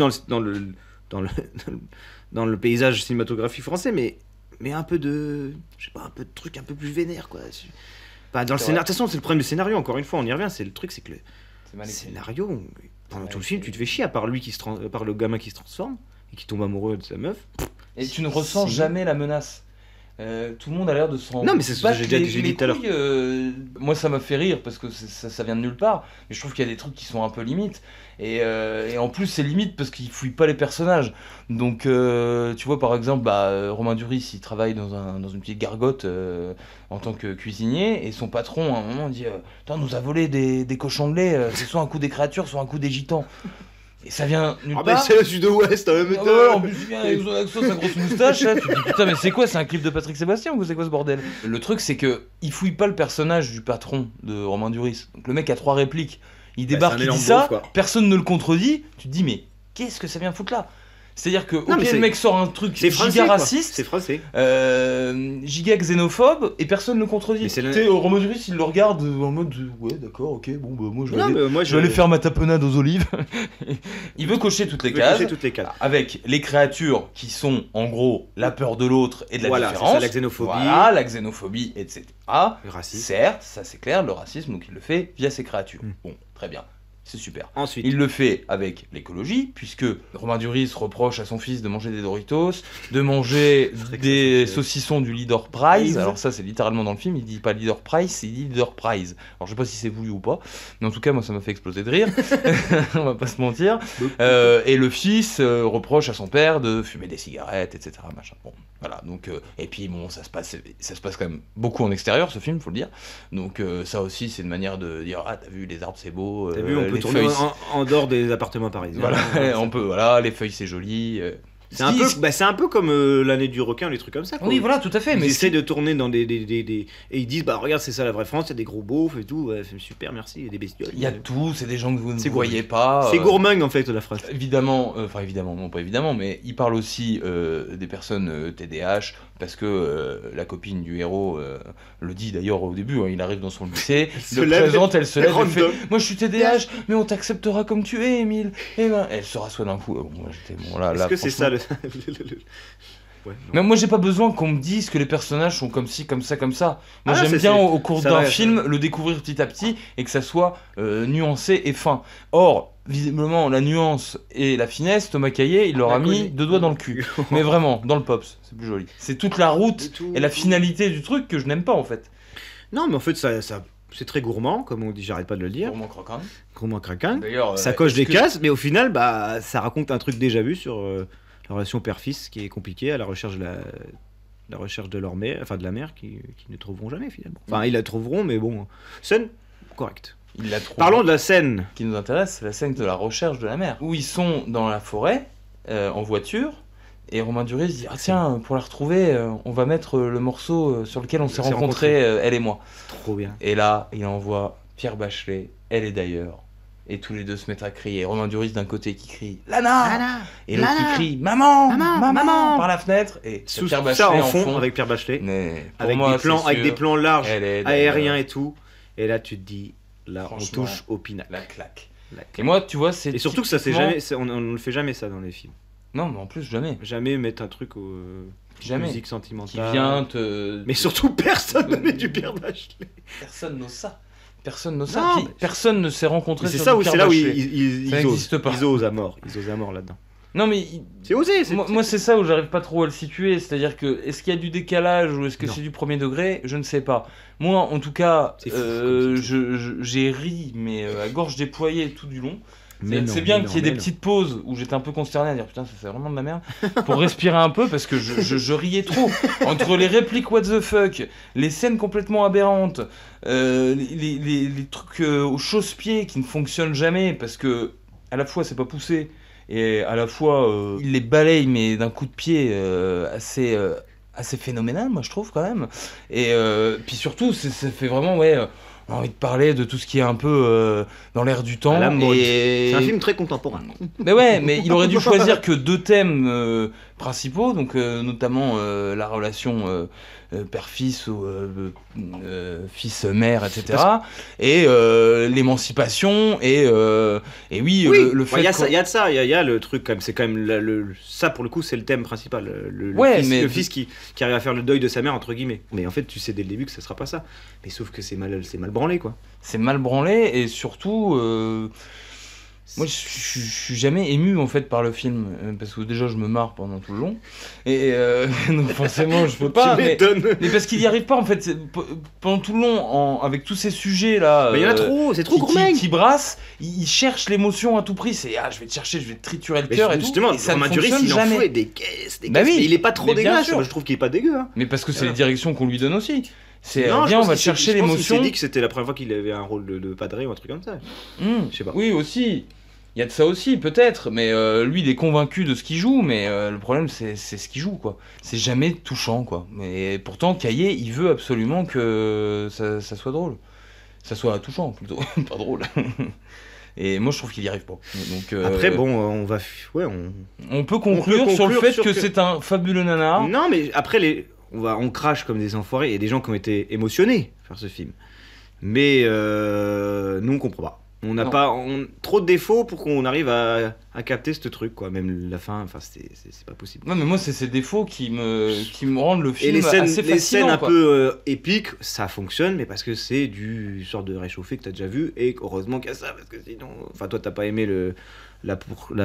dans le paysage cinématographique français, mais un peu de, je sais pas, un peu de trucs un peu plus vénères, quoi. Pas dans le C'est scénario. vrai. De toute façon, c'est le problème du scénario. Encore une fois, on y revient. C'est le truc, c'est que le C'est mal écrit. scénario, pendant Ouais, tout le film, c'est- tu te fais chier à part lui par le gamin qui se transforme et qui tombe amoureux de sa meuf. Et tu ne ressens Si. jamais la menace. Tout le monde a l'air de s'en. Non, mais c'est ce que battre j'ai les- dit les tout à l'heure. couilles, moi, ça m'a fait rire parce que ça vient de nulle part. Mais je trouve qu'il y a des trucs qui sont un peu limites. Et en plus, c'est limite parce qu'ils fouillent pas les personnages. Donc, tu vois, par exemple, Romain Duris, il travaille dans une petite gargote en tant que cuisinier. Et son patron, à un moment, dit Putain, on nous a volé des cochons de lait. C'est soit un coup des créatures, soit un coup des gitans. Et ça vient nulle Ah, bah part. c'est le sud-ouest, en même Ah temps. ouais, en plus, il vient avec sa grosse moustache, là, tu te dis putain, mais c'est quoi, c'est un clip de Patrick Sébastien ou c'est quoi ce bordel? Le truc, c'est que il fouille pas le personnage du patron de Romain Duris. Donc le mec a 3 répliques, il débarque, c'est un il dit énorme ça, beauf, quoi. personne ne le contredit, tu te dis, mais qu'est-ce que ça vient foutre là? C'est-à-dire que, ok, mais c'est- le mec sort un truc C'est français, giga quoi. raciste, C'est français. giga xénophobe, et personne ne le contredit. Mais c'est Tu le- sais, Romain Duris, il le regarde en mode, ouais, d'accord, ok, bon, bah moi je vais Non, aller. mais moi, Je vais aller faire ma tapenade aux olives. Il veut cocher toutes les je vais cases cocher toutes les cases. avec les créatures qui sont en gros la peur de l'autre et de la Voilà, c'est différence. ça, la xénophobie. Voilà, la xénophobie, etc. Le racisme. Certes, ça c'est clair, le racisme, donc il le fait via ces créatures. Mm. Bon, très bien. C'est super. Ensuite. Il le fait avec l'écologie, puisque Romain Duris reproche à son fils de manger des Doritos, de manger des saucissons du Leader Prize. Alors ça, c'est littéralement dans le film, il dit pas Leader Price, il dit Leader Prize. Alors je sais pas si c'est voulu ou pas, mais en tout cas, moi, ça m'a fait exploser de rire. On va pas se mentir. Et le fils reproche à son père de fumer des cigarettes, etc. Machin. Bon, voilà. Donc, et puis, bon, ça se passe quand même beaucoup en extérieur, ce film, faut le dire. Donc ça aussi, c'est une manière de dire, ah, t'as vu, les arbres, c'est beau. T'as vu, on peut tourner en dehors des appartements parisiens. Voilà, on peut, voilà, les feuilles c'est joli. C'est un peu comme l'année du requin, les trucs comme ça. Quoi. Oui, voilà, tout à fait. Ils essaient de tourner dans des... Et ils disent, bah regarde, c'est ça la vraie France, il y a des gros beaufs et tout, ouais, super, merci, il y a des bestioles. Il y a tout, c'est des gens que vous ne voyez pas. C'est gourmand en fait, la phrase. Évidemment, non pas évidemment, mais il parle aussi des personnes TDAH, parce que la copine du héros le dit d'ailleurs au début, hein, il arrive dans son lycée, elle se lève, elle fait « Moi je suis TDAH, mais on t'acceptera comme tu es, Émile !» Et ben, elle se rassoit d'un coup. Moi j'étais bon là. Est-ce que c'est ça le... Ouais, mais moi j'ai pas besoin qu'on me dise que les personnages sont comme ci, comme ça, comme ça. Moi j'aime bien au cours d'un film le découvrir petit à petit et que ça soit nuancé et fin. Or, visiblement, la nuance et la finesse, Thomas Caillet, il leur a mis 2 doigts dans le cul. Mais vraiment, dans le Pops, c'est plus joli. C'est toute la route et la finalité du truc que je n'aime pas en fait. Non, mais en fait, ça c'est très gourmand, comme on dit, j'arrête pas de le dire. Gourmand craquant. Gourmand craquant. D'ailleurs, ça coche des cases, mais au final, bah, ça raconte un truc déjà vu sur la relation père-fils qui est compliquée à la recherche de leur mère, enfin de la mère qui ne trouveront jamais finalement. Enfin, ils la trouveront, mais bon, scène correcte. Parlons de la scène qui nous intéresse, c'est la scène de la recherche de la mère, où ils sont dans la forêt en voiture. Et Romain Duris dit, ah tiens, pour la retrouver, on va mettre le morceau sur lequel on s'est rencontrés, elle et moi. Trop bien. Et là, il envoie Pierre Bachelet, elle est d'ailleurs. Et tous les deux se mettent à crier. Romain Duris d'un côté qui crie Lana, et l'autre qui crie maman par la fenêtre. Et sous Pierre Bachelet ça en fond avec Pierre Bachelet, avec des plans larges, aériens et tout. Et là, tu te dis, là, on touche au pinacle. La claque. Et moi, tu vois, c'est. Et surtout que ça, c'est jamais, on ne fait jamais ça dans les films. Non, mais en plus, jamais. Jamais mettre un truc jamais. Musique sentimentale. Qui vient te. Mais surtout, personne ne met du Pierre Bachelet. Personne n'ose ça. Personne n'ose ça. Puis, personne ne s'est rencontré sur ça du Pierre c'est là où Bachelet. ils osent à mort. Ils osent à mort là-dedans. Non mais c'est osé. Moi c'est ça où j'arrive pas trop à le situer, c'est-à-dire que est-ce qu'il y a du décalage ou est-ce que c'est du premier degré, je ne sais pas. Moi en tout cas, j'ai ri mais à gorge déployée tout du long. C'est bien qu'il y ait des petites pauses où j'étais un peu consterné à dire putain ça fait vraiment de la merde pour respirer un peu parce que je riais trop entre les répliques what the fuck, les scènes complètement aberrantes, les trucs aux chausse-pieds qui ne fonctionnent jamais parce que à la fois c'est pas poussé et à la fois il les balaye mais d'un coup de pied assez phénoménal moi je trouve quand même et puis surtout ça fait vraiment envie de parler de tout ce qui est un peu dans l'air du temps. C'est un film très contemporain. Mais ouais, mais il aurait dû choisir que 2 thèmes principaux, donc notamment la relation père-fils ou fils-mère, etc. Et l'émancipation et oui, le fait. Il y a de ça, il y a le truc quand même. C'est quand même ça pour le coup, c'est le thème principal. Le fils qui arrive à faire le deuil de sa mère entre guillemets. Mais en fait, tu sais dès le début que ça sera pas ça. Mais sauf que c'est mal branlé quoi. C'est mal branlé et surtout. Moi, je suis jamais ému en fait par le film parce que déjà je me marre pendant tout le long et donc forcément je peux pas. mais parce qu'il y arrive pas en fait pendant tout le long avec tous ces sujets là. Il y en a trop, c'est trop gourmand. Qui brassent, il cherche l'émotion à tout prix. C'est je vais te chercher, je vais te triturer le cœur et tout. Justement, et ça ne Duris, fonctionne jamais. Il en fout des caisses. Mais il est pas trop dégueulasse. Moi, je trouve qu'il est pas dégueu. Hein. Mais parce que c'est les directions qu'on lui donne aussi. C'est bien, on va chercher l'émotion. Il s'est dit que c'était la première fois qu'il avait un rôle de padré ou un truc comme ça. Je sais pas. Oui, aussi. Il y a de ça aussi, peut-être, mais lui, il est convaincu de ce qu'il joue, mais le problème, c'est ce qu'il joue, quoi. C'est jamais touchant, quoi. Mais pourtant, Caillet, il veut absolument que ça soit drôle. Ça soit touchant, plutôt, pas drôle. Et moi, je trouve qu'il y arrive pas. Donc, après, bon, on va... Ouais, on peut conclure sur le fait que c'est un fabuleux nanar. Non, mais après, on crache comme des enfoirés. Il y a des gens qui ont été émotionnés par ce film. Mais nous, on comprend pas. On n'a Non. pas trop de défauts pour qu'on arrive à capter ce truc, quoi. Même la fin, enfin, c'est pas possible. Non, mais moi, c'est ces défauts qui me rendent le Et film les scènes, assez fascinant. un quoi. peu épiques, ça fonctionne, mais parce que c'est du sort de réchauffé que t'as déjà vu, et heureusement qu'il y a ça, parce que sinon... Enfin, toi, t'as pas aimé la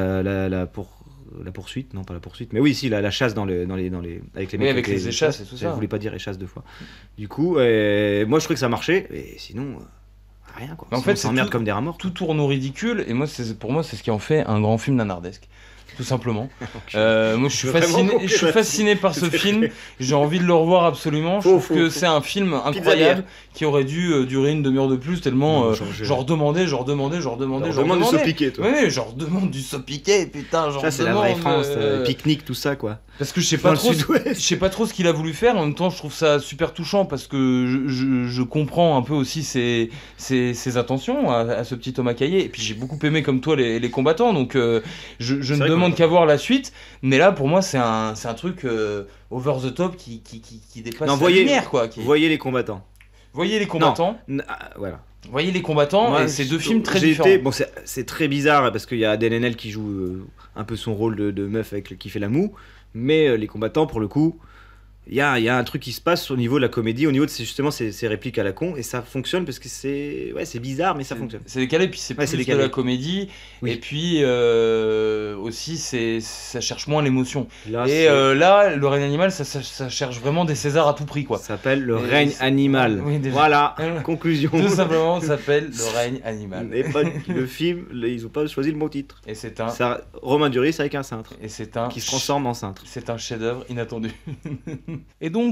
poursuite, non pas la poursuite, mais oui, si, la chasse avec les mecs Oui, avec qui les échasses et tout Je ça. voulais pas dire échasse 2 fois. Du coup, moi, je trouvais que ça marchait, et sinon, rien, quoi. Mais en Sinon, fait, on s'emmerde tout- comme des rats morts. Tout tourne au ridicule, et moi, pour moi, c'est ce qui en fait un grand film nanardesque. Tout simplement. Moi, je suis Vraiment fasciné, compris je suis là-dessus. fasciné par ce C'est film. vrai. J'ai envie de le revoir absolument. Je Faux, trouve que faux. c'est un film incroyable Pizzaïère. qui aurait dû durer une demi-heure de plus tellement. Non, Genre demander. demande du saupiquet, toi. Oui, genre demande du saupiquet, putain, genre Ça, c'est la demande, vraie France, pique-nique, tout ça, quoi. Parce que je sais Dans pas le trop, sud-ouest. je sais pas trop ce qu'il a voulu faire. En même temps, je trouve ça super touchant parce que je comprends un peu aussi ses intentions à ce petit Thomas Caillet. Et puis j'ai beaucoup aimé comme toi les combattants, donc je ne vrai demande qu'on- qu'à voir la suite. Mais là, pour moi, c'est un truc over the top qui dépasse Non, la voyez- lumière, quoi. Voyez les combattants. Voyez les combattants. Voilà. Voyez les combattants. Moi, Et c'est deux films très j'ai différents. Bon, c'est très bizarre parce qu'il y a Adèle Haenel qui joue un peu son rôle de meuf qui fait la moue, mais les combattants, pour le coup, il y a un truc qui se passe au niveau de la comédie, au niveau de justement ces répliques à la con, et ça fonctionne parce que c'est bizarre, mais ça fonctionne. C'est décalé, puis c'est Ouais, c'est plus décalé. de la comédie, Oui. et puis aussi ça cherche moins l'émotion. Là, Et là, le règne animal, ça cherche vraiment des Césars à tout prix, quoi. ça s'appelle le Et règne c'est- animal. Oui, déjà. Voilà, Ouais. conclusion. Tout simplement, ça s'appelle le règne animal. Et pas le film, ils ont pas choisi le bon titre. Et c'est un, Ça, Romain Duris avec un cintre qui se transforme en cintre. C'est un chef-d'œuvre inattendu. Et donc,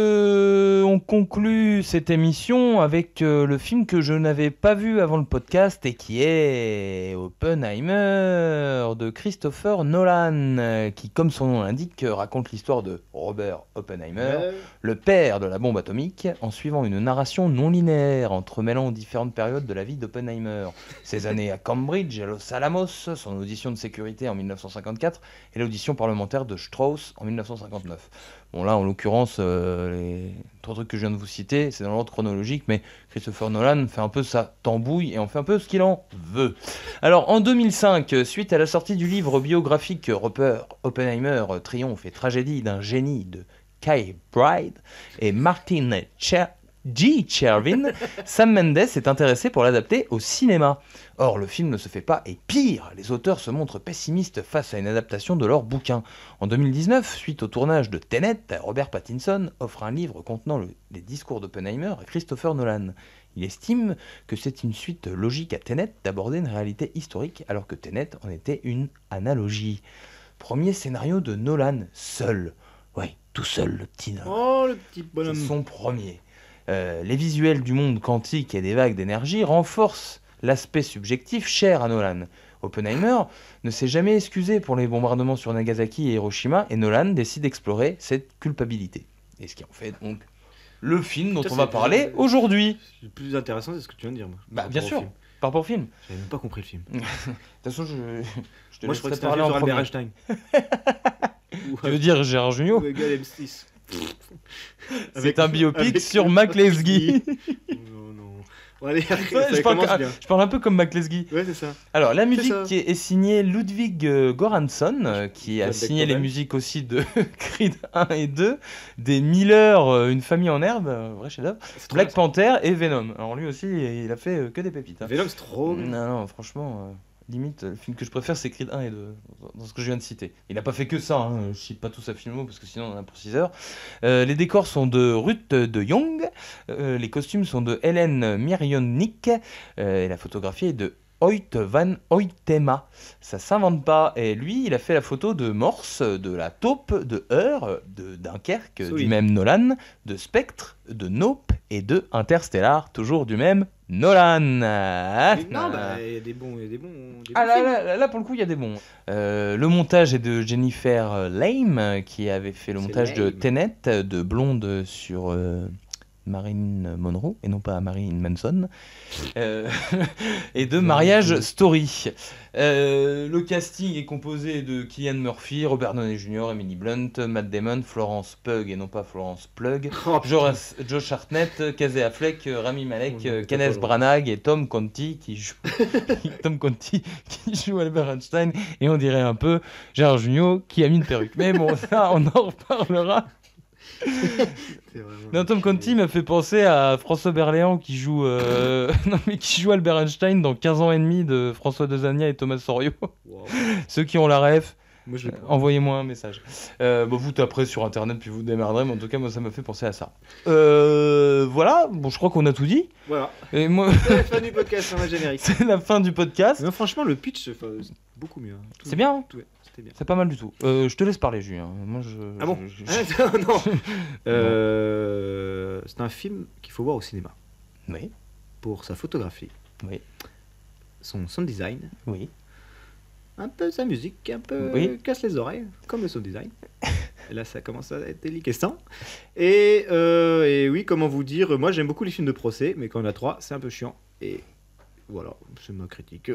on conclut cette émission avec le film que je n'avais pas vu avant le podcast et qui est Oppenheimer de Christopher Nolan, qui, comme son nom l'indique, raconte l'histoire de Robert Oppenheimer, le père de la bombe atomique, en suivant une narration non linéaire entremêlant différentes périodes de la vie d'Oppenheimer. Ses années à Cambridge, à Los Alamos, son audition de sécurité en 1954 et l'audition parlementaire de Strauss en 1959. Bon là, en l'occurrence, les 3 trucs que je viens de vous citer, c'est dans l'ordre chronologique, mais Christopher Nolan fait un peu sa tambouille et en fait un peu ce qu'il en veut. Alors en 2005, suite à la sortie du livre biographique Robert Oppenheimer, Triomphe et tragédie d'un génie de Kay Bride et Martin G. Chervin, Sam Mendes est intéressé pour l'adapter au cinéma. Or, le film ne se fait pas, et pire, les auteurs se montrent pessimistes face à une adaptation de leur bouquin. En 2019, suite au tournage de Tenet, Robert Pattinson offre un livre contenant les discours d'Oppenheimer à Christopher Nolan. Il estime que c'est une suite logique à Tenet d'aborder une réalité historique, alors que Tenet en était une analogie. Premier scénario de Nolan, seul. Ouais, tout seul, le petit Nolan. Oh, le petit C'est bonhomme. son premier. Les visuels du monde quantique et des vagues d'énergie renforcent l'aspect subjectif cher à Nolan. Oppenheimer ne s'est jamais excusé pour les bombardements sur Nagasaki et Hiroshima, et Nolan décide d'explorer cette culpabilité. Et ce qui en fait donc le film dont Ça, on va c'est- parler aujourd'hui. Le plus intéressant, c'est ce que tu viens de dire. Moi, Bah par bien rapport au sûr, film. par rapport au film. J'avais même pas compris le film. De toute façon, je te Moi, je laisserai crois que c'était un parler film en sur Albert premier. Einstein. Tu veux dire Gérard Jugnot? Ou égal M6. C'est un biopic sur Mac Lesguy. Non, non. Bon, allez, Ouais, ça je commence parle, bien. je parle un peu comme Mac Lesguy. Ouais, c'est ça. Alors, la C'est musique ça. qui est signée Ludwig Göransson, qui a John signé les Beethoven. musiques aussi de Creed 1 et 2, des Miller, Une famille en herbe, vrai chef-d'œuvre, C'est trop Black bien, Panther et Venom. Alors, lui aussi, il a fait que des pépites. ça. hein. Venom, c'est trop bien. Non, franchement, limite, le film que je préfère, c'est Creed 1 et 2, dans ce que je viens de citer. Il n'a pas fait que ça, hein, je cite pas tout sa filmo, parce que sinon on en a pour 6 heures. Les décors sont de Ruth de Jong, les costumes sont de Helen Mirionnik, et la photographie est de Hoyt van Hoytema. Ça s'invente pas. Et lui, il a fait la photo de Morse, de La Taupe, de Heure, de Dunkerque, Solide. du même Nolan, de Spectre, de Nope et de Interstellar, toujours du même Nolan. Mais non, bah, il y a des bons. Des Ah bons films. là, pour le coup, il y a des bons. Le montage est de Jennifer Lame, qui avait fait le C'est montage de lame. Tenet, de Blonde sur Marilyn Monroe, et non pas Marilyn Manson, et de Marriage Story. Le casting est composé de Cillian Murphy, Robert Downey Jr., Emily Blunt, Matt Damon, Florence Pugh et non pas Florence Plug, Josh Hartnett, Casey Affleck, Rami Malek, Kenneth Branagh et Tom Conti qui joue Albert Einstein, et on dirait un peu Gérard Jugnot qui a mis une perruque. Mais bon, ça on en reparlera. Non, Tom Conti m'a fait penser à François Berléand qui joue Albert Einstein dans 15 ans et demi de François Dezania et Thomas Sorio. Wow. Ceux qui ont la ref, envoyez-moi un message. Vous taperez sur internet puis vous démerderez, mais en tout cas moi ça m'a fait penser à ça. Voilà, bon je crois qu'on a tout dit. Voilà. Et moi... C'est la fin du podcast, on va générique. C'est la fin du podcast. Mais franchement le pitch c'est beaucoup mieux. C'est bien. Hein. Ouais, c'était bien. C'est pas mal du tout. Je te laisse parler Julien. Moi Ah bon Non. C'est un film qu'il faut voir au cinéma. Oui. Pour sa photographie. Oui. Son sound design. Oui. Un peu sa musique, un peu casse les oreilles, comme le sound design. Et là, ça commence à être déliquescent. Et oui, comment vous dire, moi j'aime beaucoup les films de procès, mais quand on a 3, c'est un peu chiant. Et voilà, c'est ma critique.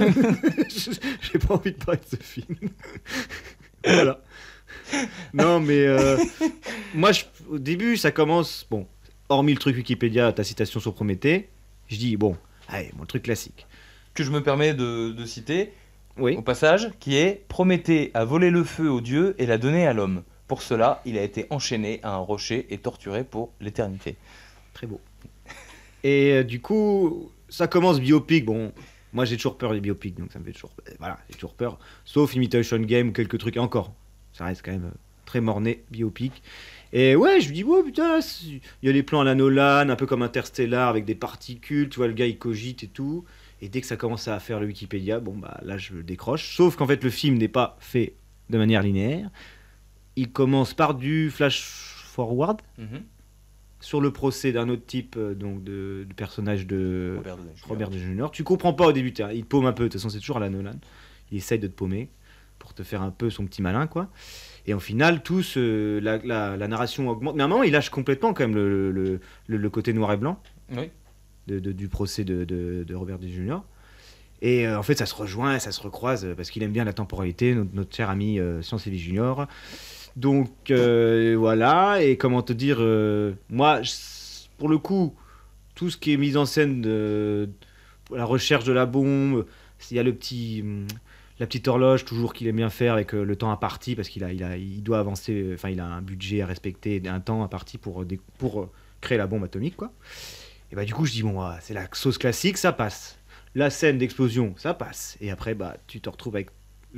J'ai pas envie de parler de ce film. Voilà. Non, mais moi, au début, ça commence. Bon, hormis le truc Wikipédia, ta citation sur Prométhée, je dis, bon, allez, mon truc classique. Que je me permets de citer. Oui. Au passage, qui est Prométhée a volé le feu aux dieux et l'a donné à l'homme. Pour cela, il a été enchaîné à un rocher et torturé pour l'éternité. Très beau. Et du coup, ça commence biopic. Bon, moi j'ai toujours peur des biopics, donc ça me fait toujours. Voilà, j'ai toujours peur. Sauf Imitation Game ou quelques trucs. Et encore, ça reste quand même très morné, biopic. Et ouais, je me dis, oh putain, il y a les plans à la Nolan, un peu comme Interstellar avec des particules. Tu vois, le gars il cogite et tout. Et dès que ça commence à faire le Wikipédia, bon bah là je décroche. Sauf qu'en fait le film n'est pas fait de manière linéaire. Il commence par du flash forward sur le procès d'un autre type, donc du personnage de Robert Downey Jr. Tu comprends pas au début, il te paume un peu. De toute façon c'est toujours à la Nolan. Il essaye de te paumer pour te faire un peu son petit malin quoi. Et au final la narration augmente. Mais à un moment il lâche complètement quand même le côté noir et blanc. Oui. Du procès de Robert Downey Jr. Et en fait, ça se rejoint, ça se recroise, parce qu'il aime bien la temporalité, notre cher ami Science et Vie Junior. Donc, voilà, et comment te dire, moi, pour le coup, tout ce qui est mise en scène la recherche de la bombe, il y a la petite horloge, toujours qu'il aime bien faire avec le temps imparti, parce il doit avancer, enfin, il a un budget à respecter, un temps imparti pour créer la bombe atomique, quoi. Et bah du coup je dis bon c'est la sauce classique, ça passe. La scène d'explosion, ça passe. Et après bah tu te retrouves avec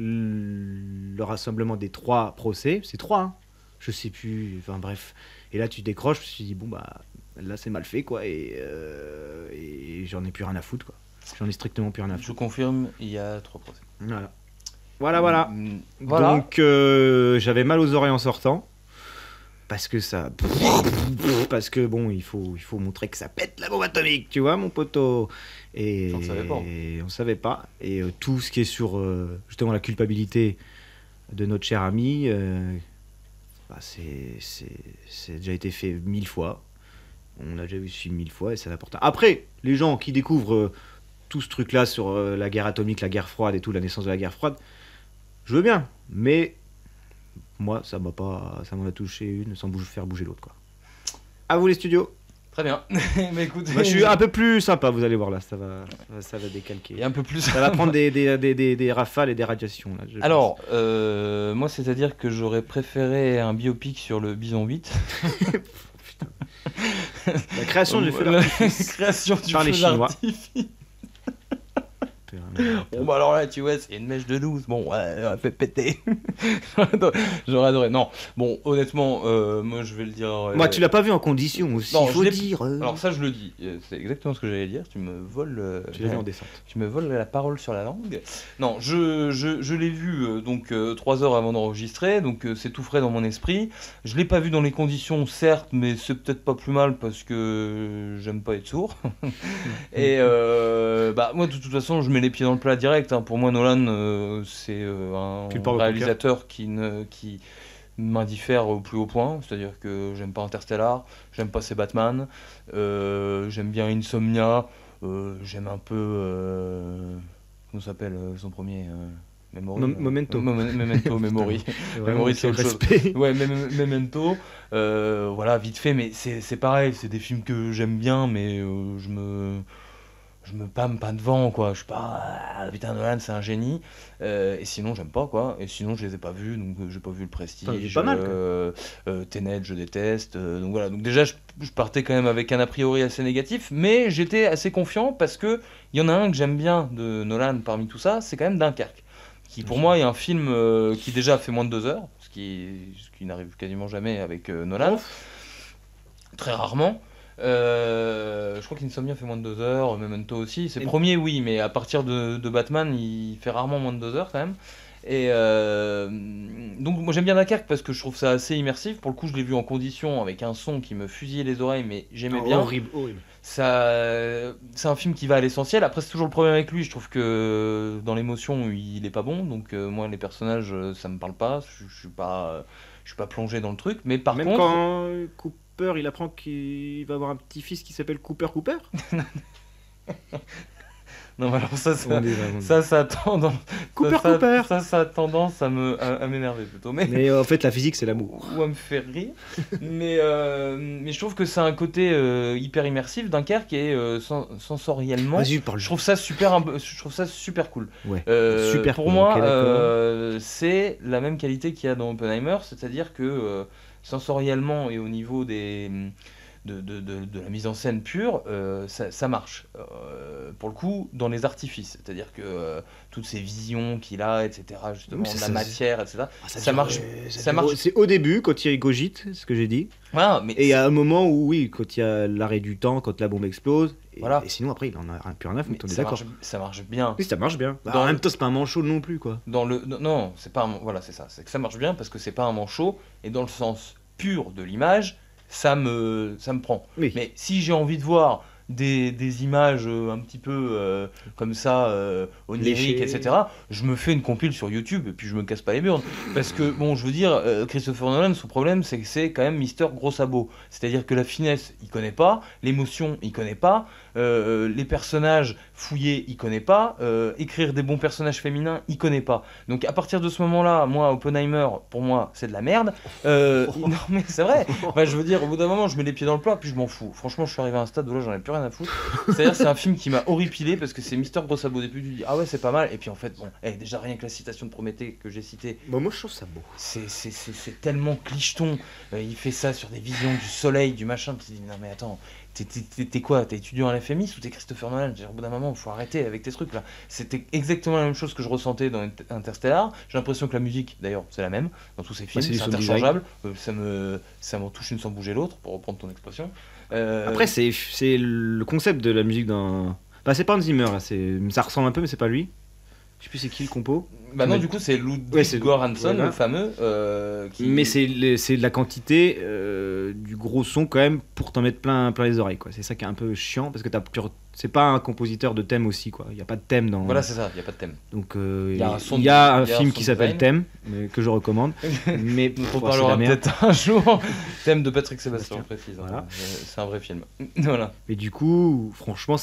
le rassemblement des 3 procès, c'est 3 hein. Je sais plus, enfin bref. Et là tu décroches, je me suis dit bon bah là c'est mal fait quoi et j'en ai plus rien à foutre quoi. J'en ai strictement plus rien à foutre. Je confirme, il y a 3 procès. Voilà. Donc j'avais mal aux oreilles en sortant. Parce que bon, il faut montrer que ça pète la bombe atomique, tu vois, mon poteau. Et on savait pas. Et tout ce qui est sur justement la culpabilité de notre cher ami, c'est déjà été fait 1000 fois. On a déjà vu ce film 1000 fois et c'est important. Après, les gens qui découvrent tout ce truc-là sur la guerre atomique, la guerre froide et tout, la naissance de la guerre froide, je veux bien, mais moi, ça m'en a touché une sans faire bouger l'autre, quoi. À vous les studios. Très bien. Mais écoute, je suis un peu plus sympa, vous allez voir là, ça va décalquer. Et un peu plus. Ça va prendre des rafales et des radiations là. Alors, moi, c'est-à-dire que j'aurais préféré un biopic sur le Bison 8. Putain. La création du feu d'artifice. Par les Chinois. Bon bah alors là tu vois c'est une mèche de 12. Bon ouais fait péter. J'aurais adoré. Non bon honnêtement moi je vais le dire moi tu l'as pas vu en condition aussi. Non, faut dire alors ça je le dis, c'est exactement ce que j'allais dire. Tu me voles tu l'as vu en descente. Tu me voles la parole sur la langue. Non je l'ai vu donc 3 heures avant d'enregistrer, donc c'est tout frais dans mon esprit. Je l'ai pas vu dans les conditions certes, mais c'est peut-être pas plus mal parce que j'aime pas être sourd. Et bah moi de toute façon je mets les pieds dans le plat direct. Hein. Pour moi, Nolan, c'est un réalisateur qui m'indiffère au plus haut point, c'est-à-dire que j'aime pas Interstellar, j'aime pas ses Batman, j'aime bien Insomnia, j'aime un peu... comment s'appelle son premier Memory, Memento. Memento, Memory. Memory, c'est autre chose. Ouais, Memento, voilà, vite fait, mais c'est pareil, c'est des films que j'aime bien, mais je me pâme pas devant, quoi. Je suis pas, putain, Nolan, c'est un génie. Et sinon, j'aime pas, quoi. Et sinon, je les ai pas vus, donc j'ai pas vu Le Prestige. Pas mal, Tenet, je déteste. Donc voilà. Donc déjà, je partais quand même avec un a priori assez négatif, mais j'étais assez confiant parce que il y en a un que j'aime bien de Nolan parmi tout ça, c'est quand même Dunkerque, qui pour moi est un film qui déjà fait moins de 2 heures, ce qui n'arrive quasiment jamais avec Nolan, très rarement. Je crois qu'Insomnia fait moins de 2 heures, Memento aussi. C'est le premier, oui, mais à partir de Batman, il fait rarement moins de 2 heures quand même. Et donc moi j'aime bien Dunkerque parce que je trouve ça assez immersif. Pour le coup, je l'ai vu en condition avec un son qui me fusillait les oreilles, mais j'aimais bien. Horrible. Ça, c'est un film qui va à l'essentiel. Après, c'est toujours le problème avec lui. Je trouve que dans l'émotion, il est pas bon. Donc moi, les personnages, ça me parle pas. Je suis pas plongé dans le truc. Mais par Même contre, quand Cooper, il apprend qu'il va avoir un petit-fils qui s'appelle Cooper. non, mais alors ça a tendance. Cooper. Ça a tendance à m'énerver plutôt. Mais en fait, la physique, c'est l'amour. Ou à me faire rire. mais je trouve que c'est un côté hyper immersif. Dunkerque et sensoriellement. Vas-y, parle. Je trouve ça super cool. Ouais. Super pour cool, moi, okay, c'est la même qualité qu'il y a dans Oppenheimer, c'est-à-dire que sensoriellement et au niveau de la mise en scène pure, ça marche. Pour le coup, dans les artifices, c'est-à-dire que toutes ces visions qu'il a, etc., justement, de la matière, etc., ça marche. C'est au début, quand il cogite, c'est ce que j'ai dit. Voilà, mais et il y a un moment où, oui, quand il y a l'arrêt du temps, quand la bombe explose, voilà. Et sinon, après, il en a plus rien à foutre, on est d'accord. Ça marche bien. Oui, ça marche bien. En même temps, c'est pas un manchot non plus, quoi. Non, c'est pas voilà, c'est ça. C'est que ça marche bien parce que c'est pas un manchot, et dans le sens pur de l'image, ça me prend. Oui. Mais si j'ai envie de voir des images un petit peu comme ça, oniriques, etc., je me fais une compile sur YouTube et puis je me casse pas les burnes. Parce que, bon, je veux dire, Christopher Nolan, son problème, c'est que c'est quand même Mister Gros Sabot. C'est-à-dire que la finesse, il connaît pas, l'émotion, il connaît pas, les personnages fouillés, il connaît pas, écrire des bons personnages féminins, il connaît pas. Donc à partir de ce moment-là, moi, Oppenheimer, pour moi, c'est de la merde. Non, mais c'est vrai. Enfin, je veux dire, au bout d'un moment, je mets les pieds dans le plat, puis je m'en fous. Franchement, je suis arrivé à un stade où là, j'en ai plus rien à foutre. C'est-à-dire, c'est un film qui m'a horripilé parce que c'est Mister Gros Sabot. Au début, tu dis, ah ouais, c'est pas mal. Et puis en fait, bon, déjà rien que la citation de Prométhée que j'ai citée. Bah, moi, je trouve ça beau. C'est tellement clicheton. Il fait ça sur des visions du soleil, du machin. Tu te dis, non, mais attends. T'es quoi? T'es étudiant à la FMI ou t'es Christopher Nolan? Au bout d'un moment, il faut arrêter avec tes trucs là. C'était exactement la même chose que je ressentais dans Interstellar. J'ai l'impression que la musique, d'ailleurs, c'est la même dans tous ces films. C'est interchangeable. Ça m'en touche une sans bouger l'autre, pour reprendre ton expression. Après, c'est le concept de la musique d'un. Bah, c'est pas Hans Zimmer là. Ça ressemble un peu, mais c'est pas lui. Je sais plus c'est qui le compo. Bah non, du coup c'est Ludwig Göransson, le fameux. Mais c'est de la quantité du gros son quand même pour t'en mettre plein les oreilles, quoi. C'est ça qui est un peu chiant parce que c'est pas un compositeur de thème aussi, quoi. Il y a pas de thème dans. Voilà, c'est ça, il y a pas de thème. Donc il y a un film qui s'appelle Thème, que je recommande. Mais on parlera peut-être un jour. Thème de Patrick Sébastien, je précise. Voilà. C'est un vrai film. Voilà. Mais du coup, franchement,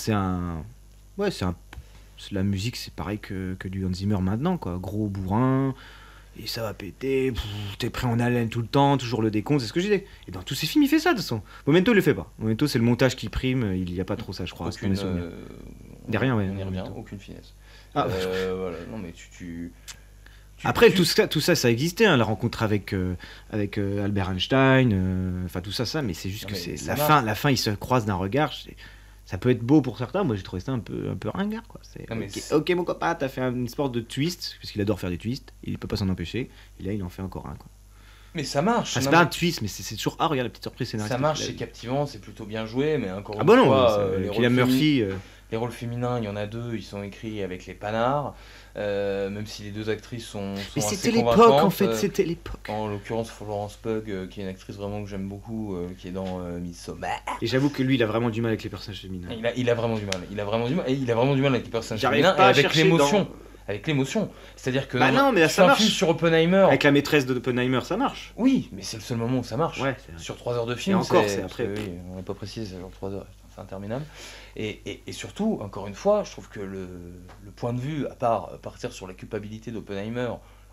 la musique, c'est pareil que du Hans Zimmer maintenant, quoi. Gros bourrin, et ça va péter, t'es prêt en haleine tout le temps, toujours le décompte, c'est ce que je disais. Et dans tous ces films, il fait ça de toute façon. Memento, il le fait pas. Memento, c'est le montage qui prime, il y a pas trop ça, je crois. Derrière, ouais. On y revient, aucune finesse. Voilà, non, mais Après, tout ça existait, hein, la rencontre avec Albert Einstein, enfin tout ça, mais c'est juste que c'est la fin, ils se croisent d'un regard. Ça peut être beau pour certains, moi j'ai trouvé ça un peu ringard, quoi. Ok mon copain, t'as fait une sorte de twist, parce qu'il adore faire des twists, il peut pas s'en empêcher, et là il en fait encore un, quoi. Mais ça marche. C'est pas un twist, mais c'est toujours regarde la petite surprise scénaristique. Ça marche, c'est captivant, c'est plutôt bien joué, mais encore une fois, les rôles féminins, il y en a 2, ils sont écrits avec les panards. Même si les 2 actrices sont mais assez c'était convaincantes. L'époque en fait, c'était l'époque. En l'occurrence Florence Pugh, qui est une actrice vraiment que j'aime beaucoup, qui est dans Midsommar. Et j'avoue que lui, il a vraiment du mal avec les personnages féminins. Il a vraiment du mal. Et il a vraiment du mal avec les personnages féminins et avec l'émotion. avec l'émotion. C'est-à-dire que Bah non, mais là, tu ça fais un marche. film sur Oppenheimer. Avec la maîtresse d'Oppenheimer, ça marche. Oui, mais c'est le seul moment où ça marche. Ouais, c'est vrai. Sur 3 heures de film, Et encore, c'est après. parce que, oui, on n'a pas précisé, c'est genre 3 heures, c'est interminable. Et surtout, encore une fois, je trouve que le point de vue, à part partir sur la culpabilité d'Oppenheimer,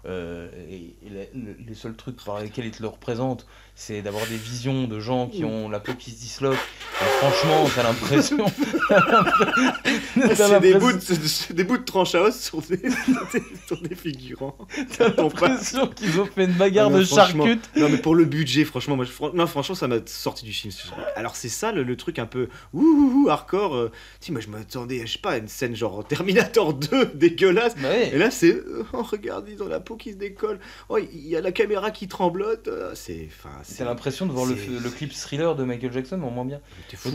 les seuls trucs par lesquels il te le représente, c'est d'avoir des visions de gens qui ont la peau qui se disloque. Et franchement, t'as l'impression. C'est des bouts de tranche à os sur des figurants. T'as l'impression qu'ils ont fait une bagarre Non, de franchement, charcutes. Non, mais pour le budget, franchement, franchement, ça m'a sorti du film. Alors, c'est ça le truc un peu hardcore. Si, moi, je m'attendais, je sais pas, à une scène genre Terminator 2 dégueulasse. Bah oui. Et là, c'est. Oh, regarde, ils ont la peau qui se décolle. Oh, il y a la caméra qui tremblote. T'as l'impression de voir le clip Thriller de Michael Jackson, mais en moins bien. T'es fou.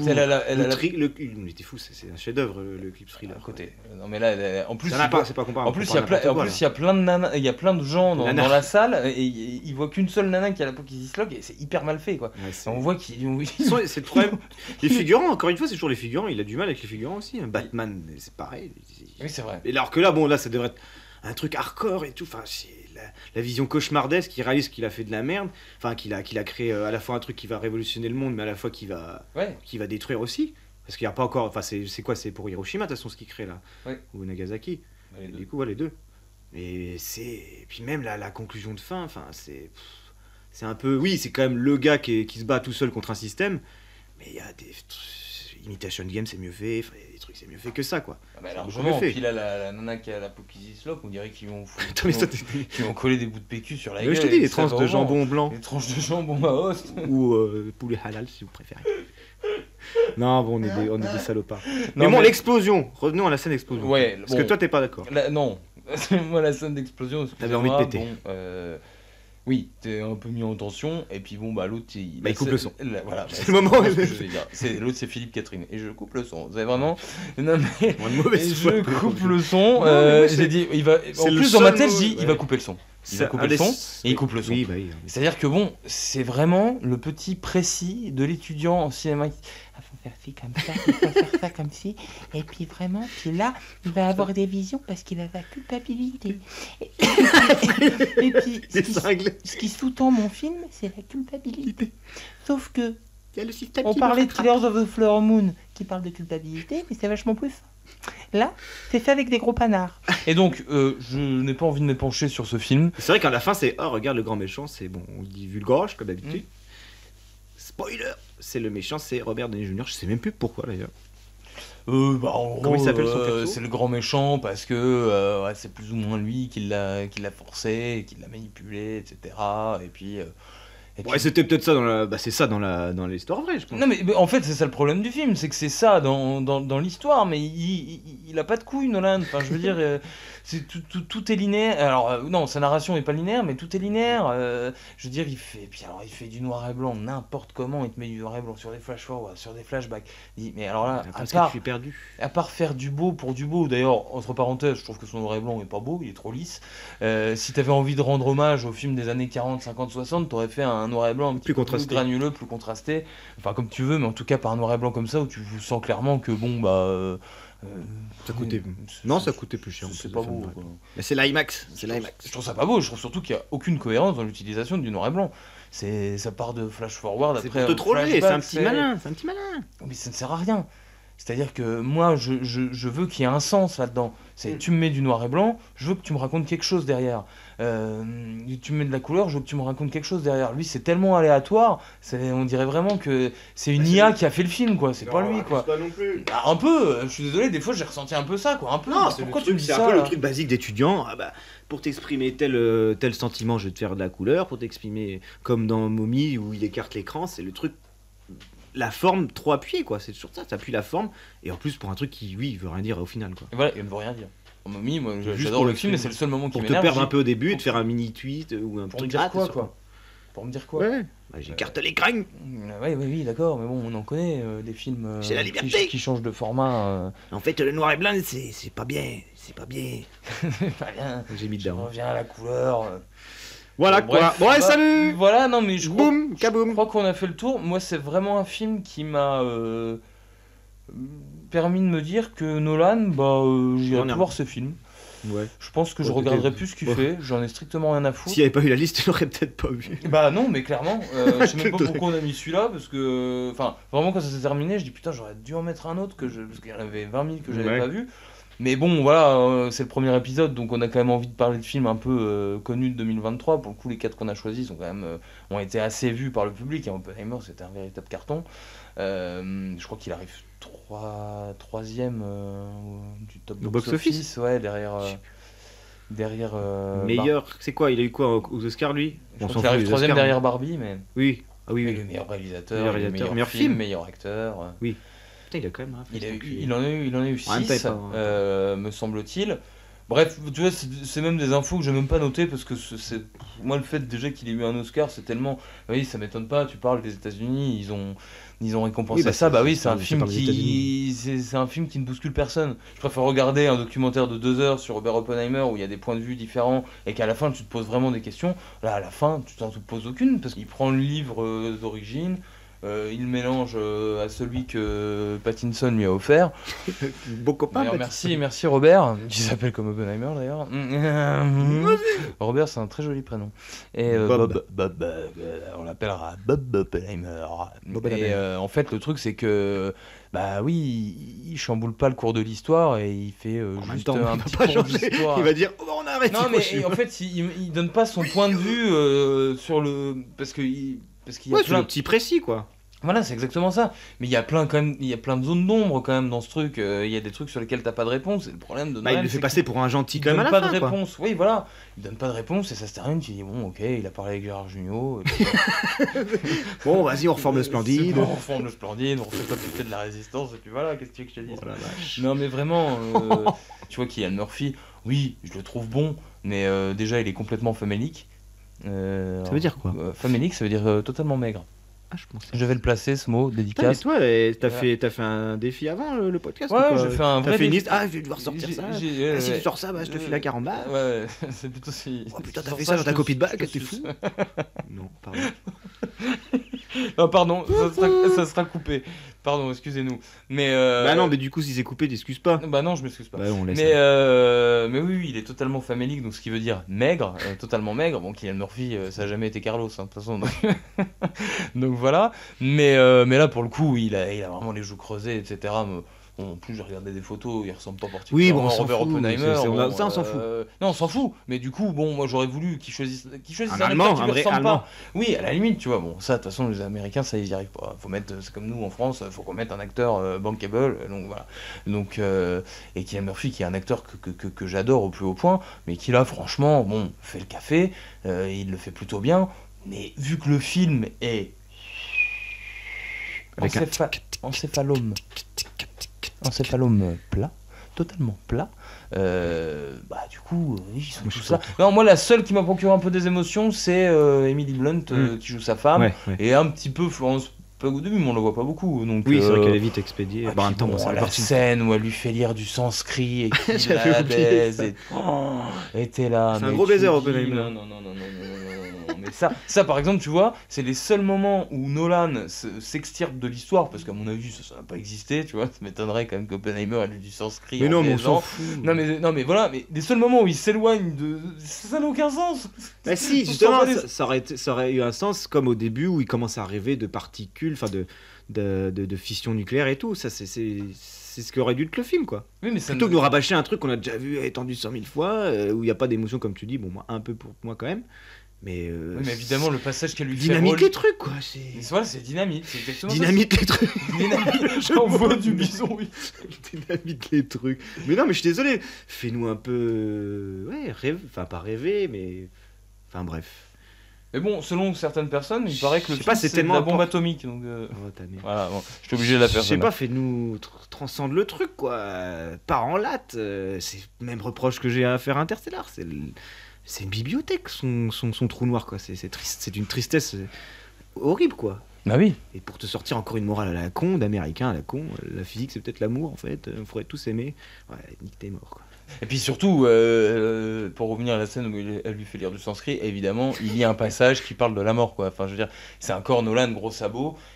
T'es fou, c'est un chef-d'œuvre, le clip Thriller. À côté. Non, mais là, en plus. Ça n'a pas, c'est pas comparable. En plus, il y a plein de nanas, il y a plein de gens dans la salle et ils voient qu'une seule nana qui a la peau qui se disloque et c'est hyper mal fait, quoi. Ouais, on voit qu'ils c'est le problème. Les figurants, encore une fois, c'est toujours les figurants. Il a du mal avec les figurants aussi. Batman, c'est pareil. Oui, c'est vrai. Et alors que là, bon, là, ça devrait être un truc hardcore et tout. Enfin, c'est la vision cauchemardesque qui réalise qu'il a fait de la merde. Enfin, qu'il a créé à la fois un truc qui va révolutionner le monde, mais à la fois qui va détruire aussi. Parce qu'il n'y a pas encore. Enfin, c'est quoi? C'est pour Hiroshima, de toute façon, ce qu'il crée là. Ouais. Ou Nagasaki. Les deux. Du coup, les deux. Et puis même la conclusion de fin, enfin, c'est un peu. Oui, c'est quand même le gars qui se bat tout seul contre un système. Mais il y a des. Imitation Game, c'est mieux fait. Enfin, il y a des trucs, c'est mieux fait que ça, quoi. Ah bah largement. Puis là, la nana qui a la peau qui se disloque, on dirait qu'ils vont coller des bouts de PQ sur la gueule. Je te dis, des tranches de jambon blanc. Des tranches de jambon à os. Ou poulet halal, si vous préférez. Non, bon, on est des salopards. Non, mais bon, l'explosion. Revenons à la scène d'explosion. Ouais. Parce que toi, t'es pas d'accord. Non. Moi, la scène d'explosion. T'avais envie de péter. Bon, oui, t'es un peu mis en tension, et puis bon, bah l'autre, il coupe le son. Voilà, c'est le moment. L'autre, c'est Philippe Catherine, et je coupe le son. Vous avez vraiment. Non, mais. Je coupe le son. J'ai dit, il va. En plus, dans ma tête, je dis, il va couper le son. Il va couper le son, et il coupe le son. Oui, bah oui. C'est-à-dire que bon, c'est vraiment le petit précis de l'étudiant en cinéma. Il faut faire ci comme ça, il faut faire ça comme ci, et puis vraiment, puis là, il va avoir des visions parce qu'il a la culpabilité. Et puis, ce qui sous-tend mon film, c'est la culpabilité. Sauf que, on parlait de Killers of the Flower Moon, qui parle de culpabilité, mais c'est vachement plus ça. Là, c'est fait avec des gros panards. Et donc, je n'ai pas envie de me pencher sur ce film. C'est vrai qu'à la fin, c'est oh, regarde le grand méchant, c'est bon, on dit vulgorge comme d'habitude. Spoiler, c'est le méchant, c'est Robert Downey Jr. Je sais même plus pourquoi d'ailleurs. En gros, comment il s'appelle son perso ? C'est le grand méchant parce que c'est plus ou moins lui qui l'a forcé, qui l'a manipulé, etc. Et puis. Ouais, c'était peut-être ça c'est ça dans l'histoire vraie, je pense. Non, mais en fait, c'est ça le problème du film, c'est que c'est ça dans l'histoire, mais il a pas de couilles, Nolan. Enfin, je veux dire, tout est linéaire. Alors, non, sa narration est pas linéaire, mais tout est linéaire. Je veux dire, il fait du noir et blanc n'importe comment, il te met du noir et blanc sur des flash forward, sur des flashbacks. Mais alors là, à part faire du beau pour du beau, d'ailleurs, entre parenthèses, je trouve que son noir et blanc est pas beau, il est trop lisse. Si t'avais envie de rendre hommage au film des années 40, 50, 60, t'aurais fait un noir et blanc un petit peu plus granuleux, plus contrasté, enfin comme tu veux, mais en tout cas pas un noir et blanc comme ça où tu sens clairement que bon bah ça coûtait plus cher. C'est pas beau. Mais c'est l'IMAX, Je trouve ça pas beau. Je trouve surtout qu'il y a aucune cohérence dans l'utilisation du noir et blanc. Ça part de flash forward après. C'est pour te troller, c'est un petit malin. Mais ça ne sert à rien. C'est-à-dire que moi, je veux qu'il y ait un sens là-dedans. Tu me mets du noir et blanc, je veux que tu me racontes quelque chose derrière. Tu me mets de la couleur, je veux que tu me racontes quelque chose derrière. Lui, c'est tellement aléatoire, on dirait vraiment que c'est une IA qui a fait le film, quoi. C'est pas lui, quoi. Pas non plus. Bah, un peu, je suis désolé, des fois j'ai ressenti un peu ça, quoi. Un peu. Non, pourquoi tu me dis ça ? C'est un peu le truc basique d'étudiant. Pour t'exprimer tel sentiment, je vais te faire de la couleur. Pour t'exprimer comme dans Mommy où il écarte l'écran, c'est le truc. La forme trop appuyée, quoi. C'est toujours ça, t'appuies la forme, et en plus pour un truc qui, oui, veut rien dire au final, quoi. Et voilà, il ne veut rien dire. En Mommy, moi j'adore le film, mais c'est le seul moment qui m'énerve. Pour te perdre un peu au début, et te faire un mini tweet ou un truc dire quoi. Pour me dire quoi ? Ouais, j'écarte l'écran. Oui, d'accord, mais bon, on en connaît des films c'est la liberté. Qui changent de format. En fait, le noir et blanc, c'est pas bien. C'est pas bien. Pas bien. J'ai mis dedans. On revient à la couleur. Voilà quoi. Bon, allez, salut. Voilà, non mais je crois qu'on a fait le tour. Moi, c'est vraiment un film qui m'a permis de me dire que Nolan, j'irai plus voir ce film. Ouais. Je pense que je Ouais, regarderai peut-être. plus ce qu'il Ouais. fait, j'en ai strictement rien à foutre. S'il n'y avait pas eu la liste, je l'aurais peut-être pas vu. Bah non, mais clairement, je sais même pas pourquoi on a mis celui-là, parce que, enfin, vraiment quand ça s'est terminé, je dis putain, j'aurais dû en mettre un autre, parce qu'il y en avait 20 000 que j'avais Ouais. pas vu. Mais bon, voilà, c'est le premier épisode, donc on a quand même envie de parler de films un peu connus de 2023. Pour le coup, les 4 qu'on a choisis sont quand même, ont été assez vus par le public. Et Oppenheimer, c'était un véritable carton. Je crois qu'il arrive troisième du top Au box-office. Ouais, derrière... Meilleur, c'est quoi? Il a eu quoi aux Oscars, lui? Je On crois s'en qu'il arrive fout, les troisième Oscars, derrière Barbie, mais... Oui. Ah oui, Et oui. le meilleur réalisateur, Meilleur le réalisateur, meilleur meilleur film, film. meilleur acteur. Putain, il a quand même un Il en a eu En même temps, 6, il est pas- me semble-t-il. Bref, tu vois, c'est même des infos que j'ai même pas notées parce que moi le fait déjà qu'il ait eu un Oscar, c'est tellement, oui, ça m'étonne pas. Tu parles des États-Unis, ils ont récompensé Oui, bah, ça. c'est- Bah oui, c'est- c'est un c'est film par les États-Unis. c'est un film qui ne bouscule personne. Je préfère regarder un documentaire de 2 heures sur Robert Oppenheimer où il y a des points de vue différents et qu'à la fin tu te poses vraiment des questions. Là, à la fin, tu t'en te poses aucune parce qu'il prend le livre d'origine. Il le mélange à celui que Pattinson lui a offert. Bon copain. D'ailleurs, merci Robert, qui s'appelle comme Oppenheimer d'ailleurs. Robert, c'est un très joli prénom. Et Bob. on l'appellera Bob Oppenheimer. Bob Et Oppenheimer. en fait, le truc, c'est que, bah oui, il chamboule pas le cours de l'histoire et il fait En même juste temps, un il va petit pas cours changer. d'histoire. Il va dire, oh, on arrête. Non, mais en fait, il donne pas son point de vue sur le. Parce qu'il y a Ouais, c'est plein. le petit précis, quoi. Voilà, c'est exactement ça. Mais il y a plein de zones d'ombre quand même dans ce truc. Il y a des trucs sur lesquels t'as pas de réponse. Et le problème de Bah, il Nolan, le fait c'est passer pour un gentil qu'il quand même à donne la pas fin, de quoi. réponse. Oui, voilà. Il donne pas de réponse et ça se termine. Tu dis bon, ok, il a parlé avec Gérard Jugnot. et puis, Bon, vas-y, on reforme le c'est Splendide. bon, on reforme le Splendide, on refait pas putain de la Résistance et puis voilà. Qu'est-ce que tu veux que je te dise? Oh la vache. Non, mais vraiment, tu vois Cillian Murphy. Oui, je le trouve bon, mais déjà il est complètement famélique. Ça veut dire quoi? Famélique, ça veut dire totalement maigre. Ah, je pensais. Je vais le placer, ce mot, Putain, mais dédicace. toi, t'as fait un défi avant le podcast? Ouais, ou quoi? j'ai fait un T'as vrai fait une défi. liste. Ah, je vais devoir sortir ça. Ah, si tu sors ça, bah, je te file la caramba. Ouais, c'est plutôt si. Oh putain, t'as Sur fait ça dans je ta te- copie de bac, je te t'es suis- fou? Non, pardon. Ah, pardon, ça sera coupé. Pardon, excusez-nous. Mais. Bah non, mais du coup, si c'est coupé, t'excuses pas. Bah non, je m'excuse pas. Bah, on laisse. Mais oui, il est totalement famélique, donc ce qui veut dire maigre, totalement maigre. Bon, Cillian Murphy, ça a jamais été Carlos, hein, de toute façon. Donc, donc voilà. Mais là, pour le coup, il a vraiment les joues creusées, etc. Bon, en plus, j'ai regardé des photos, il ressemble pas particulièrement Oui, bon, on à s'en Robert fout, Oppenheimer. ça, on s'en fout. Non, on s'en fout. Mais du coup, bon, moi, j'aurais voulu qu'il choisisse Un acteur Allemand, qui un lui vrai ressemble Allemand. pas. Oui, à la limite, tu vois. Bon, ça, de toute façon, les Américains, ça, ils y arrivent pas. Faut mettre, c'est comme nous en France, faut qu'on mette un acteur bankable. Donc voilà. Donc, et Cillian Murphy, qui est un acteur que j'adore au plus haut point, mais qui là, franchement, bon, fait le café, il le fait plutôt bien. Mais vu que le film est Avec un encéphalome plat, totalement plat. Bah du coup, ils sont tous là. Non, moi la seule qui m'a procuré un peu des émotions, c'est Emily Blunt qui joue sa femme, Ouais. et un petit peu Florence Pugh au début, mais on le voit pas beaucoup. Donc, Oui, c'est vrai qu'elle est vite expédiée. ah, Bah, en puis même temps, bon, bon, c'est la parti. scène où elle lui fait lire du sanskrit et qu'il J'avais la oublié baise ça. et t'es là. C'est un mais gros tu baiser, dis, Oppenheimer. Non. Mais ça, par exemple, tu vois, c'est les seuls moments où Nolan s'extirpe de l'histoire, parce qu'à mon avis, ça n'a pas existé, tu vois. Ça m'étonnerait quand même qu'Oppenheimer ait lu du sanskrit. Mais en non, mais on plaisant. s'en fout. Non mais voilà, mais les seuls moments où il s'éloigne de. Ça n'a aucun sens. Bah si, On justement, s'en bat les- ça aurait eu un sens comme au début où il commence à rêver de particules, enfin de fission nucléaire et tout. Ça, c'est ce qu'aurait dû être le film, quoi. Oui, mais ça Plutôt ne- que de nous rabâcher un truc qu'on a déjà vu étendu 100 000 fois, où il n'y a pas d'émotion, comme tu dis. Bon, moi, un peu pour moi quand même. Mais, Oui, mais évidemment, le passage qu'elle lui fait. dynamite relever- les trucs, quoi. Mais voilà, c'est dynamite, c'est exactement Dynamite les trucs. ça. Dynamite. J'envoie du bison, oui. Dynamite les trucs. Mais non, mais je suis désolé. Fais-nous un peu. Ouais, rêve. Enfin, pas rêver, mais. Enfin, bref. Mais bon, selon certaines personnes, il paraît que le Je sais pas, film, c'est c'est de tellement la bombe important. atomique. Donc, Oh, ta mère. voilà, bon, je suis obligé de la Je faire. sais celle-là. pas, fais-nous transcende le truc, quoi. Part en latte. C'est le même reproche que j'ai à faire à Interstellar. C'est une bibliothèque, son trou noir, quoi. C'est triste, c'est une tristesse horrible, quoi. Bah oui. Et pour te sortir encore une morale à la con, d'américain à la con, la physique c'est peut-être l'amour en fait, il faudrait tous aimer. Ouais, nique t'es mort, quoi. Et puis surtout, pour revenir à la scène où elle lui fait lire du sanskrit, évidemment, il y a un passage qui parle de la mort, quoi. Enfin, je veux dire, c'est encore Nolan, gros sabot.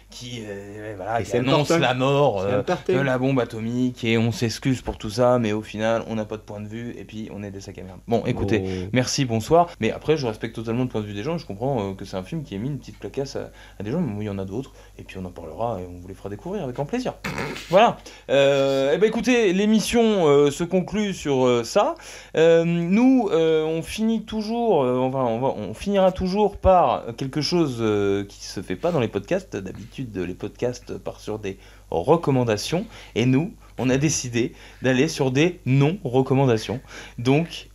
qui c'est annonce important. la mort C'est important. de la bombe atomique et on s'excuse pour tout ça, mais au final on n'a pas de point de vue et puis on est des sacs à merde. Bon, écoutez, merci, bonsoir. Mais après, je respecte totalement le point de vue des gens. Je comprends que c'est un film qui a mis une petite claquasse à des gens, mais il y en a d'autres. Et puis on en parlera et on vous les fera découvrir avec grand plaisir. Voilà. Et ben écoutez, l'émission se conclut sur ça. Nous, on finit toujours, on finira toujours par quelque chose qui se fait pas dans les podcasts. D'habitude, les podcasts partent sur des recommandations. Et nous, on a décidé d'aller sur des non-recommandations. Donc,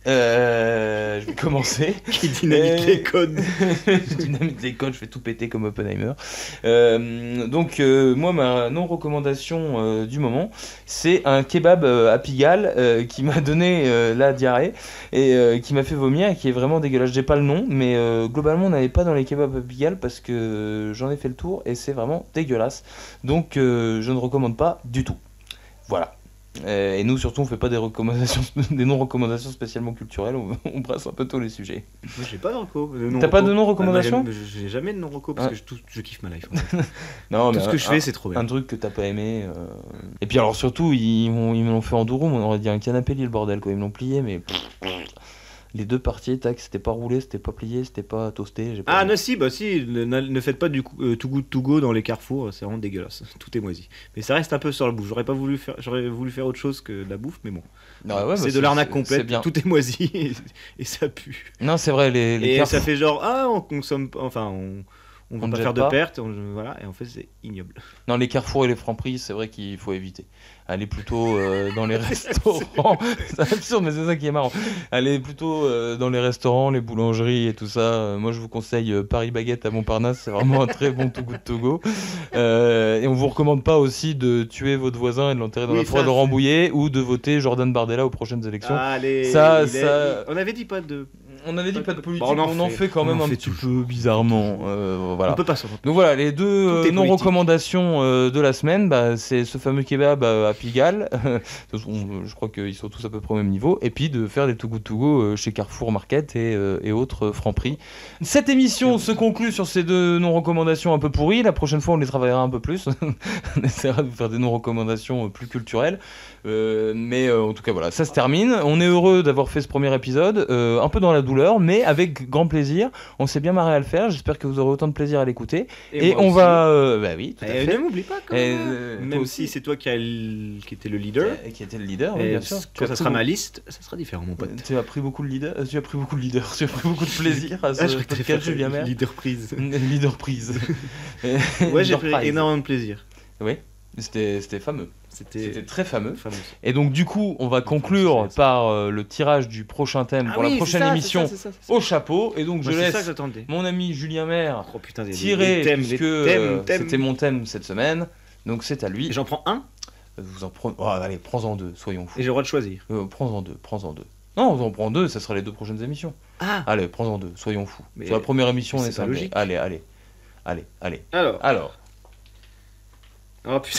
je vais commencer. Qui dynamite les codes. Je dynamite les codes, je fais tout péter comme Oppenheimer. Donc, moi, ma non-recommandation du moment, c'est un kebab à Pigalle qui m'a donné la diarrhée et qui m'a fait vomir et qui est vraiment dégueulasse. J'ai pas le nom, mais globalement, on n'allait pas dans les kebabs à Pigalle parce que j'en ai fait le tour et c'est vraiment dégueulasse. Donc, je ne recommande pas du tout. Voilà. Et nous, surtout, on fait pas des non-recommandations spécialement culturelles, on brasse un peu tous les sujets. Moi, j'ai pas de reco. T'as pas de non-recommandation ? J'ai jamais de non-reco parce que je kiffe ma life. Non, tout mais ce que je fais, c'est trop bien. Un truc que t'as pas aimé. Et puis alors surtout, ils me l'ont fait en deux roues, on aurait dit un canapé lit le bordel, quoi. Ils me l'ont plié, mais... Les deux parties, tac, c'était pas roulé, c'était pas plié, c'était pas toasté. J'ai pas Ah, non, si, ne faites pas du Too Good To Go dans les carrefours, c'est vraiment dégueulasse. Tout est moisi. Mais ça reste un peu sur la bouffe. J'aurais voulu faire autre chose que de la bouffe, mais bon. Non, ouais, c'est de l'arnaque complète, c'est bien. tout est moisi et ça pue. Non, c'est vrai, les et carrefours... ça fait genre, on consomme, enfin, on va ne pas jette faire de pas. pertes, voilà, et en fait, c'est ignoble. Non, les carrefours et les francs-prix, c'est vrai qu'il faut éviter. Allez plutôt dans les restaurants. C'est absurde, mais c'est ça qui est marrant. Allez plutôt dans les restaurants, les boulangeries et tout ça. Moi, je vous conseille Paris Baguette à Montparnasse. C'est vraiment un très bon Too Good To Go. Et on vous recommande pas aussi de tuer votre voisin et de l'enterrer dans la forêt de Rambouillet ou de voter Jordan Bardella aux prochaines élections. Allez, on avait dit pas de... On avait dit pas de politique, Bon, on en fait quand même un petit peu bizarrement. Voilà. On peut pas s'en Donc voilà, les deux non-recommandations de la semaine, c'est ce fameux kebab à Pigalle. Je crois qu'ils sont tous à peu près au même niveau. Et puis de faire des Too Good To Go chez Carrefour Market et autres Franprix. Cette émission se conclut sur ces deux non-recommandations un peu pourries. La prochaine fois, on les travaillera un peu plus. On essaiera de faire des non-recommandations plus culturelles. Mais en tout cas, voilà, ça se termine. On est heureux d'avoir fait ce premier épisode, un peu dans la douleur, mais avec grand plaisir. On s'est bien marré à le faire. J'espère que vous aurez autant de plaisir à l'écouter. Et on va... bah oui, tout à fait. Ne m'oublie pas quand même. Même si c'est toi qui était le leader. Qui était le leader, oui, bien sûr. Quand ça sera ma liste, ça sera différent, mon pote. Tu as pris beaucoup de leader. Tu as pris beaucoup de plaisir à ce podcast, Julien Maire. Leader prise. Leader prise. Ouais, j'ai pris énormément de plaisir. Oui, c'était fameux. C'était très fameux. Fameux. Et donc du coup, on va conclure par le tirage du prochain thème pour la prochaine émission au chapeau. Et donc je laisse mon ami Julien Maire tirer, puisque c'était mon thème cette semaine. Donc c'est à lui. Et j'en prends un. Vous en prenez... Oh, allez, prends-en deux, soyons fous. Et j'ai le droit de choisir. Prends-en deux. Non, on en prend deux, ça sera les deux prochaines émissions. Ah. Allez, prends-en deux, soyons fous. Sur la première émission, on est pas logique. Allez. Alors. Oh putain.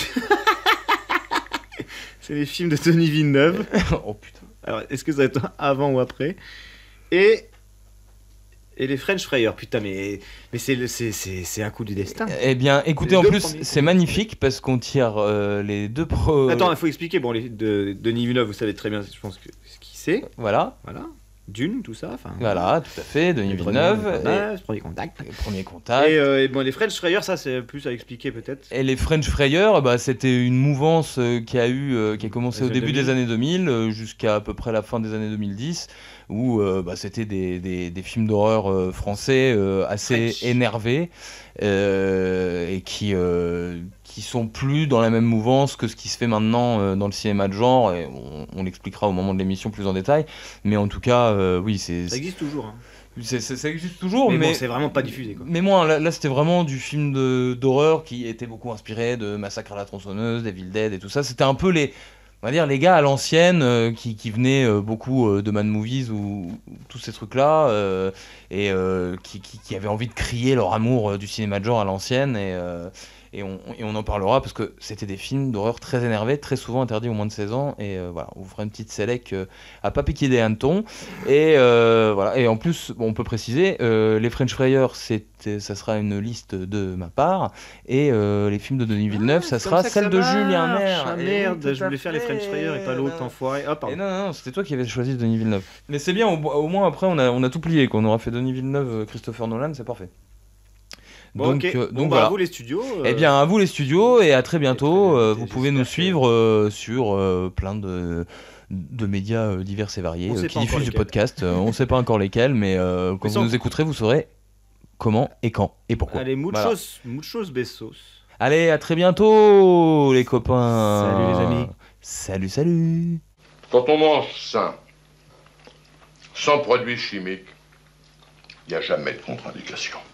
C'est les films de Denis Villeneuve. Oh putain. Alors, est-ce que ça va être avant ou après? Et les French Fryers, putain, mais c'est un coup du destin. Eh bien, écoutez, en plus, c'est magnifique parce qu'on tire les deux Attends, il faut expliquer. Bon, Denis Villeneuve, vous savez très bien, je pense, ce qu'il c'est. Voilà. Dune, tout ça. Voilà, tout à fait, Denis Villeneuve. Premier contact. Et bon, les French Fryers, ça, c'est plus à expliquer peut-être. Et les French Fryers, c'était une mouvance qui a commencé au début des années 2000 jusqu'à à peu près la fin des années 2010, où c'était des films d'horreur français assez French. énervés et qui sont plus dans la même mouvance que ce qui se fait maintenant dans le cinéma de genre, et on l'expliquera au moment de l'émission plus en détail, mais en tout cas, oui, c'est... Ça existe toujours, hein. Ça existe toujours, mais bon, c'est vraiment pas diffusé, quoi. Mais moi, là c'était vraiment du film d'horreur qui était beaucoup inspiré de Massacre à la tronçonneuse, Evil Dead et tout ça. C'était un peu on va dire les gars à l'ancienne qui venaient beaucoup de Man Movies ou tous ces trucs-là et qui avaient envie de crier leur amour du cinéma de genre à l'ancienne Et on en parlera parce que c'était des films d'horreur très énervés, très souvent interdits aux moins de 16 ans. Et voilà, on vous fera une petite sélec à pas piquer des hannetons. Et voilà. Et en plus, bon, on peut préciser, les French Fryers, ça sera une liste de ma part. Et les films de Denis Villeneuve, ça sera celle de Julien Maire. Ah merde, je voulais faire les French Fryers et pas l'autre enfoiré. Ah, pardon. Et non, c'était toi qui avais choisi Denis Villeneuve. Mais c'est bien, au moins après, on a tout plié. Qu'on aura fait Denis Villeneuve, Christopher Nolan, c'est parfait. Bon, Donc, ok. donc Bah, voilà. à vous les studios. Eh bien, à vous les studios et à très bientôt. très bien, Vous pouvez nous j'espère suivre sur plein de médias divers et variés On sait qui pas encore diffusent du lesquels. podcast. On ne sait pas encore lesquels, mais quand Mais vous ça, nous écouterez, vous saurez comment et quand et pourquoi. Allez, Voilà. muchos besos. Allez, à très bientôt, les copains. Salut, les amis. Salut, salut. Quand on mange sain, sans produits chimiques, il n'y a jamais de contre-indication.